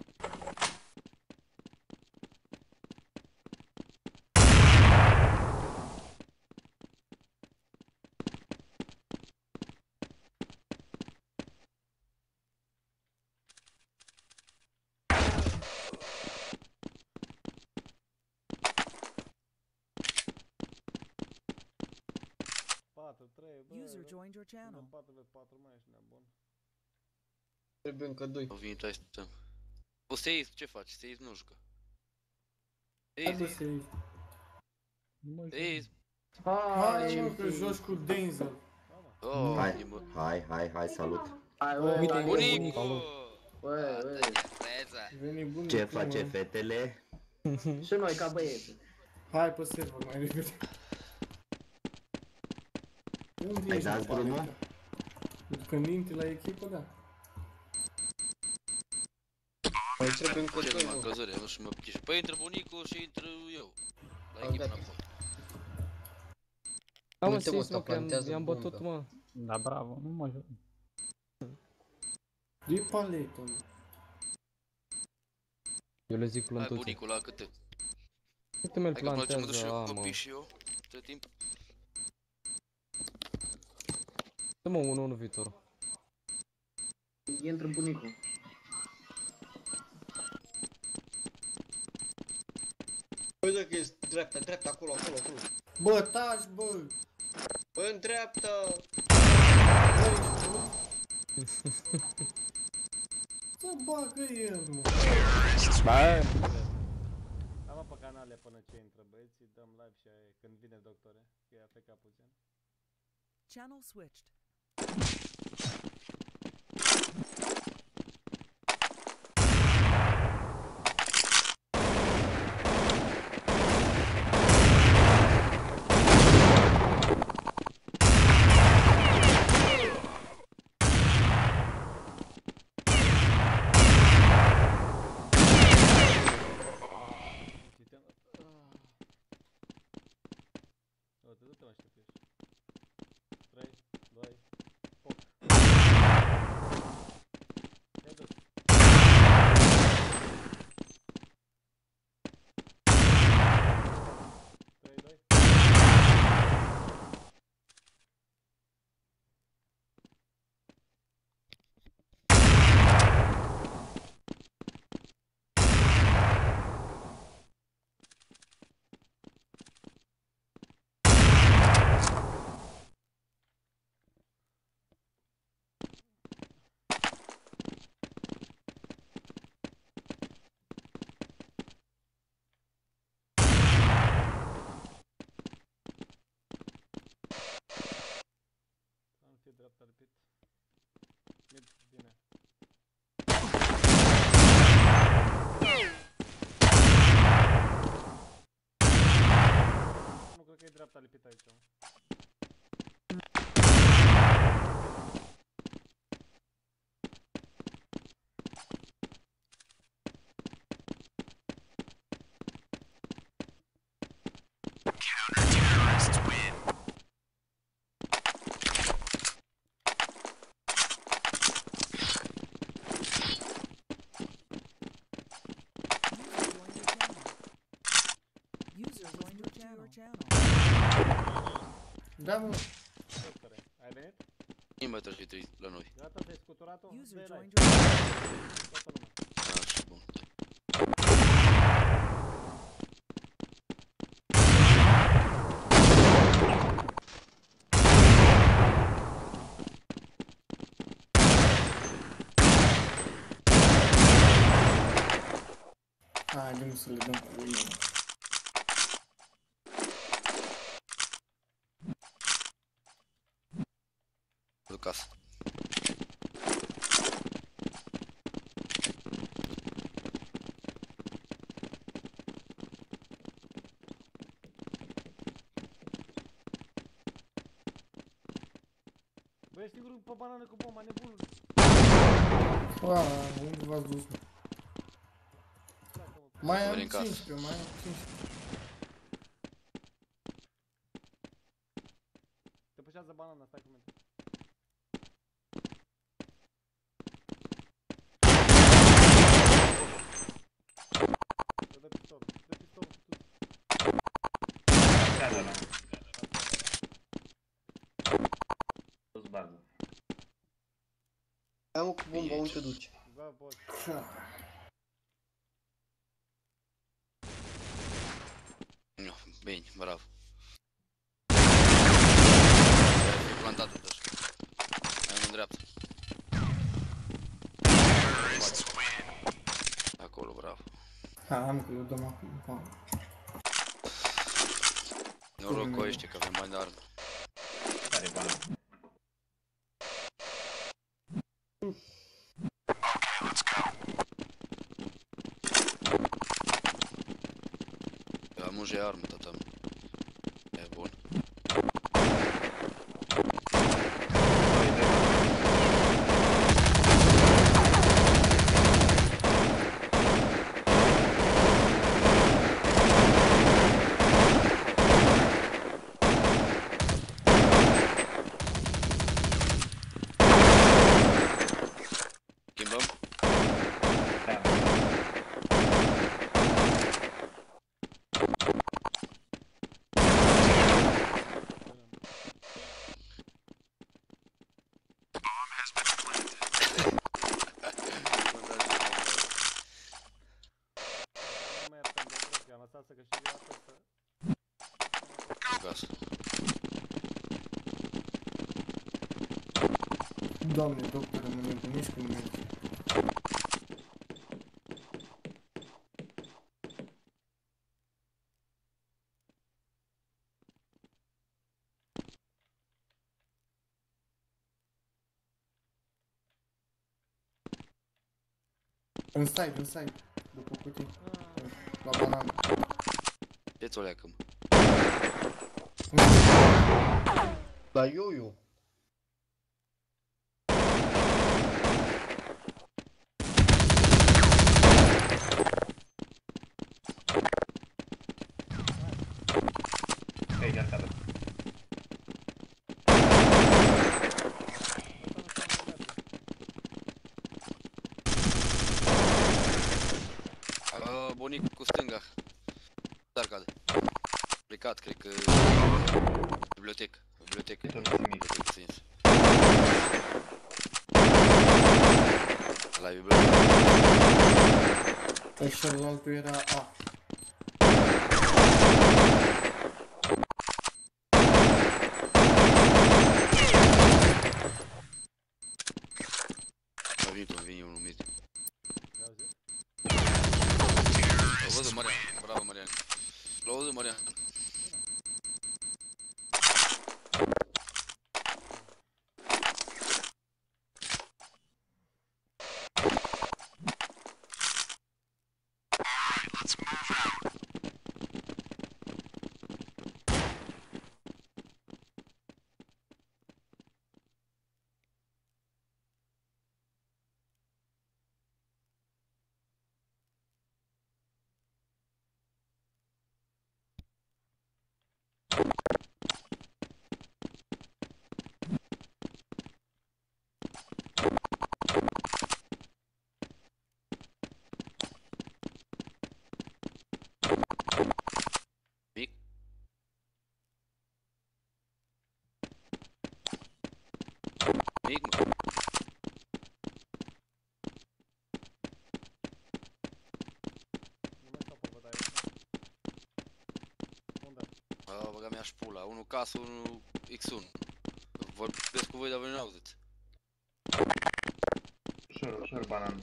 patru trei, bă. User joined your channel. patru pe patru mai ești nebun. trebuie încă doi. Au venit aici, stăm. O Seis, ce faci? Seis nu jucă. Hai bă, Seis, Seis. Seis. Hai mă, că joci cu Denzel. Oh, Hai, nimă. hai, hai, hai, salut. Hai, bă, Uite, Bunicu! bă, bă. Veni bun. Ce face fetele? Și noi ca băieți. Hai pe server mai repede. Unde Ai ești, dat mă, drumul? Paleta? Când intri la echipă, da. Mai trebuie încă Ce doi, nu m-am mă. căzut, nu știu mă piși. Păi intră bunicul și intră eu. La Am echipă dat. înapoi. Da, mă, Uite, mă, Sis, mă, că plantează i-am bombă. bătut, mă. Da, bravo, nu mă joc. E paletă, mă. Eu le zic Hai plântuțe. bunicul la câte? Uite mi-l Hai că până ce mă duc și plantează, eu a, mă. copii și eu, între timp. Dă-mă unu unu viitor. Intră bunicul. Uite că e dreapta, dreapta, acolo, acolo, acolo. Bă, taci, bă! Bă, în dreapta! Să bagă el, mă! Bă! Am pe canale până ce intră băieții, dăm live și aia, când vine doctore, că e A F K puțin. Channel switched. trei, doi, foc. Te-ai dus. trei, doi. Am fi dreapta lipit. Mid, bine. Nu cred că e dreapta lipit aici. User joined your channel. channel. Da, mă. Doctore, ai venit? Inverter și trei la noi. Gata, te-ai scuturat-o? User Dă-i joined like. your Toată lumea. Așa, bun. Haide, mă, să le dăm cu unul. Duc casă. Bă, ești singurul pe banană cu bomba, nebunul. Ua, unde v-ați dus, mă? Mai am Veni în casă. cincisprezece, mai am cincisprezece. Te pușează banana, stai cu mine. Dă, dă pistolul, dă pistolul sus. Da, da, da. Tu-ți bagă. Am cu bomba, unde te duci? Da, poți. Nu, bine, bravo. E plantat uite așa. Mai în dreapta. Acolo, bravo. Ha, am că eu dăm acum. Noroc cu ăștia că avem bani de armă. Care bani? Am un armă, tata. E bun. casă. Doamne, doctore, mă nebunești când mergi. În side, în side, după cutii, la banană. Ce-ți o leacă, mă? La Iuiu. Hei, iar cadă. Uh, Bunic cu stânga. Dar cade. Plecat, cred că... Bibliotecă. Bibliotecă. Bibliotecă sens. La bibliotecă. Păi celălaltul era A. A venit unul, vine unul mid. L-au văzut Marian, bravo Marian. L-au văzut Marian. Mic. Mic, mă. Nu mai stau pe bătaie. Unde? A, băga mea și pula. Unul casă, unul X unu. Vorbesc cu voi, dar voi nu auziți. Ușor, ușor, banan.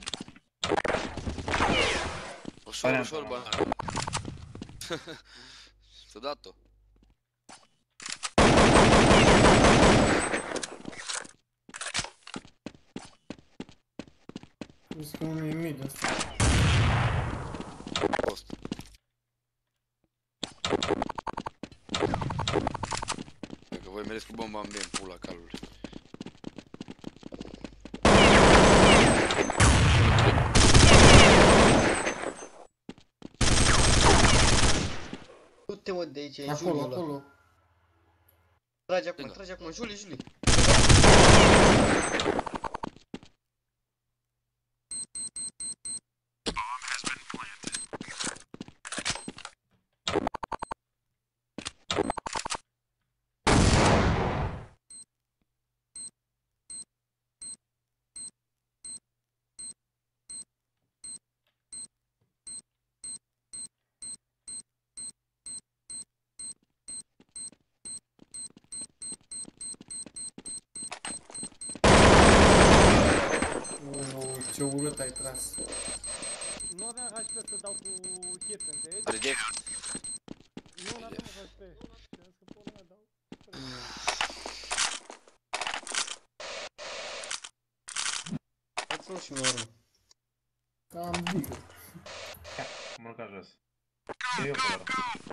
Ușor, ușor, banan. S-a dat-o. Zic că unul e mid ăsta. Post. Dacă voi mergeți cu bomba în ben, pula calului. Du-te mă de aici, e Acolo, Juliul ăla. acolo. Trage acum, trage acum, Juli, Juli. Ce urât ai tras. Nu aveam H P să dau cu hit, înțelegi? Reject. Nu, n-aveam H P. Știam că pula mea dau. Dați-mi și mie urmă. Cam bigă. Mă urca jos. E eu pe ăla.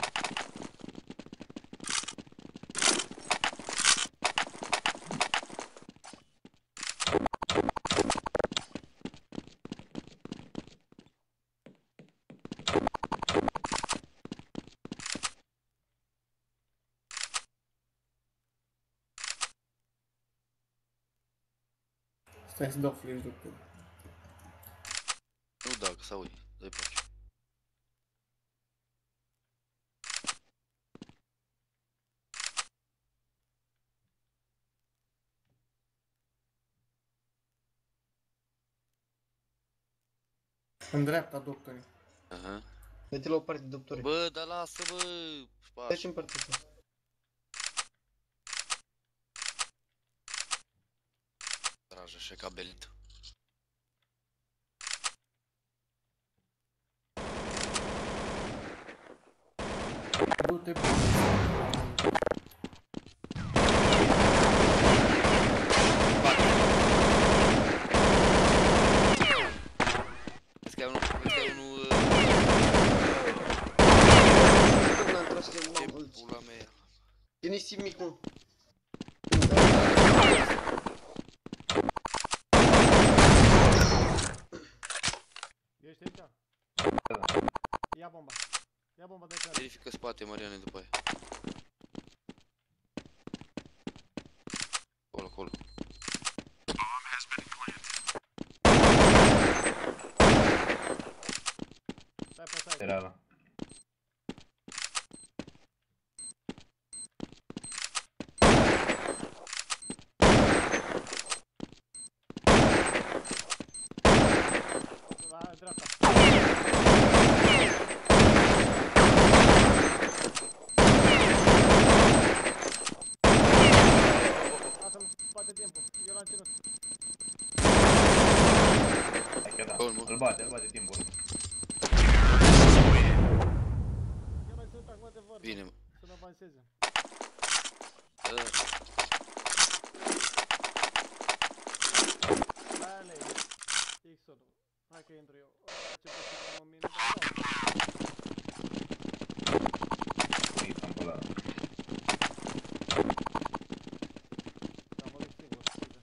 Stai să dau flash, doctor. Nu da, că s-aude. Dă-i pace. În dreapta, doctorii. Aha. Dă-te la o parte, doctore. Bă, dar lasă, bă! Dă-și în partea ta. Trage așa ca belit. Du-te pe... Vezi că e unul... Vezi că e unul... N-am tras de mamă. Pula mea. E nisip mic, nu. Ești aici? Ia bomba. Ia bomba de care. Verifică spate, Mariane, după aia. Acolo, acolo. Stai pe site. Era ăla. La dreapta. Lasă-l, bate timpul. Eu l-am ținut. Hai că da. Îl bate, îl bate timpul. Eu l-am ținut acum de vorbă. Bine, mă. Să-l avanseze. Da. Hai ale, X-ul. Hai că intru eu. Ce puțin am un minut, dar dau. Uite, am pe ăla. Da, mă duc singur, scuze.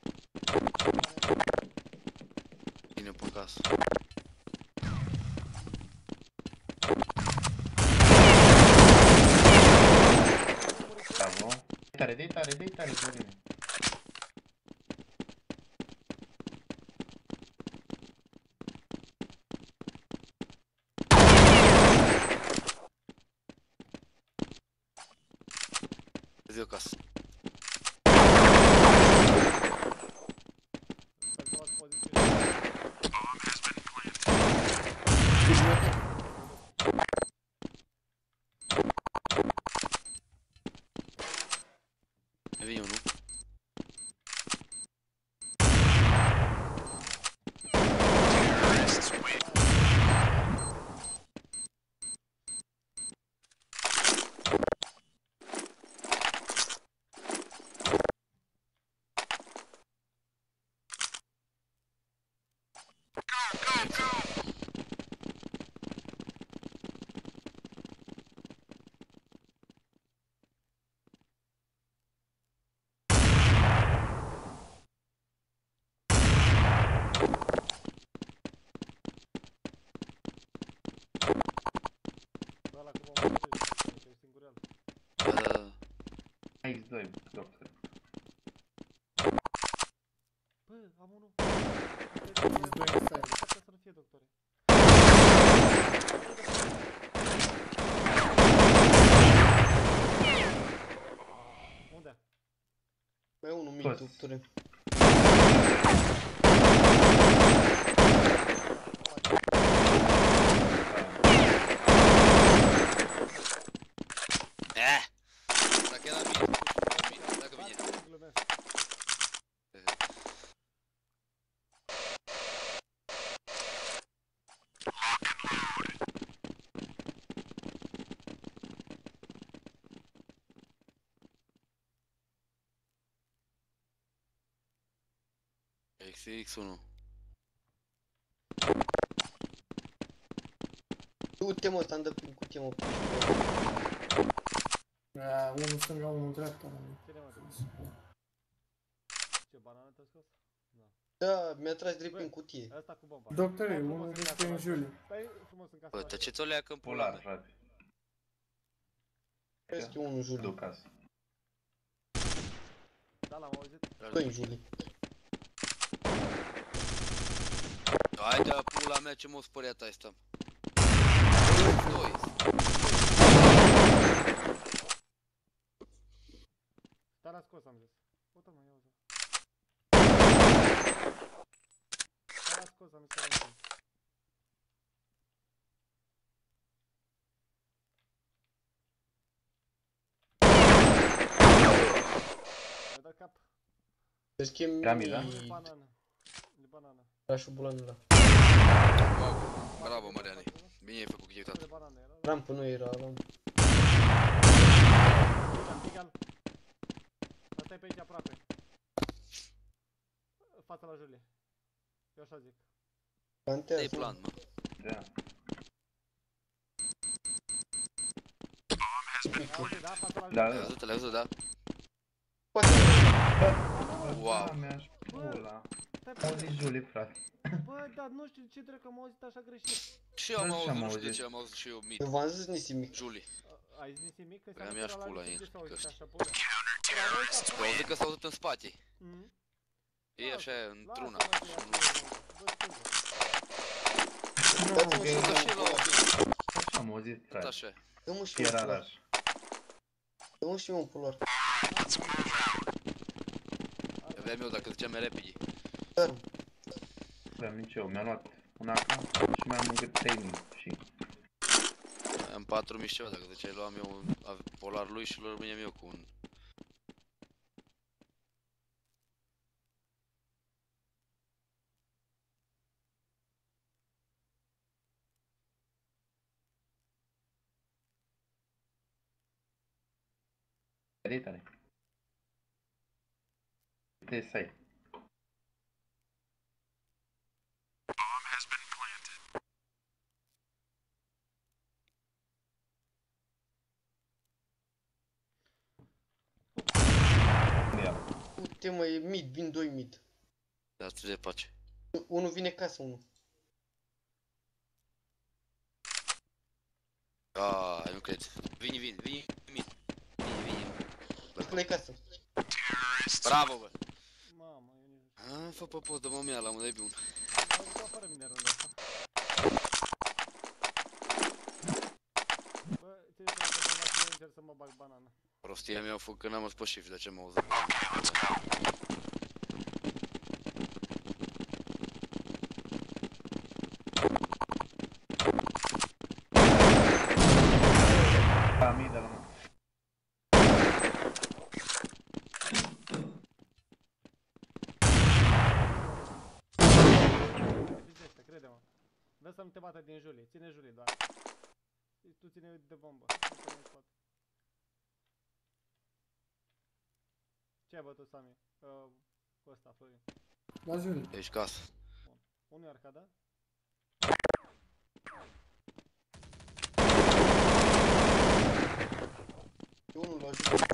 Bine, pe casă. Bravo. Dai tare, dai tare, dai tare, Florin. Zi acasă. Sper să luați poziție. Mai vine unul. Ăla cu bomba de jos, că e singurel. Da, da, da. X doi, doctor. Bă, am unul. X doi în site. Să nu fie doctore. Unde? Mai e unul mic, Cos. doctore. Eh! Dacă era mine, puși mine, dacă vine. Glumesc. X X unu. Du-te mă, ăsta îmi dă prin cutie, mă. A, unul stânga, unul dreapta. Cine mă? Ce, banană te-a scos? Da, mi-a tras drept prin cutie. Ăsta cu bomba. Doctore, unul este în Julie. Stai frumos în casă. Bă, tăceți o leacă în pula Polar, mea. frate. Este unul Julie. Du casă. Da, l-am auzit. Doi în Julie. Haide, pula mea, ce m-a spăriat asta. Doi. Stai la scos, am zis. Uite mă, ia uzi. Stai la scos, am zis că am zis. Mi-a dat cap. Te schimb Piramida. E banană. E banană. Era și bulanul ăla. Bravo, Mariane. Bine ai făcut chestia. De banană era. Rampă nu era, rampă. Egal. Asta e pe aici aproape. Fața la Julie. Eu așa zic. Plantează. E plan, mă. Da. Auzi, da? Fața la Da, Julie. Le-ai văzut, le-ai văzut, da? Poate. Wow. Mea și pula. Auzi Julie, frate. Bă, dar nu știu ce drept că am auzit așa greșit. Și eu am Nu auzit, știu, am nu știu de auzit. ce am auzit și eu mit. Eu v-am zis nisimic. Julie. Ai zis nimic? Că Păi seama mi-aș că la pula nici în ce s-a auzit căști. așa, pula. Că au auzit că s-a auzit în spate. Mhm. E așa, într-una. Lasă-mă să ia bă, scuze. Dați-mă și Că și eu el a auzit. Așa am auzit, Tot frate. așa. Dă-mă și eu un Era pular. raș. Dă-mă și eu un pular. Aveam eu dacă ziceam mai repede. Dar, Aveam nici eu, mi-am luat un A K și mai am încă trei mii și... Am patru mii și ceva, dacă ziceai luam eu un polar lui și rămâneam eu cu un... Tare, tare. Uite, stai. uite mă, e mid, vin doi mid. Da, tu de pace. Unul vine casă, unul. Aaaa, nu cred. Vini, vini, vini, vini. Vini, vini. Urcă-le casă. Bravo, bă. Mamă, eu nici nu A, fă pe post, dă-mă mea la mă, dai bun. știu. Am dat fără mine rândul ăsta. Bă, ți-e seama că prima să încerc să mă bag banana. Prostia mea a făcut că n-am auzit pe shift, de ce m-a auzit? Da, mii de la mă. Vizește, crede-mă. Vă să nu te bată din Julie, ține Julie doar. Tu ține de bombă. Tu ține în spate. Ce ai bătut, Sami? Uh, cu ăsta, Florin. La Julie. Ești casă. Bun. Unul e arcada? E unul la Julie.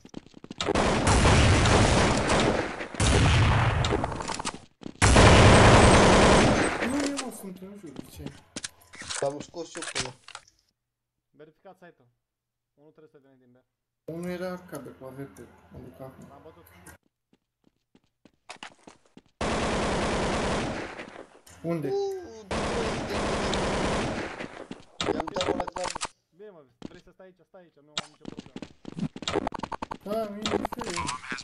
Nu, eu mă sunt în Julie, ce? L-am scos și eu pe ăla. Verificați site-ul. Unul trebuie să veni din B. Unul era arcade cu A V P, am duc acum. L-am bătut. Unde? I-am dat una clar. Bine mă, vrei să stai aici? Stai aici, nu am nicio problemă. Da, mie e fel.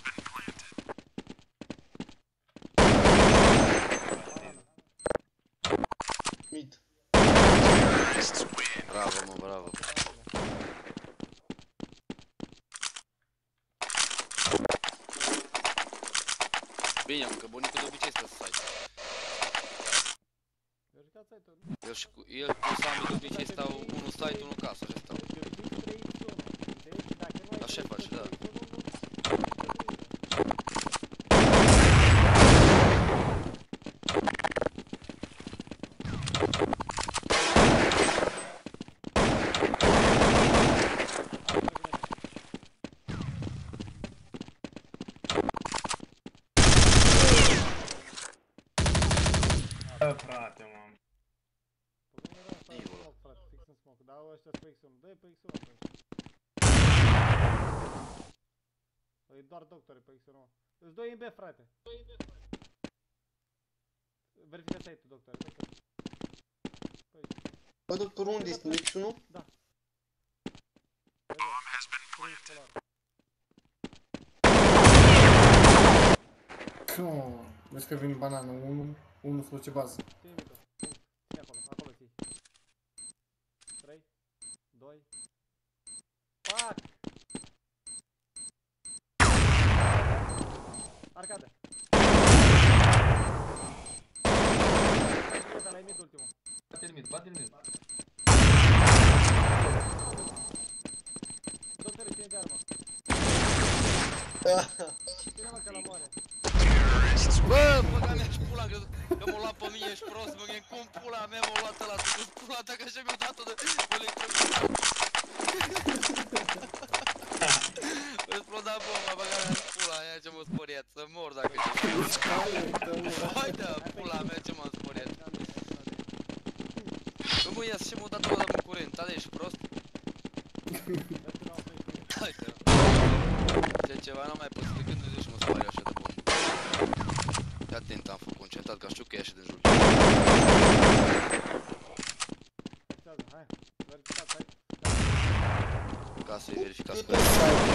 Mid. Bravo, mă, bravo. Bine, mă, că bunicul de obicei stă să site. Verificați site-ul. El și cu, el cu Sami de obicei stau unul site, unul casă, așa stau. De obicei trei x unu. Deci dacă nu ai Așa face, da. Bă, frate, mă. Păi nu era asta, smoke, frate, fix în smoke. Dar ăștia pe x unu. Dă-i pe x unu atunci. E doar doctori pe x unu. Îți doi în B, frate. Verifică site-ul, doctor. Păi. Bă, doctor, unde este? În X unu? Da. Oh, vezi că vine banană, unul, unul face bază. Ține mică. Ține acolo, acolo ții. trei, doi, pac! Arcade. Bate-l mute. Doctor, ține de armă. Ține mă că la moare. Bă, băga mea și pula, că că m-a luat pe mine, ești prost, mă, cum pula mea m-a luat ăla, cum pula ta, că așa mi-a dat-o de electrocutat. Exploda bomba, băga mea și pula aia ce m-a sporiat, să mor dacă ce hai da, pula mea ce m-a sporiat. Bă, mă, ia ce m-a dat ăla de curent, tale, ești prost? Hai da. Ce ceva n-am mai pățit de când îți mă spari așa de bun. Fii atent, am fost concentrat, că știu că e așa de jur. Hai, verificați, hai. Ca să-i verificați pe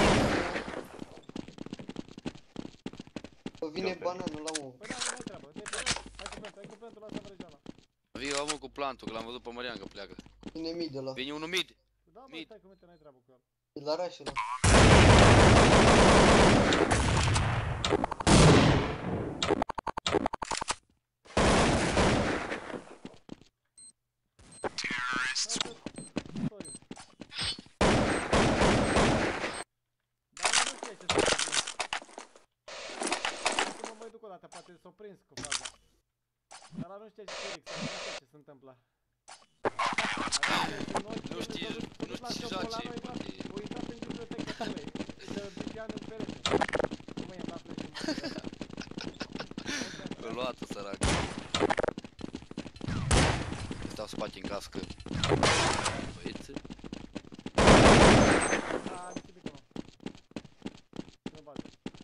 Vine bananul la ou. Păi da, nu-i treabă, hai cu plantul, hai cu plantul, lasă vrăjeala. Vii omul cu plantul, că l-am văzut pe Marian că pleacă. Vine mid ăla. Vine unul mid. Da, bă, stai cu minte, n-ai treabă cu el. E la raș ăla. Poate s-o prins cu faza. Dar ăla nu știa ce Felix, nu știa ce se întâmplă. Nu știi, nu știi ce joace. O intrat în bibliotecă cu lui. Se ducea în perete. Cum e, la fleșe mă. L-a luat-o, sărac. Stau spate în cască. Băiețe. A, nici bică mă. Nu bate.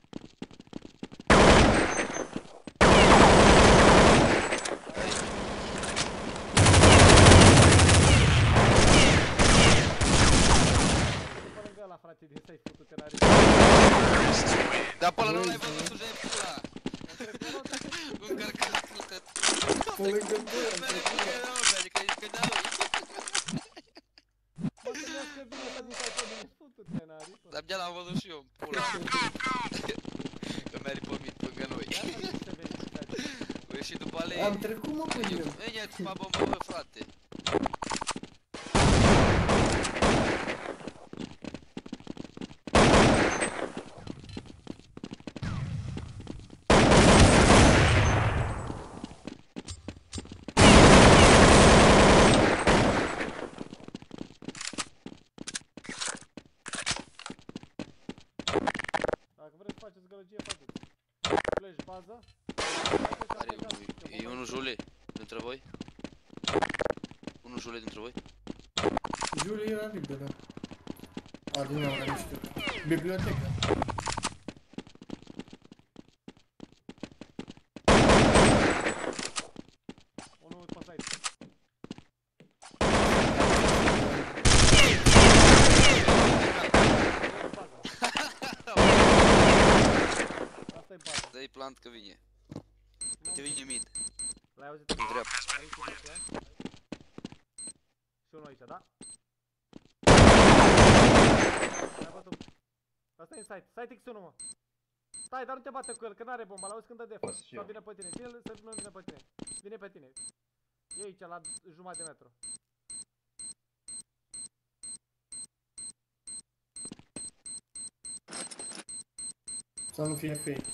Frate, din stai făcut-te n-are. Dar pe ăla nu l-ai văzut, tu jai pula! Încărcat-l-te! Pe lângă doi am trecut. Adică ești de-a lui. Mă gândeam că bine ăsta din stai pe mine, făcut-te n-are. Dar abia l-am văzut și eu, pula! Că mi-a ripămit lângă noi. Păi și după alei... Am trecut mă pe el. Veni-ați pa bombă, bă, frate! Faceți gălăgie, faceți. Flash, bază. Are, e unul Jule dintre voi? Unul Jule dintre voi? Jule era liberă. A, din nou, nu știu. Bibliotecă. Unul pe site. Dă-i plant că vine. Uite vine mid. L-ai auzit? În dreapta. Și unul aici, da? Asta e în site. Site X unu, mă. Stai, dar nu te bate cu el, că n-are bomba. L-auzi când dă def. Sau vine pe tine. Ține-l să nu vine pe tine. Vine pe tine. E aici, la jumătate de metru. Să nu fie fake.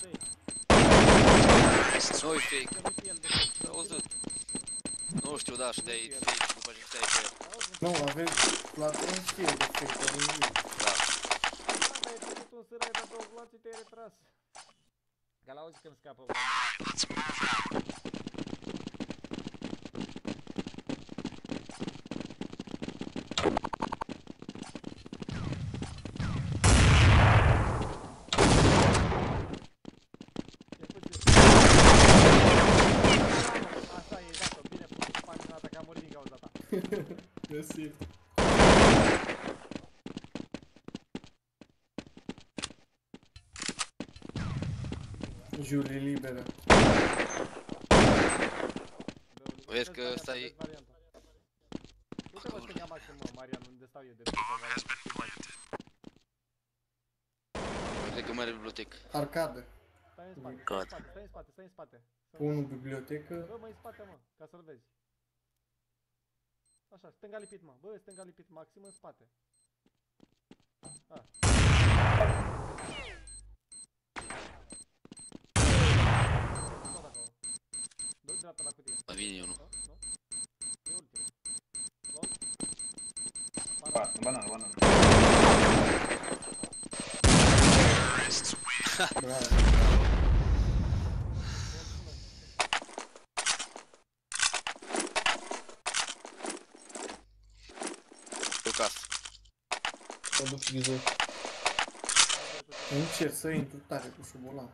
Nu-i fake. Auzit. Nu știu, da, și de-ai fake după ce stai pe el. Nu, aveți platform știe de fake, dar nu știu. Da. Ai făcut un sâr, ai dat două gloanțe, te-ai retras. Că l-auzi când scapă. Găsit. Julie liberă. Vezi că ăsta e... Nu te văd că ia maxim, mă, Marian, unde stau eu de pe variantă. Cred că mare bibliotecă. Arcadă. Stai în spate, stai în spate, stai în spate, stai în spate. Unul bibliotecă. Bă, mai în spate, mă, ca să-l vezi. Așa, stânga lipit, mă. Bă, stânga lipit, maxim în spate. A. Tot acolo. Du dreapta la cutie. Mai vine unul. Nu? Nu? E ultimul. Long. Ba, banana, banana. Bravo. Lucas. Mă duc vizor. Încerc să intru tare cu șubolan.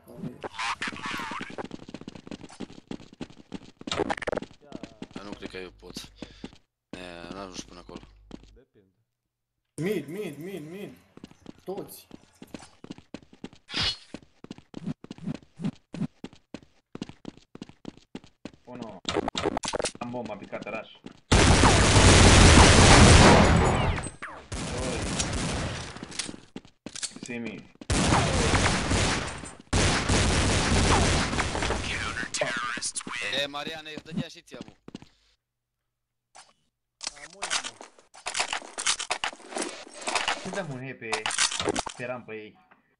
Eu nu cred că eu pot. E, n-ajungi până acolo. Depinde. Mid, mid, mid, mid. Toți. Uno. Am bomba picată, raș. Simi. E, Mariane, îți dădea și ție, mă. Ce dăm un he pe, pe rampă ei?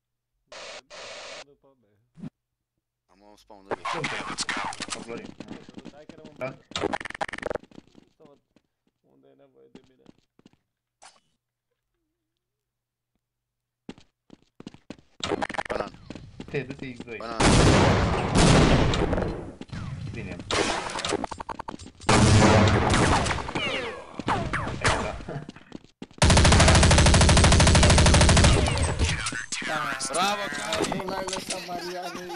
Am un spawn de B. Să Florin. Hai că rămân. Da? Să văd unde e nevoie de mine. Banan. Te, du-te X doi. Banan. Bine. Bravo, Cai! Nu l-ai lăsat Marianei.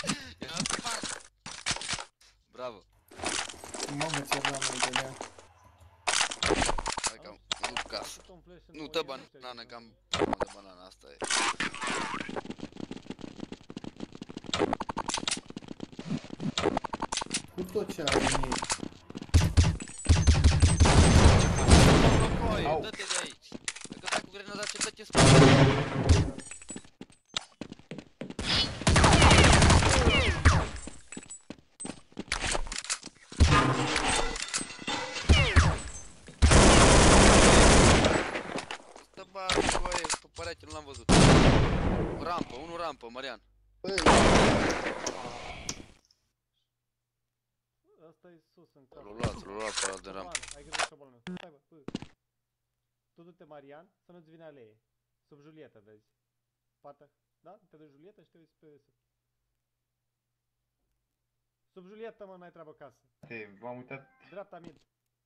Bravo. Mamă, ce n-am mai de ea. Hai că am Lucas. Nu, dă banană, că am de banană, asta e. Cu tot ce are în ei. Coaie, dă-te de aici. Dacă dai cu grenada, ce dă-te spune? Stă bagi, coaie, pe perete, nu l-am văzut. Rampă, unul rampă, Marian. Asta e sus în cap. L-a luat, l-a luat pe ăla de rampă. Ai grijă de șobolul meu. Stai, bă, bă. Tu du-te, Marian, să nu-ți vină alee. Sub Julieta, vezi. Partea. Da? Te duci Julieta și te uiți pe... Sub Julieta, mă, n-ai treabă casă. Te, v-am uitat. Dreapta mid.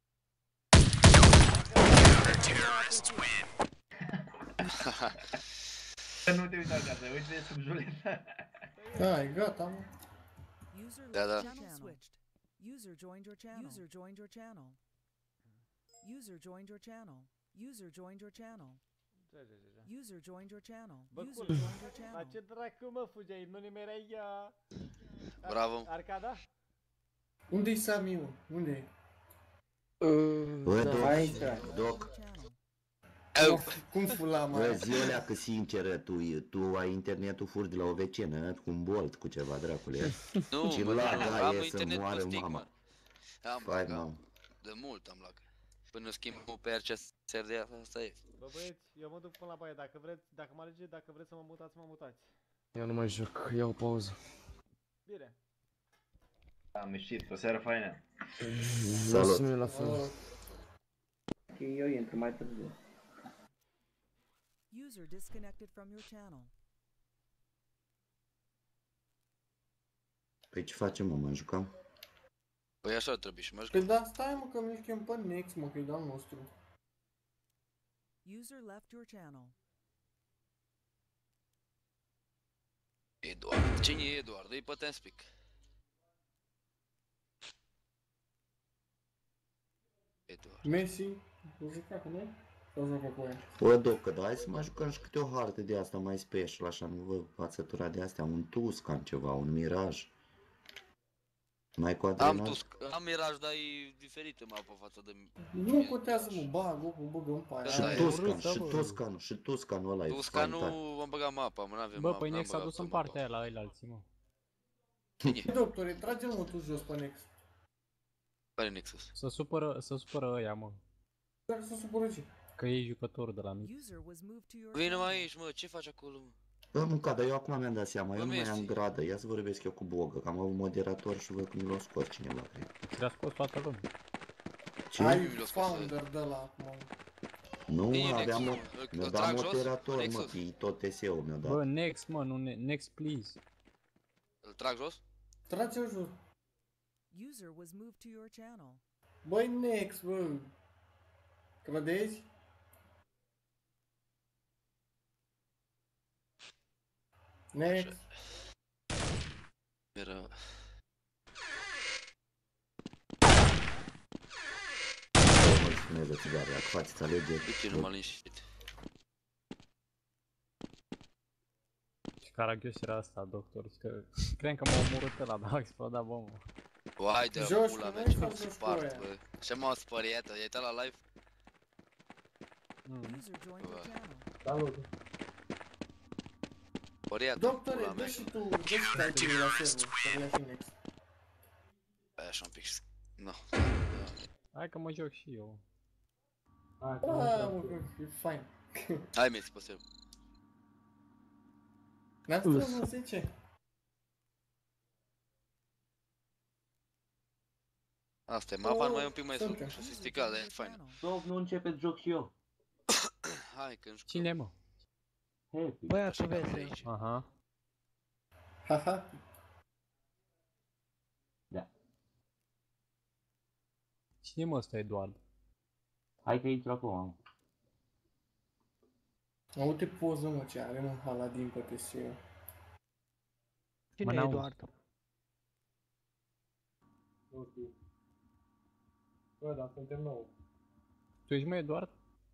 Să nu te uita acasă, uite sub Julieta. Da, e gata, mă. Da, da. User joined your channel. User joined your channel. User joined your channel. User joined your channel. User joined your channel. User joined your channel. La ce dracu, mă, fugeai? Nu nimereai ea. Bravo. Arcada? Unde-i Sami, mă? Unde-i? Bă, Da, Doc, aici. Doc. Cum fula, mă? Bă, zi o leacă sinceră, tu, tu ai internetul fur de la o vecină, cu un bolt, cu ceva, dracule. Nu, și mă, la nu, am gaie să internet cu moară stick, mama. mă. Am Fai, lag, mamă. de mult am lag. Până schimbul pe R C S R D, asta e. Bă, băieți, eu mă duc până la baie. Dacă vreți, dacă mă alege, dacă vreți să mă mutați, mă mutați. Eu nu mai joc, iau o pauză. Bine. Am ieșit, o seară faină. Salut. La fel. Ok, eu intru mai târziu. User disconnected from your channel. Păi ce facem, mă, mă jucăm? Păi așa trebuie și mă Păi da, stai, mă, că mi-l chem pe Nex, mă, că-i de-al nostru. User left your channel. Eduard, cine e Eduard? E pe TeamSpeak. Eduard. Messi, o juca cu noi? Sau joacă cu ea? Bă, Doc, că da, hai să mai jucăm și câte o hartă de asta mai special, așa, nu vă fațătura de astea, un Tuscan ceva, un Miraj. Mai cu Am adrenal. tus, am Miraj, dar e diferită mapă față de... Nu contează, mă, bag, o băgăm pe aia. Și Da, e Tuscan, urât, și da, bă. Tuscan, și Tuscanul ăla e Tusca nu fantastic. am băgat mapa, mă, n-avem Bă, mapă, păi n-am Nex a băgat dus în mapa. partea aia la ei alții, mă. Doctore, trage-l, mă, tu jos pe Nex. Care Nexus? Să supără, să supără ăia, mă. Care să supărăci. Că e jucător de la mic. Vino mai aici, mă, ce faci acolo, mă? Bă, mânca, dar eu acum mi-am dat seama, eu Bă, nu mai am Messi. gradă, ia să vorbesc eu cu Bogă, că am avut moderator și văd că mi l-a scos cineva, cred. Ți-a scos toată lumea. Ce? Ai founder de la acum. Nu, Bine, aveam, Nexus, o- îl- mi-a îl dat trag jos? moderator, mă, Nexus? că e tot T S-ul mi-a dat. Bă, next, mă, nu ne next, please. Îl trag jos? Trage-o jos. User was moved to your channel. Băi, next, bă. Credeți? Next. Era... Mă spune de țigară, dacă faceți alegeri. De ce nu m-a liniștit? Și caragios era asta, doctor. Că cred că m-a omorât ăla, dar a explodat bomba. Bă, haide, Joci, pula că mea, nu-i ce mă faci spart, joci cu bă. Ce m-a spăriat, ai uitat la live? User joined your channel. Salut. Spăriat, Doctore, pula dă mea. și tu, dă și type-ul la server, să ia și next. Hai așa un pic. No. Hai că mă joc și eu. Ah, mă, că e fain. Hai, Messi, pe server. N-ați Us. spus, mă, zece? Asta e, mapa Oh, mai e un pic mai suntem. sofisticat, dar e fain. Stop, nu începeți, joc și eu. Hai că jucăm. Cine, mă? Happy. Băiatul Așa, vesel. aici. Aha. Haha. Cine, mă, ăsta Eduard? Hai că intru acum, mă. Uite poză, mă, ce are, mă, Haladin pe P S. Cine e n-auzi. Eduard? Nu știu. Bă, dar suntem nou. Tu ești, mă, Eduard?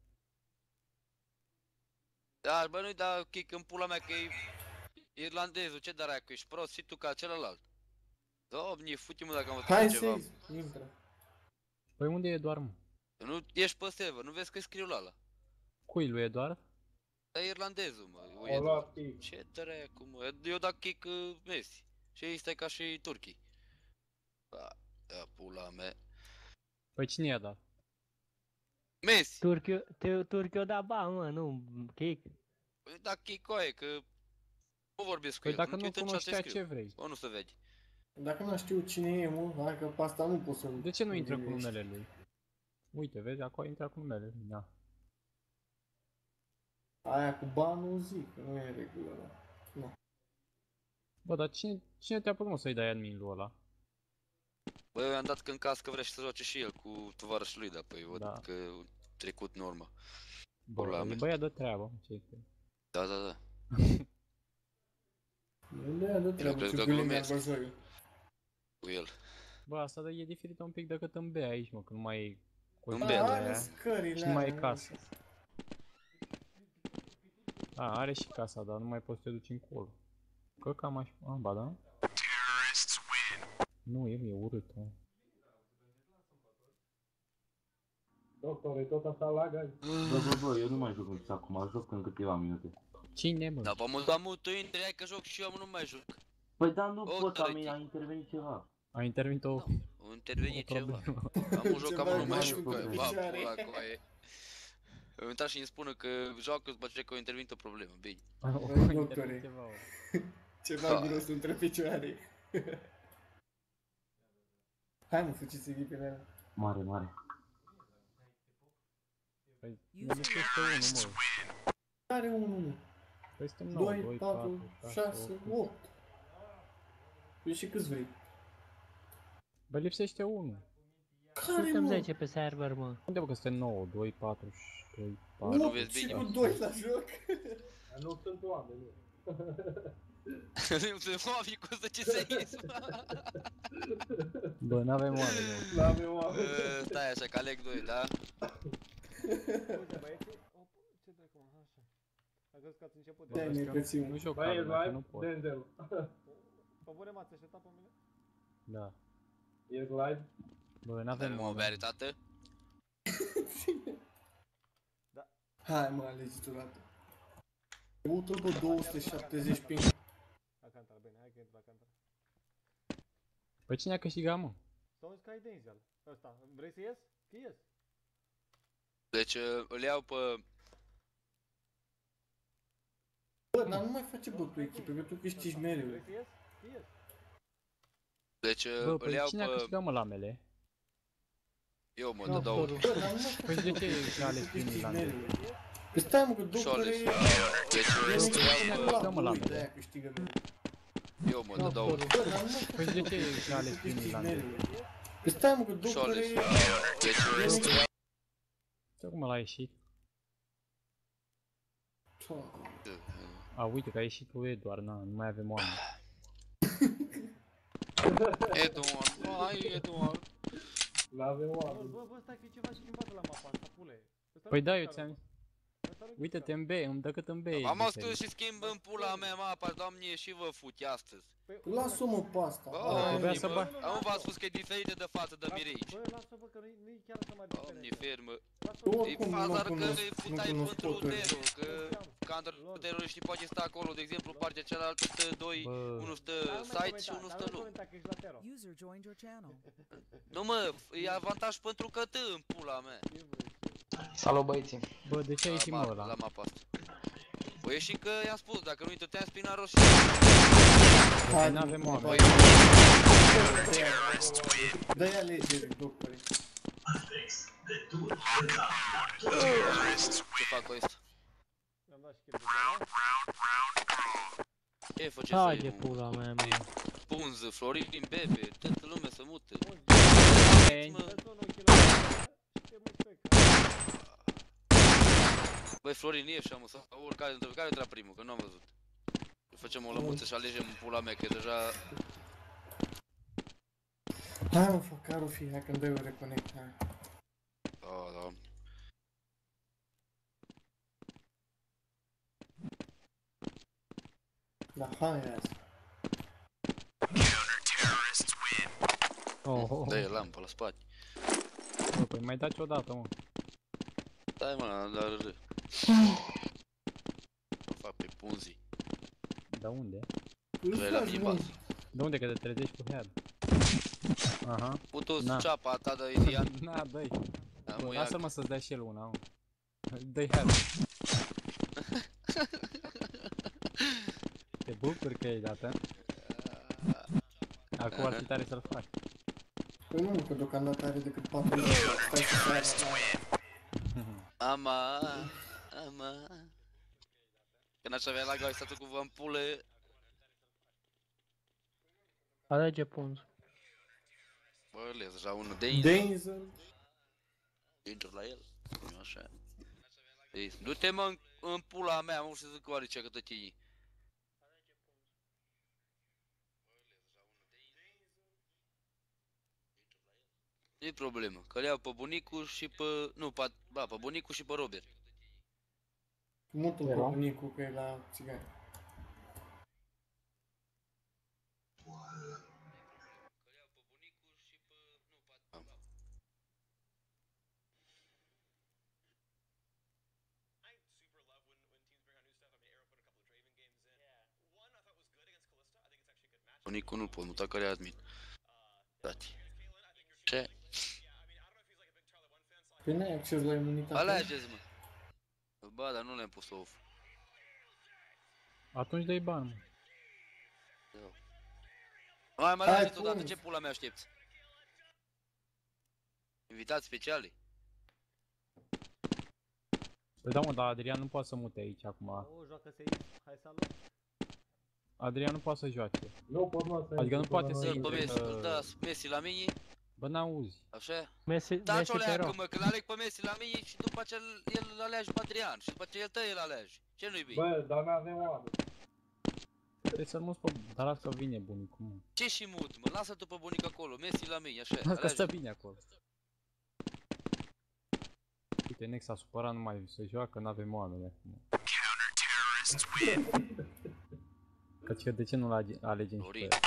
Da, bă, nu-i da kick în pula mea că e irlandezul, ce dracu, ești prost și tu ca celălalt. Domne, fute-mă dacă am văzut Hai ceva. să intră. Păi unde e Eduard, mă? Nu ești pe server, nu vezi că scriu la ăla. Cui, lui Eduard? Da, e irlandezul, mă. O E luat pic. ce dracu, mă. Eu dat kick uh, Messi. Și ei stai ca și turcii. Da, da, pula mea. Păi cine i-a dat? Messi! Turchiu, te- Turchiu da ba, mă, nu, kick. Păi da kick oaie, că nu vorbesc cu Păi el. dacă nu nu te uită în cunoștea, ce ce scriu. vrei? O, nu se vede. Dacă nu știu cine e, mă, hai că pe asta nu pot să-l... De ce nu intră cu îl numele lui? Uite, vezi, acolo intră cu numele lui, da. Aia cu banul zic, că nu e în regulă, da. Nu. Bă, dar cine, cine te-a putut, mă, să-i dai admin lui ăla? Bă, eu i-am dat că în caz că vrea și să joace și el cu tovarășul lui, dar păi văd Da. că trecut în urmă. Bă, Pula mea. e băiat de treabă, mă, ce este? Da, da, da. Nu e de treabă, cred ce că gâlim glumesc. arbăzoi. Cu el. Bă, asta de- e diferit un pic decât în B aici, mă, că nu mai e cu În B B, de da. Are aia. scările Și nu mai e alea, casă. A, are și casa, dar nu mai poți să te duci încolo. Că cam așa, a, ba da? Nu, el e urât, mă. Doctore, tot asta lagă. Bă, bă, bă, eu nu mai joc nici acum, joc în câteva minute. Cine, mă? Da, pe mult, la mult, tu intri, hai că joc și eu, mă, nu mai joc. Păi da, nu O, pot, am, tărăti. a intervenit ceva. A intervenit o... O interveni o ceva. problemă. Am un joc, Ceva am nu mai mai joc. cu Ba, picioare. pula cu aia. Am intrat și îmi spună că joacă, după ce că a intervenit o problemă, bine. A Doctore. intervenit ceva, o. Ceva Ha. gros între picioare. Hai mă, fugiți echipele alea. Mare, mare. Păi, nu este unul, mă. Are unul, mă. Păi suntem nouă, doi, doi, patru, patru, șase, opt. Păi și câți vrei? Bă, lipsește unul. Care, Suntem mă? zece pe server, mă. Unde bă că suntem nouă, doi, patru, doi, patru. Nu opt vezi și bine, cu mă. doi la joc. Nu sunt oameni, nu. Nu sunt oameni cu să ce să ies, mă. Bă, n-avem oameni, mă. N-avem oameni. Bă, stai așa, că aleg doi, da? Uite, băieții, op, ce dracu, mă, așa. A crezut că ați început Dai, de ne cățim. Nu joc Băi, e calul, dacă nu live, pot. Denzel. Pe bune m-ați așteptat pe mine? Da. E live. Bă, Dar n-avem mă oameni. beari, tată? Hai mă, alegi tu dată. Uite bă, două sute șaptezeci ping. Acantar, bine, hai că intru Acantar. Păi cine a câștigat, mă? Sau că ai Denzel. Ăsta, vrei să ies? Că ies. Deci uh, îl iau pe... Bă, dar nu mai face bă tu echipe, că tu câștigi mereu. Deci uh, Bă, îl păi iau cine a pe... câștigat mă la mele? Eu mă, de două ori. Păi de ce e ales primul la mele? Păi stai mă, că doctor e... Deci îl iau pe... Eu mă, de două ori. Păi de ce e ales primul la mele? Păi stai mă, că doctor e... Deci îl iau... Știu cum l-a ieșit? A, uite că a ieșit cu Eduard, na, nu mai avem oameni. Eduard, hai Eduard. N-avem Bă, oameni. bă, bă, stai că e ceva schimbat la mapa asta, pule. Păi da, eu ți-am... Uite-te în B, îmi dă cât în B. Am auzit și schimb în pula mea mapa, doamne, și vă futi astăzi. Lasă-o mă pe asta. Bă, am v-am spus că e diferită de față de Mirici. Bă, lasă-o că nu-i chiar așa mai Doamne, fermă. Oricum E nu faza că cunosc, îi nu futai cunosc pentru poturi. Nero, că counter-teroriștii poate sta acolo, de exemplu, partea cealaltă stă doi, unul stă site și unul stă nu. User joined your channel. Nu mă, e avantaj pentru că te în pula mea. Salut băieții. Bă, de ce ai ieșit mă ăla? La mapa asta. Păi e și că i-am spus, dacă nu-i tăteam spina roșie. Hai, n-avem oameni. Dă-i alegere, doctore. Ce fac cu ăsta? Ce face Hai să de pula mea, mă. Punză, Florin, Bebe, toată lumea să mută. Băi, Florin, e așa, mă, sau oricare dintre care era primul, că nu am văzut. Facem o lămuță și alegem pula mea, că e deja... Hai mă, focarul fie, hai că-mi dai o reconnect, hai. Da, da. Da, hai azi. Oh, oh. Dă-i lampă la spate. Bă, păi mai dați odată, mă. Stai mă, dar râ. O fac pe punzii. Da unde? Vrei la mine bază. De unde, că te trezești cu head? Aha. Putu Na. ceapa ta de Ilian. Na, dă-i. Da, Bă, mă, lasă-l ia. mă să-ți dai și el una, mă. Dă-i head. Te bucuri că ai dat, a? Acum ar fi tare să-l fac. Păi nu, că deocamdată are decât patru luni. Stai să faci. Ama, ama. Când aș avea la goi statul cu vămpule. Alege punz. Bă, le deja unul Denzel. Denzel. Intru la el. Nu așa. Ei, du-te mă în, în pula mea, mă, să zic oare ce cătătii. Nu-i problemă, că le iau pe bunicu și pe... Nu, pe, ba, pe bunicu și pe Robert. Mută-l pe bunicul că e la țigani. Bunicu nu pot muta, care e admin. Tati. Ce? Păi n-ai acces la imunitate? Alegeți, mă. Ba, dar nu le-am pus off. Atunci dai bani, mă. Mai mai Hai, alegeți odată, punzi. ce pula mea aștepți? Invitați speciali? Păi da, mă, dar Adrian nu poate să mute aici acum. O, joacă să iei, hai să luăm. Adrian nu poate să joace. Nu pot, mă, să Adică nu poate să Să-l pe intre, Messi, că... da, Messi la mini, Bă, n-auzi. așa? Messi, Da, Messi ce o te leagă, rog. mă, că l-aleg pe Messi la mini și după aceea el îl alegi pe Adrian și după aceea el tăi îl alegi. Ce nu-i bine? Bă, dar n-avem oameni. Trebuie să-l muți pe... Dar lasă că vine bunicul, mă. Ce și mut, mă, lasă tu pe bunic acolo, Messi la mini, așa, Că alegi. stă bine acolo. Uite, Nex s-a supărat, nu mai se joacă, n-avem oameni acum. Căci că de ce nu-l alege- alegem și pe el?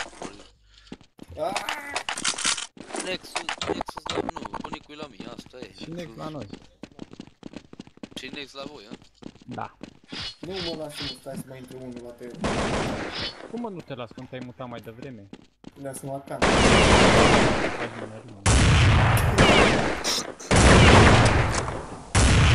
Nexus, Nexus la... nu, bunicul e la mine, asta e. Și Nex la noi. Și Nex la voi, hă? Da. Nu mă lasă, nu stai să mai intre unul la tele. Cum mă nu te las când te-ai mutat mai devreme? Lasă-mă la cameră. Faci mânerii, mă.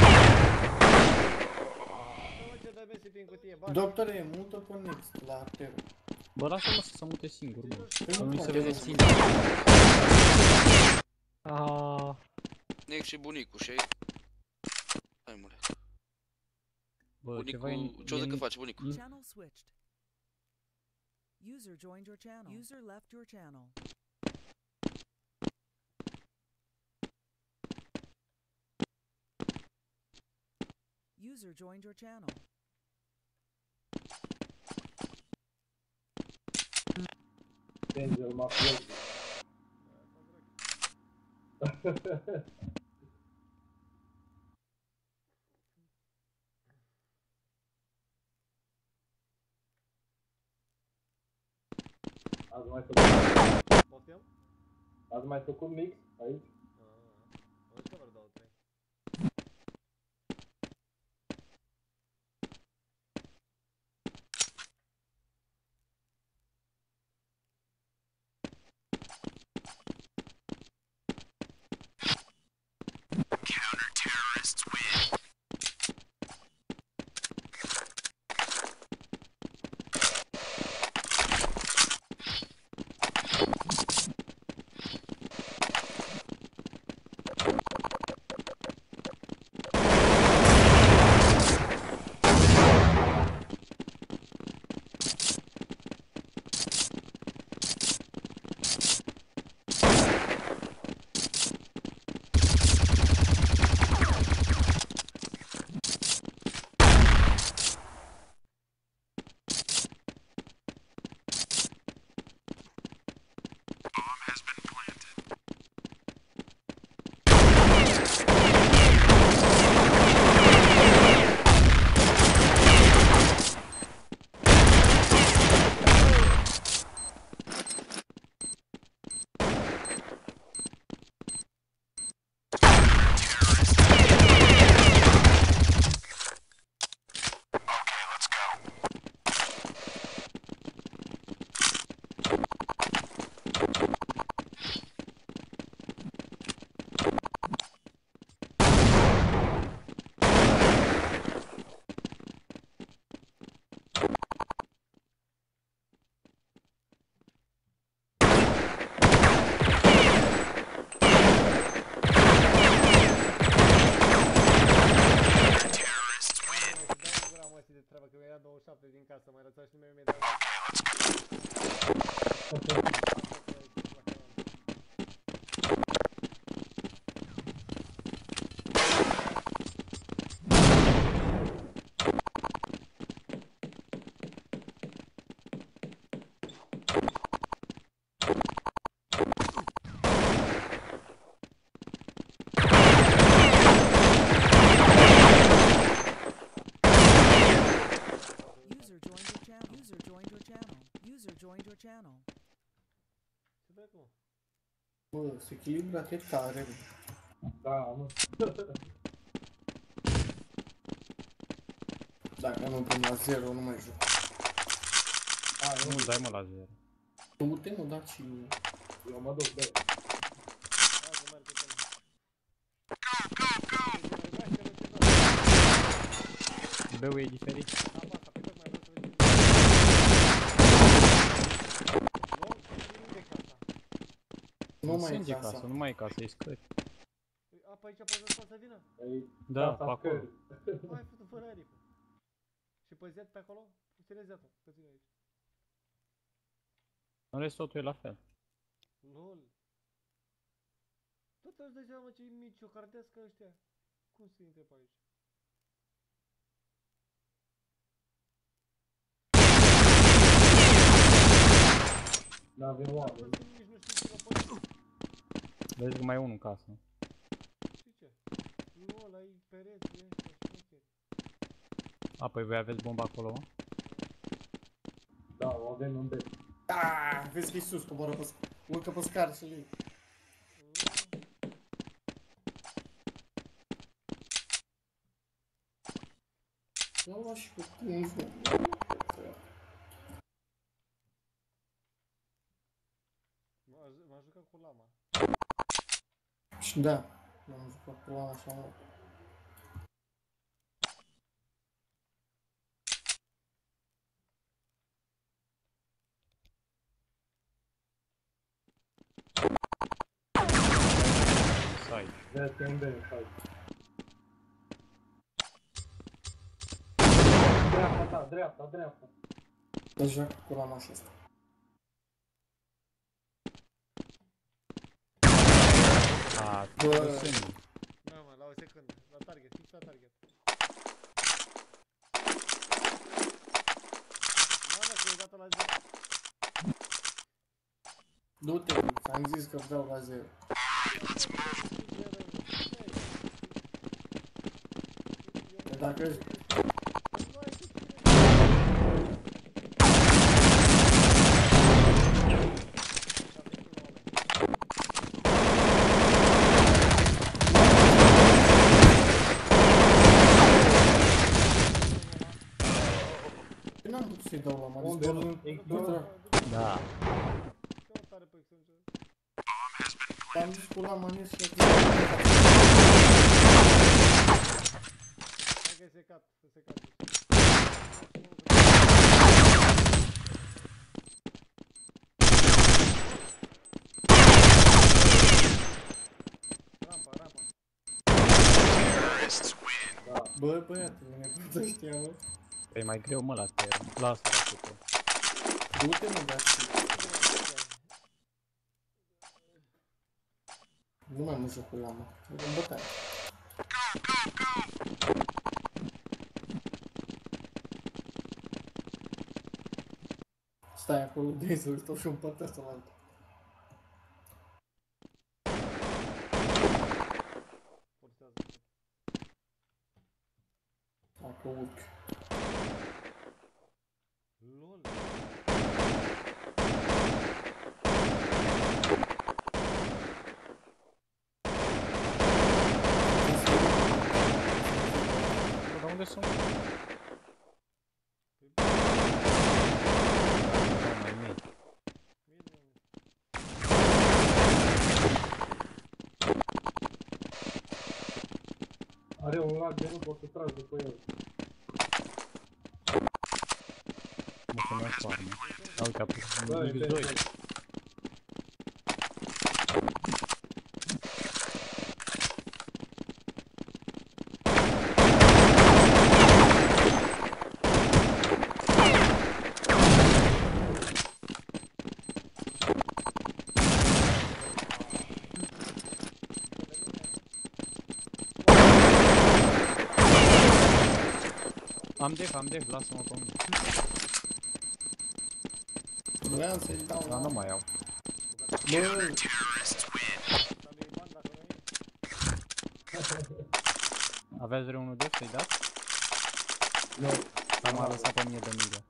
Doctore, e multă pe next la arteră. Bă, lasă-mă să se mute singur, bă. Păi Să nu nu-i se poate, vede mă. singur. Ah, Nec și bunicul și ai... Hai mule. Bă, ceva e... Bunicul, ce o să că faci bunicul? Channel switched. User joined your channel. User left your channel. User joined your channel. Angel mafioso. Ați mai făcut... Poftim? Ați mai făcut mix aici? Văd că vor două, trei. din casă, mai răța și nimeni mi-e dat. Bă, se echilibra atât tare. Da, mă. Dacă nu pun la zero, nu mai joc. A, nu, dai mă la zero. Du-te mă, dați și... Eu mă duc, dă. B-ul e diferit. Nu mai e casa. casa. Nu mai e casa, e scări. A, pe aici poate să vină? Da, pe acolo. Hai, fă-tu fără aripă. Și pe Z pe acolo? Ține Z-ul, că ține aici. În rest totul e la fel. Lol. Tot îți dai seama ce-i mici, o cardească ăștia. Cum se intre pe aici? N-avem oameni. Nici nu știu ce la păi. Vezi că mai e unul în casă. Știi ce? Lol, ai pereți ăștia, șmecher. A, păi voi aveți bomba acolo, mă? Da, o avem în bec. Aaaa, vezi că-i sus, coboară pe scară. Urcă pe scară să-l iei. Eu l-am și pe cum zi. M-a jucat cu lama. Și da, m-am jucat cu lama așa mult. Vezi că e în bine, hai. Dreapta ta, dreapta, dreapta. Deci joacă cu la masă asta. A, Bă. Mamă, la o secundă, la target, fix la target. Mamă, că e dat-o la zero. Du-te, ți-am zis că vreau la zero. Că dacă ești... N-am putut să-i dau la mare, Unde? sper... Da. Am zis cu la mane și... Hai că e secat, e secat. Rampa, rampa. Bă, băiatul, mine pot ăștia, mă. E mai greu, mă, la te lasă rachetă. Du-te, mă, dar nu mai mă joc cu ea, mă. E în bătaie. Stai acolo, Daisy, stau și împart asta la altă. Dacă urc. LOL. Dar unde sunt? Are un lag de nu pot să tragi după el. Mă să mai farmă. Da, uite, apoi, Bă, nici doi. Am def, am def, lasă-mă pe mine. Vreau să-i dau. Dar nu mai iau. Bă! Aveți vreunul def să-i dați? Nu. M-a lăsat pe mine de mingă.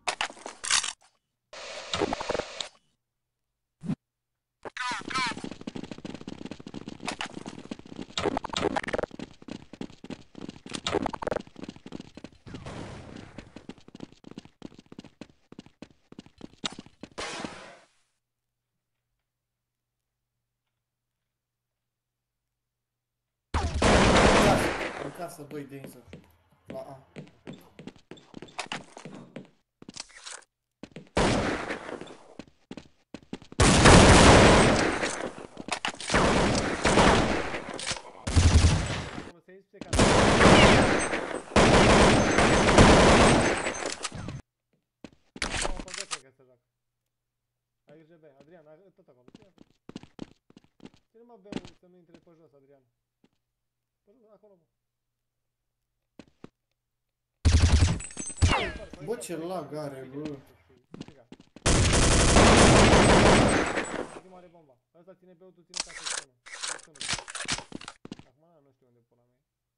În casă, doi Daisy. La A. Ai grijă B, Adrian, ai tot acolo, ține acolo. Ține mă B să nu intre pe jos, Adrian. Pe jos, acolo, mă. Bă, ce lag are, bă. Ultima are bomba. Ăsta ține B-ul, tu ține ca să țină. Acum nu știu unde pula mea.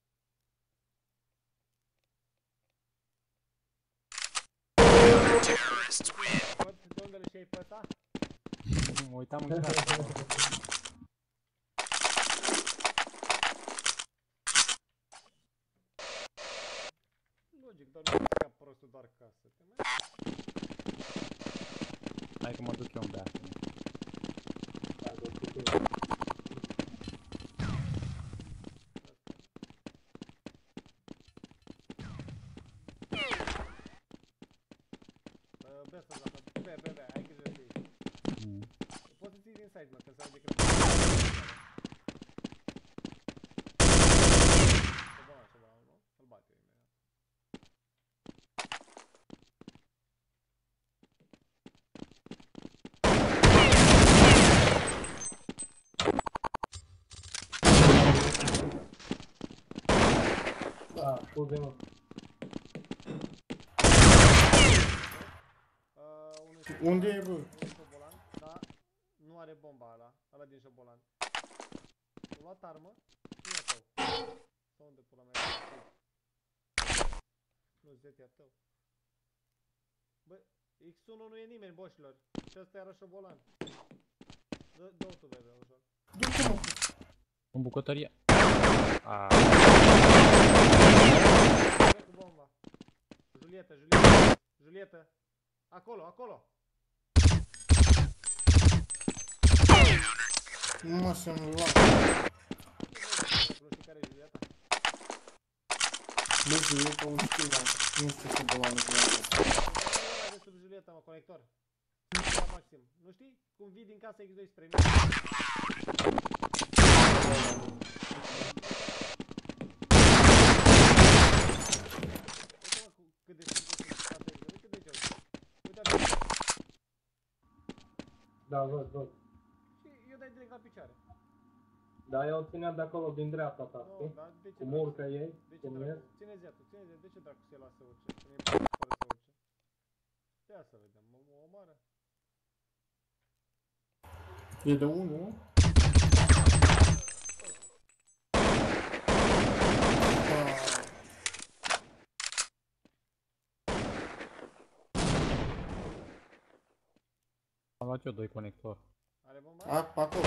De unde le șei pe ăsta? Mă uitam în casă. Logic, doar nu ca prostul doar ca să te mai... Hai că mă duc eu în bea. B să joacă, B, B, B, ai grijă de ei. Poți să ții din side, mă, că s-au de cred. Scuze, mă. Unde e, bă? Unul șobolan, dar nu are bomba ăla, ăla din șobolan. Am luat armă, cine e tău? Sau unde pula mea e? Nu, Z e tău. Bă, X unu nu e nimeni, boșilor. Și ăsta era șobolan. Dă-o tu, bebe, ușor. Du-te, mă. În bucătărie. Aaaa. Dă cu bomba. Julietă, Julietă, Julietă. Acolo, acolo. Nu mă să-mi lua. Nu știi care e Julieta? Bă, Julieta, o știu, dar nu știu ce bolană cu ea. Ăla de sub Julieta, mă, conector. La maxim. Nu știi? Cum vii din casa X doi spre mine. Uite-mă cât de simplu sunt casa X doi, uite de ce uite. Uite-te. Da, văd, văd. Și eu dai direct la picioare. Da, eu o țineam de acolo, din dreapta ta, știi? Cum urcă ei, cum merg. Ține Z-ul, ține Z, de ce dracu se lasă să urce? Să ne fără să urce. Ia să vedem, mă omoară. E de unul, nu? Am luat eu doi conectori. Are bomba? A, pe acolo.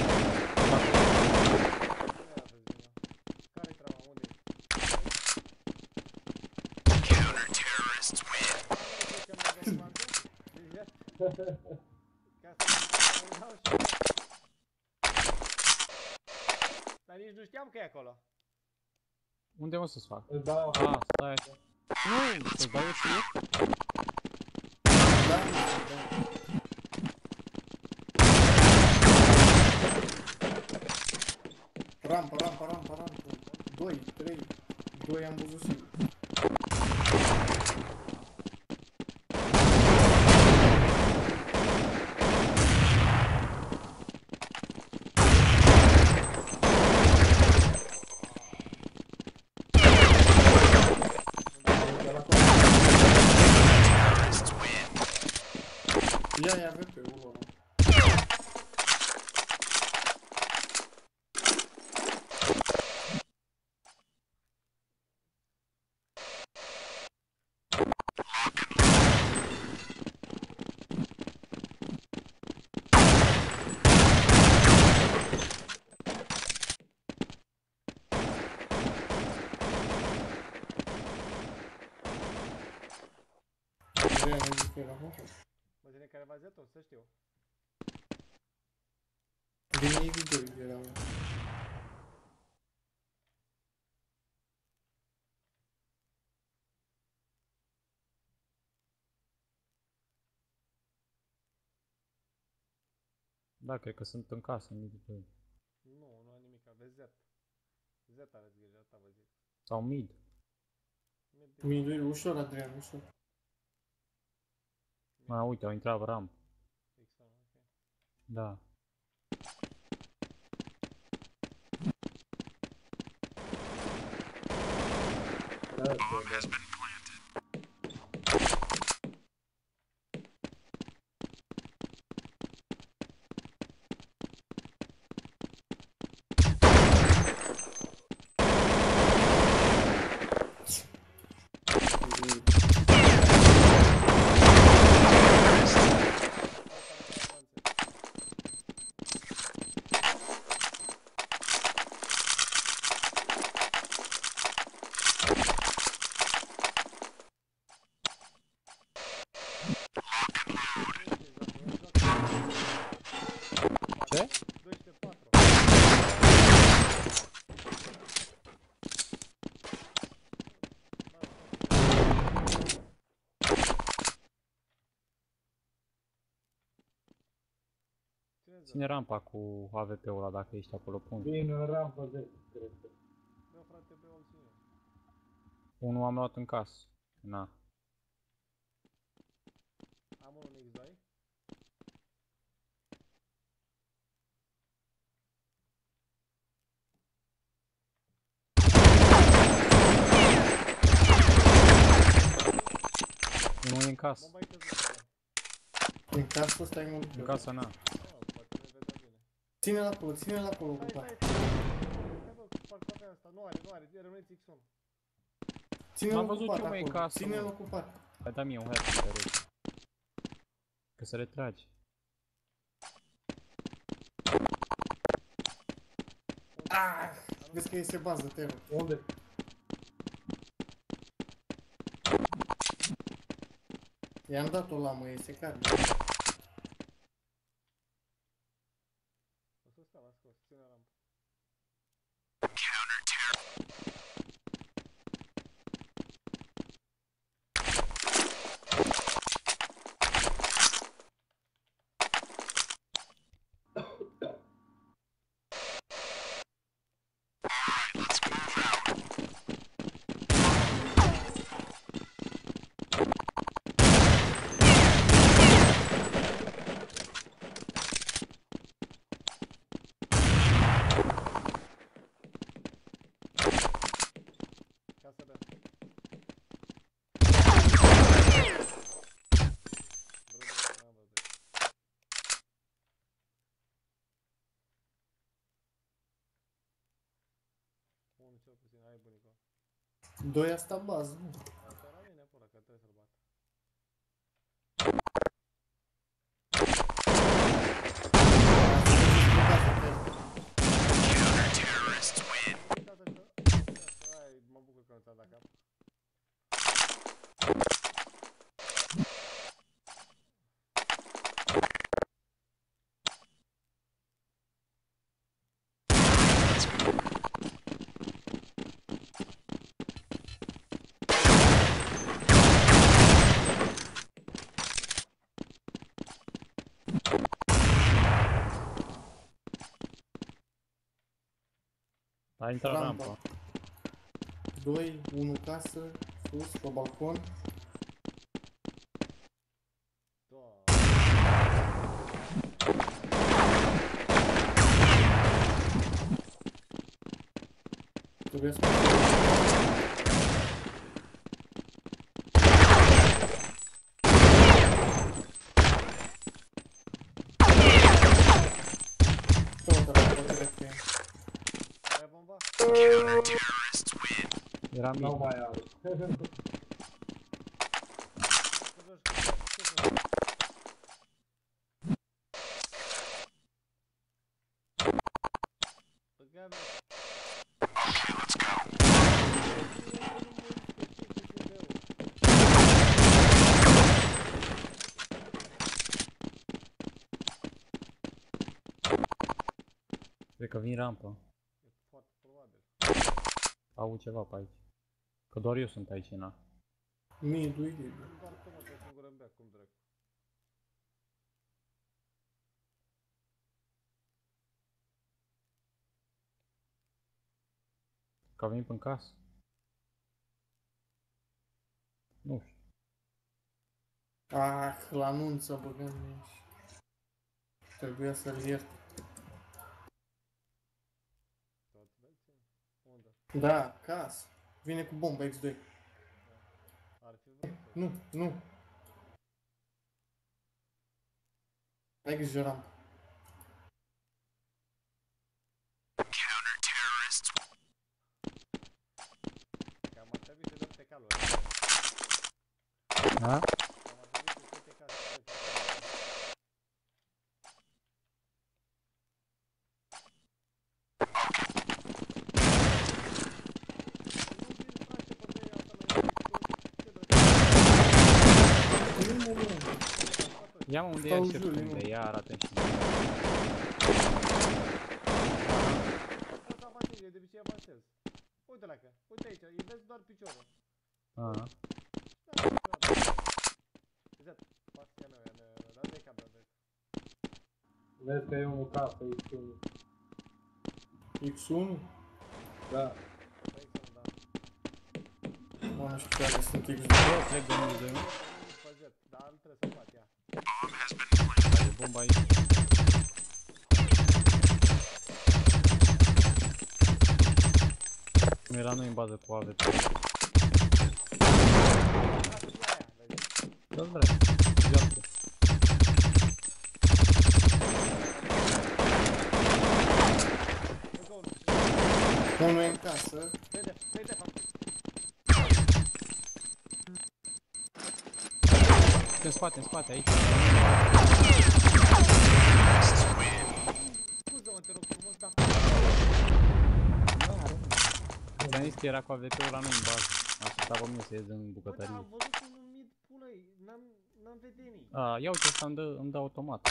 Care-i treaba? Unde e? Counter-terrorists win. Dar nici nu știam că e acolo. Unde mă să-ți fac? Îți dau Ah, stai așa. Nu, să-ți dau eu ție? Da, da. Rampa, rampa, rampa, rampa. Doi, trei. Doi am văzut sigur. Ia, ia, văd pe unul ăla. Vrea, nu zic pe la hotel. Mă zine care v-a zis-o, să știu. Din X doi era ăla. Da, cred că sunt în casă, nu zic. Nu, nu am nimic, aveți Z. Z aveți grijă, asta vă zic. Sau mid. Mid e ușor, Adrian, ușor. A, uite, au intrat ram. X unu, ok. Da. Bomb has been Ce? doisprezece patru. Ține rampa cu A V P-ul ăla dacă ești acolo, pun. Vin în rampă zece, cred că. Bă, frate, bă, îl ține. Unul am luat în casă. Na. Am unul în X doi. casă. Bomba e căzută. În casă stai mult. În casă, na. Ține-l acolo, ține-l acolo, Stai, ocupat. stai, stai, bă, cu parcarea asta. Nu are, nu are, rămâneți X unu. Ține-l M-am văzut ocupat eu, măi, în acolo, casă, ține-l mă. ocupat. Hai, da mie un head pe rege. Că se retrage. Ah! Vezi că este bază, te rog. Unde? I-am dat o lamă, este card. O să stau, ascult, ține rampă. Casa B. Vreo n-am văzut. Unul cel puțin, hai bunico. Doi asta bază, nu? Asta la mine pula, că trebuie să-l bat. Hai, mă bucur că nu ți-a dat cap. A intrat Rampa. rampa. Doi, unu casă, sus, pe balcon. Trebuie să... Ai bomba? Era mic. Nu mai are. Cred că vin rampă. E foarte probabil. Au ceva pe aici. Că doar eu sunt aici, na. Mid-ul e liber. Doar tu mă trebuie să-mi gură în beac, cum dracu. Că au venit până casă. Nu știu. Ah, la anunță băgăm aici. Trebuia să-l iert. Unde? Da, casă. Vine cu bomba X doi. Ar fi vrut. Nu, nu. Hai grijă de rampă. Cam ar trebui să dăm pe calul. Da? Cam ar trebui să fie pe calul. Ia mă, unde e Stau aștept jur, unde? Ia arată-mi și mie. Poți să avansezi, eu de obicei avansez. Uite la că, uite aici, îi vezi doar piciorul. Aha. Zet, pas, ia meu, ia meu, ia meu, dar de cablu, de. Vezi că e unul casă, X unu. X unu? Da. Mă, nu știu care sunt X doi. Eu trec de unul de unul. Pe Zet, dar nu trebuie să bat, ia. Are bomba aici. Cum era noi în bază cu A V P. Da, da. jos drept. Joacă. Unul e în casă. Vede, vede, faptul. În spate, în spate, aici. Scuză-mă, te rog frumos, dar... Ți-am zis că era cu A V P-ul la noi în bază. Aștepta pe mine să ies în Bă, bucătărie. dar am văzut unul mid pulăi, n-am, n-am vedenii. A, ia uite, ăsta îmi dă, îmi dă automat.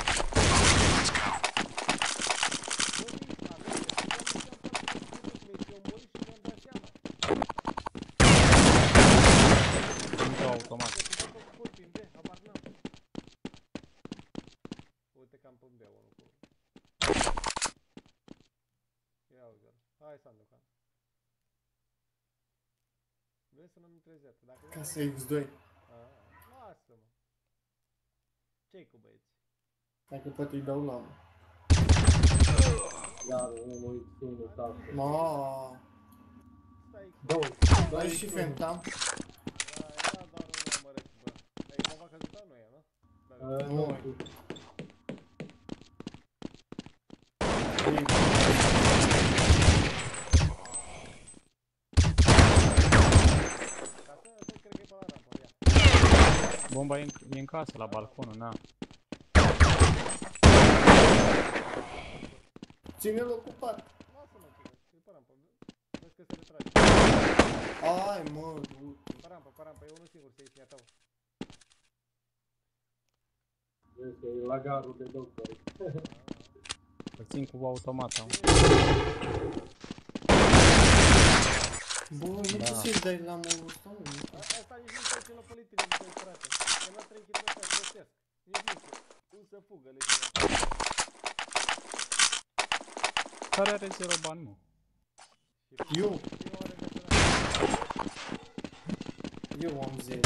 Îmi dă automat. Uite că am pe bea unul cu... Ia uite-l. Hai, Sandokan. Vrei să nu-mi trezetă, dacă nu... Casa X doi. Lasă-mă. Ce-i cu băieți? Dacă poate îi dau lamă. Iar unul X unu șapte. Maaaa. Doi. Ai și Phantom? Da, era doar unul amărât, bă. Ai cumva căzut sau nu e, nu? Nu. Bomba e în, e în casă, la balconul, na. Ține-l ocupat. Lasă-mă, ține, e pe rampă. Vezi că se retrage. Ai, mă, du-te. Pe rampă, pe rampă, e unul singur, să ieși, a tău. Vezi că e la garul de doctor. Îl țin cu automata. Bă, nu Da. poți să-i dai la mă ăsta, mă. Asta nici nu știu ce l-a politic de doi, frate. Că n-a trei chituri ăsta, plătesc. Nici nu știu. Cum să fugă, le zic. Care are zero bani, mă? Eu. Eu am zero.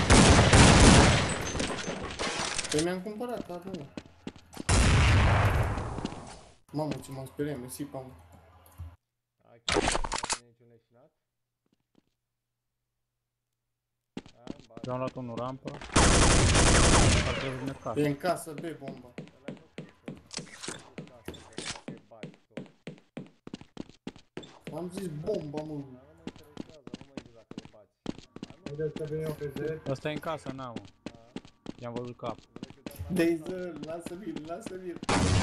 Păi mi-am cumpărat armă. Mamă, ce m-am speriat, mersi, pam. Hai că nu mai niciun leșinat. Eu am luat unul rampă. Ar trebui în casă. E în casă, B bomba. Am zis bomba, mă. Ăsta e în casă, n-am, mă. I-am văzut cap. Dazer, lasă-mi, lasă-mi.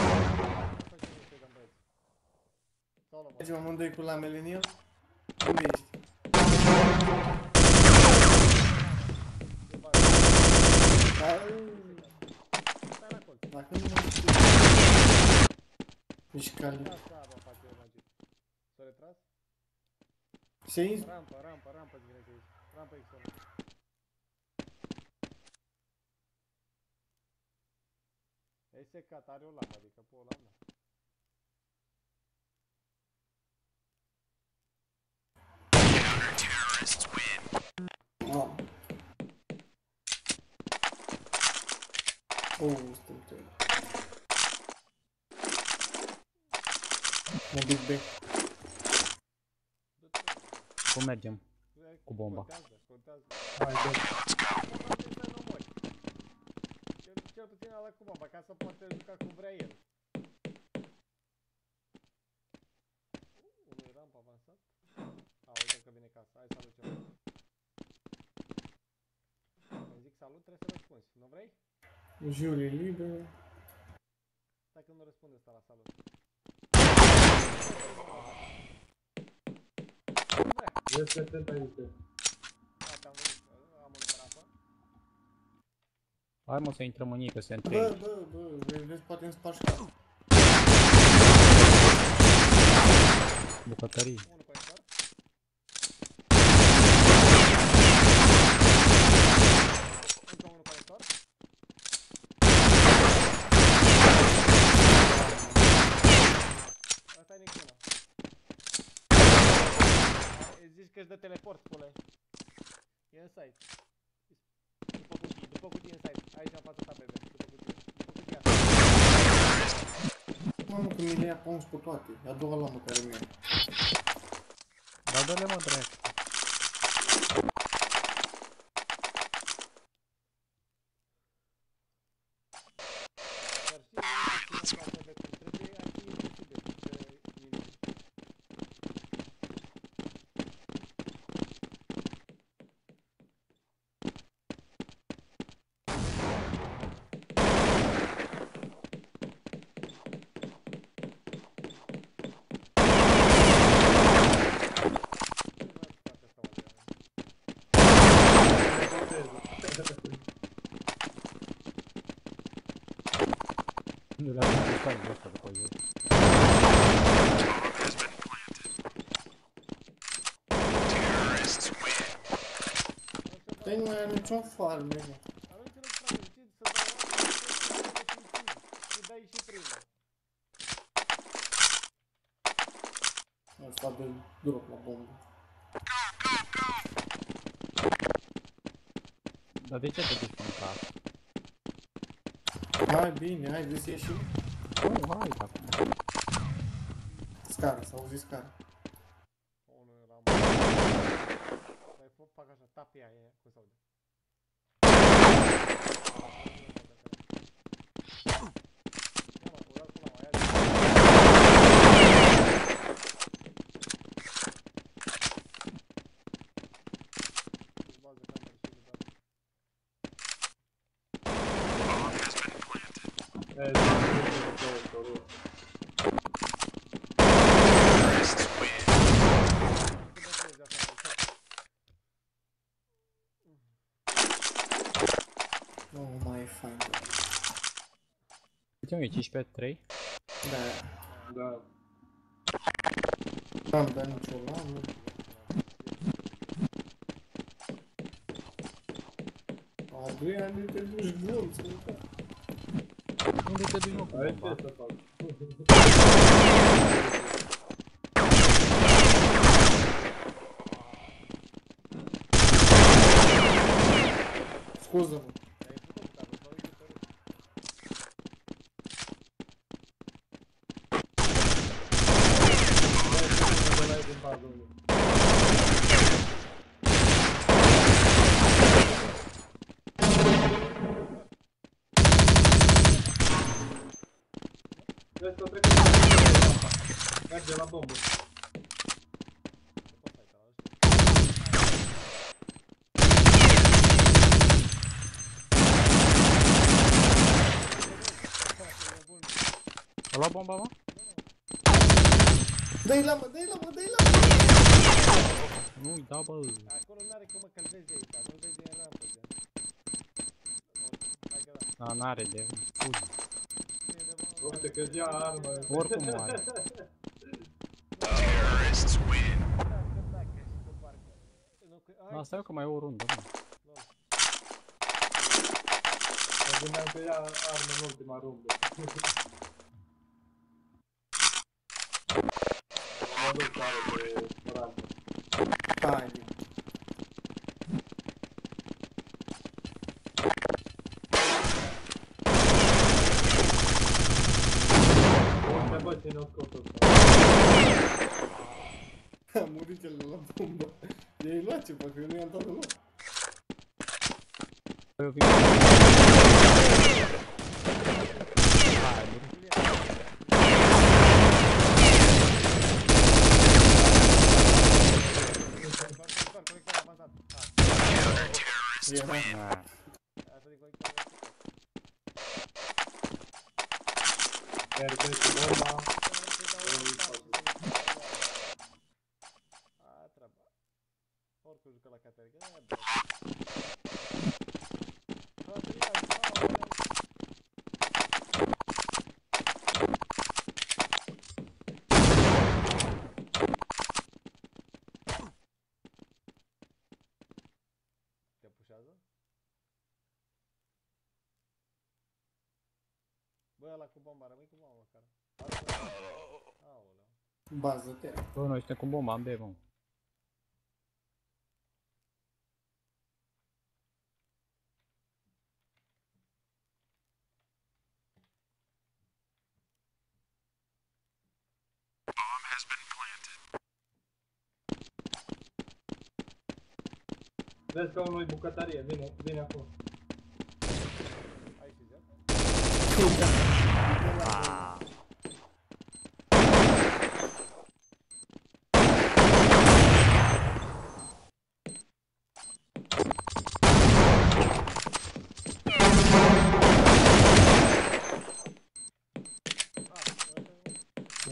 Mergem amândoi cu lamele în el? Unde ești? Dacă nu mă știu... Ești cali. S-a retras? Se inz... Rampa, rampa, rampa direct aici. Rampa X unu. E secat, are o lamă, adică pe o lamă. Ah. Oh, stăm te. Mă duc B. Cum mergem? Cu bomba. Hai, dă. Cel, cel puțin ala cu bomba, ca să poate juca cum vrea el. Unul e rampa avansat. A, uite că vine casa. Hai, salut ceva. Când zic salut, trebuie să răspunzi. Nu vrei? Jur e liber. Stai că nu răspunde ăsta la salut. Este tent aici. Da, te-am văzut. Am unul pe rampă. Hai, mă, să intrăm în ei, că se între Bă, aici. bă, bă, vezi, poate îmi spargi capul. Bucătării. Unul pe inter. Încă unul pe inter. Asta e niciuna. Zici că își dă teleport, spune. E în site. După cutii, după cutii în site. Aici în fața ta, bebe. După cutie. După cutia. Mamă, că mi le ia pons pe toate. E a doua lamă care mi-e. Da, dă-le, mă, drept. Nu le-am gustat de asta după joc. Păi nu mai are niciun farm, nene. Asta de drop la bombă. Dar de ce te duci pe-n casă? Hai bine, hai, vrei să ieșim? Nu, hai acum. Scară, s-a auzit scară. Fac așa, tap ea, e, cum s-aude. Nu mai e fain. Uite mă, e cincisprezece trei? Da. Da. N-am dat nicio lamă. Adrian, nu te duci glonț, mă. Unde te duci, mă, cu bomba? Hai ce să fac? Scuză-mă. Vezi că trec în bombă. Merge la bombă. A luat bomba, mă? Dă-i la mă, dă-i la mă, dă-i la mă! Nu-i da, bă. Acolo n-are cum mă călzezi de aici, nu-l vezi din rampă, gen. Hai că da. Da, n-are de fugi. Uite că ia armă. Oricum moare. Asta eu că mai e o rundă, mă. Mă gândeam că ia armă în ultima rundă. Mă duc tare de rampă. Hai. Unde bă ține-o scopul ăsta? A murit el la bombă. I-ai luat ceva, că eu nu i-am dat deloc. Eu vin. Merge cu bomba. A, treaba. Oricum jucă la Caterga. Te pușează? Bă, ăla cu bomba, rămâi cu bomba măcar. Aoleu. Bază-te. Bă, noi suntem cu bomba în B, mă. Vezi că unul-i bucătărie, vine, vine acolo. Ai și zero? Da.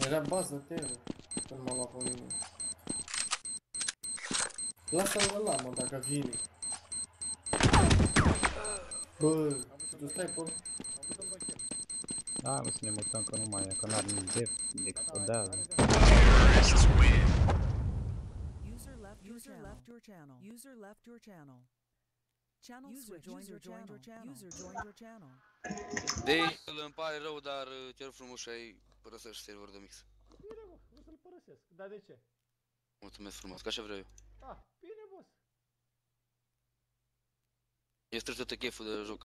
Era bază te el, când m-a luat pe mine. Lasă-l ăla, mă, dacă vine. Bă, tu stai pe... Da, nu să ne mutăm că nu mai e, că n-are nici def, decât o deală. User left your User left your channel. User left your channel. Channel User switch. Joined your channel. User joined your channel. Dei, îmi pare rău, dar cer frumos și ai părăsești serverul de mix. Bine, mă, o să-l părăsesc. Dar de ce? Mulțumesc frumos, că așa vreau eu. Ah, bine, boss. E strict cheful de joc.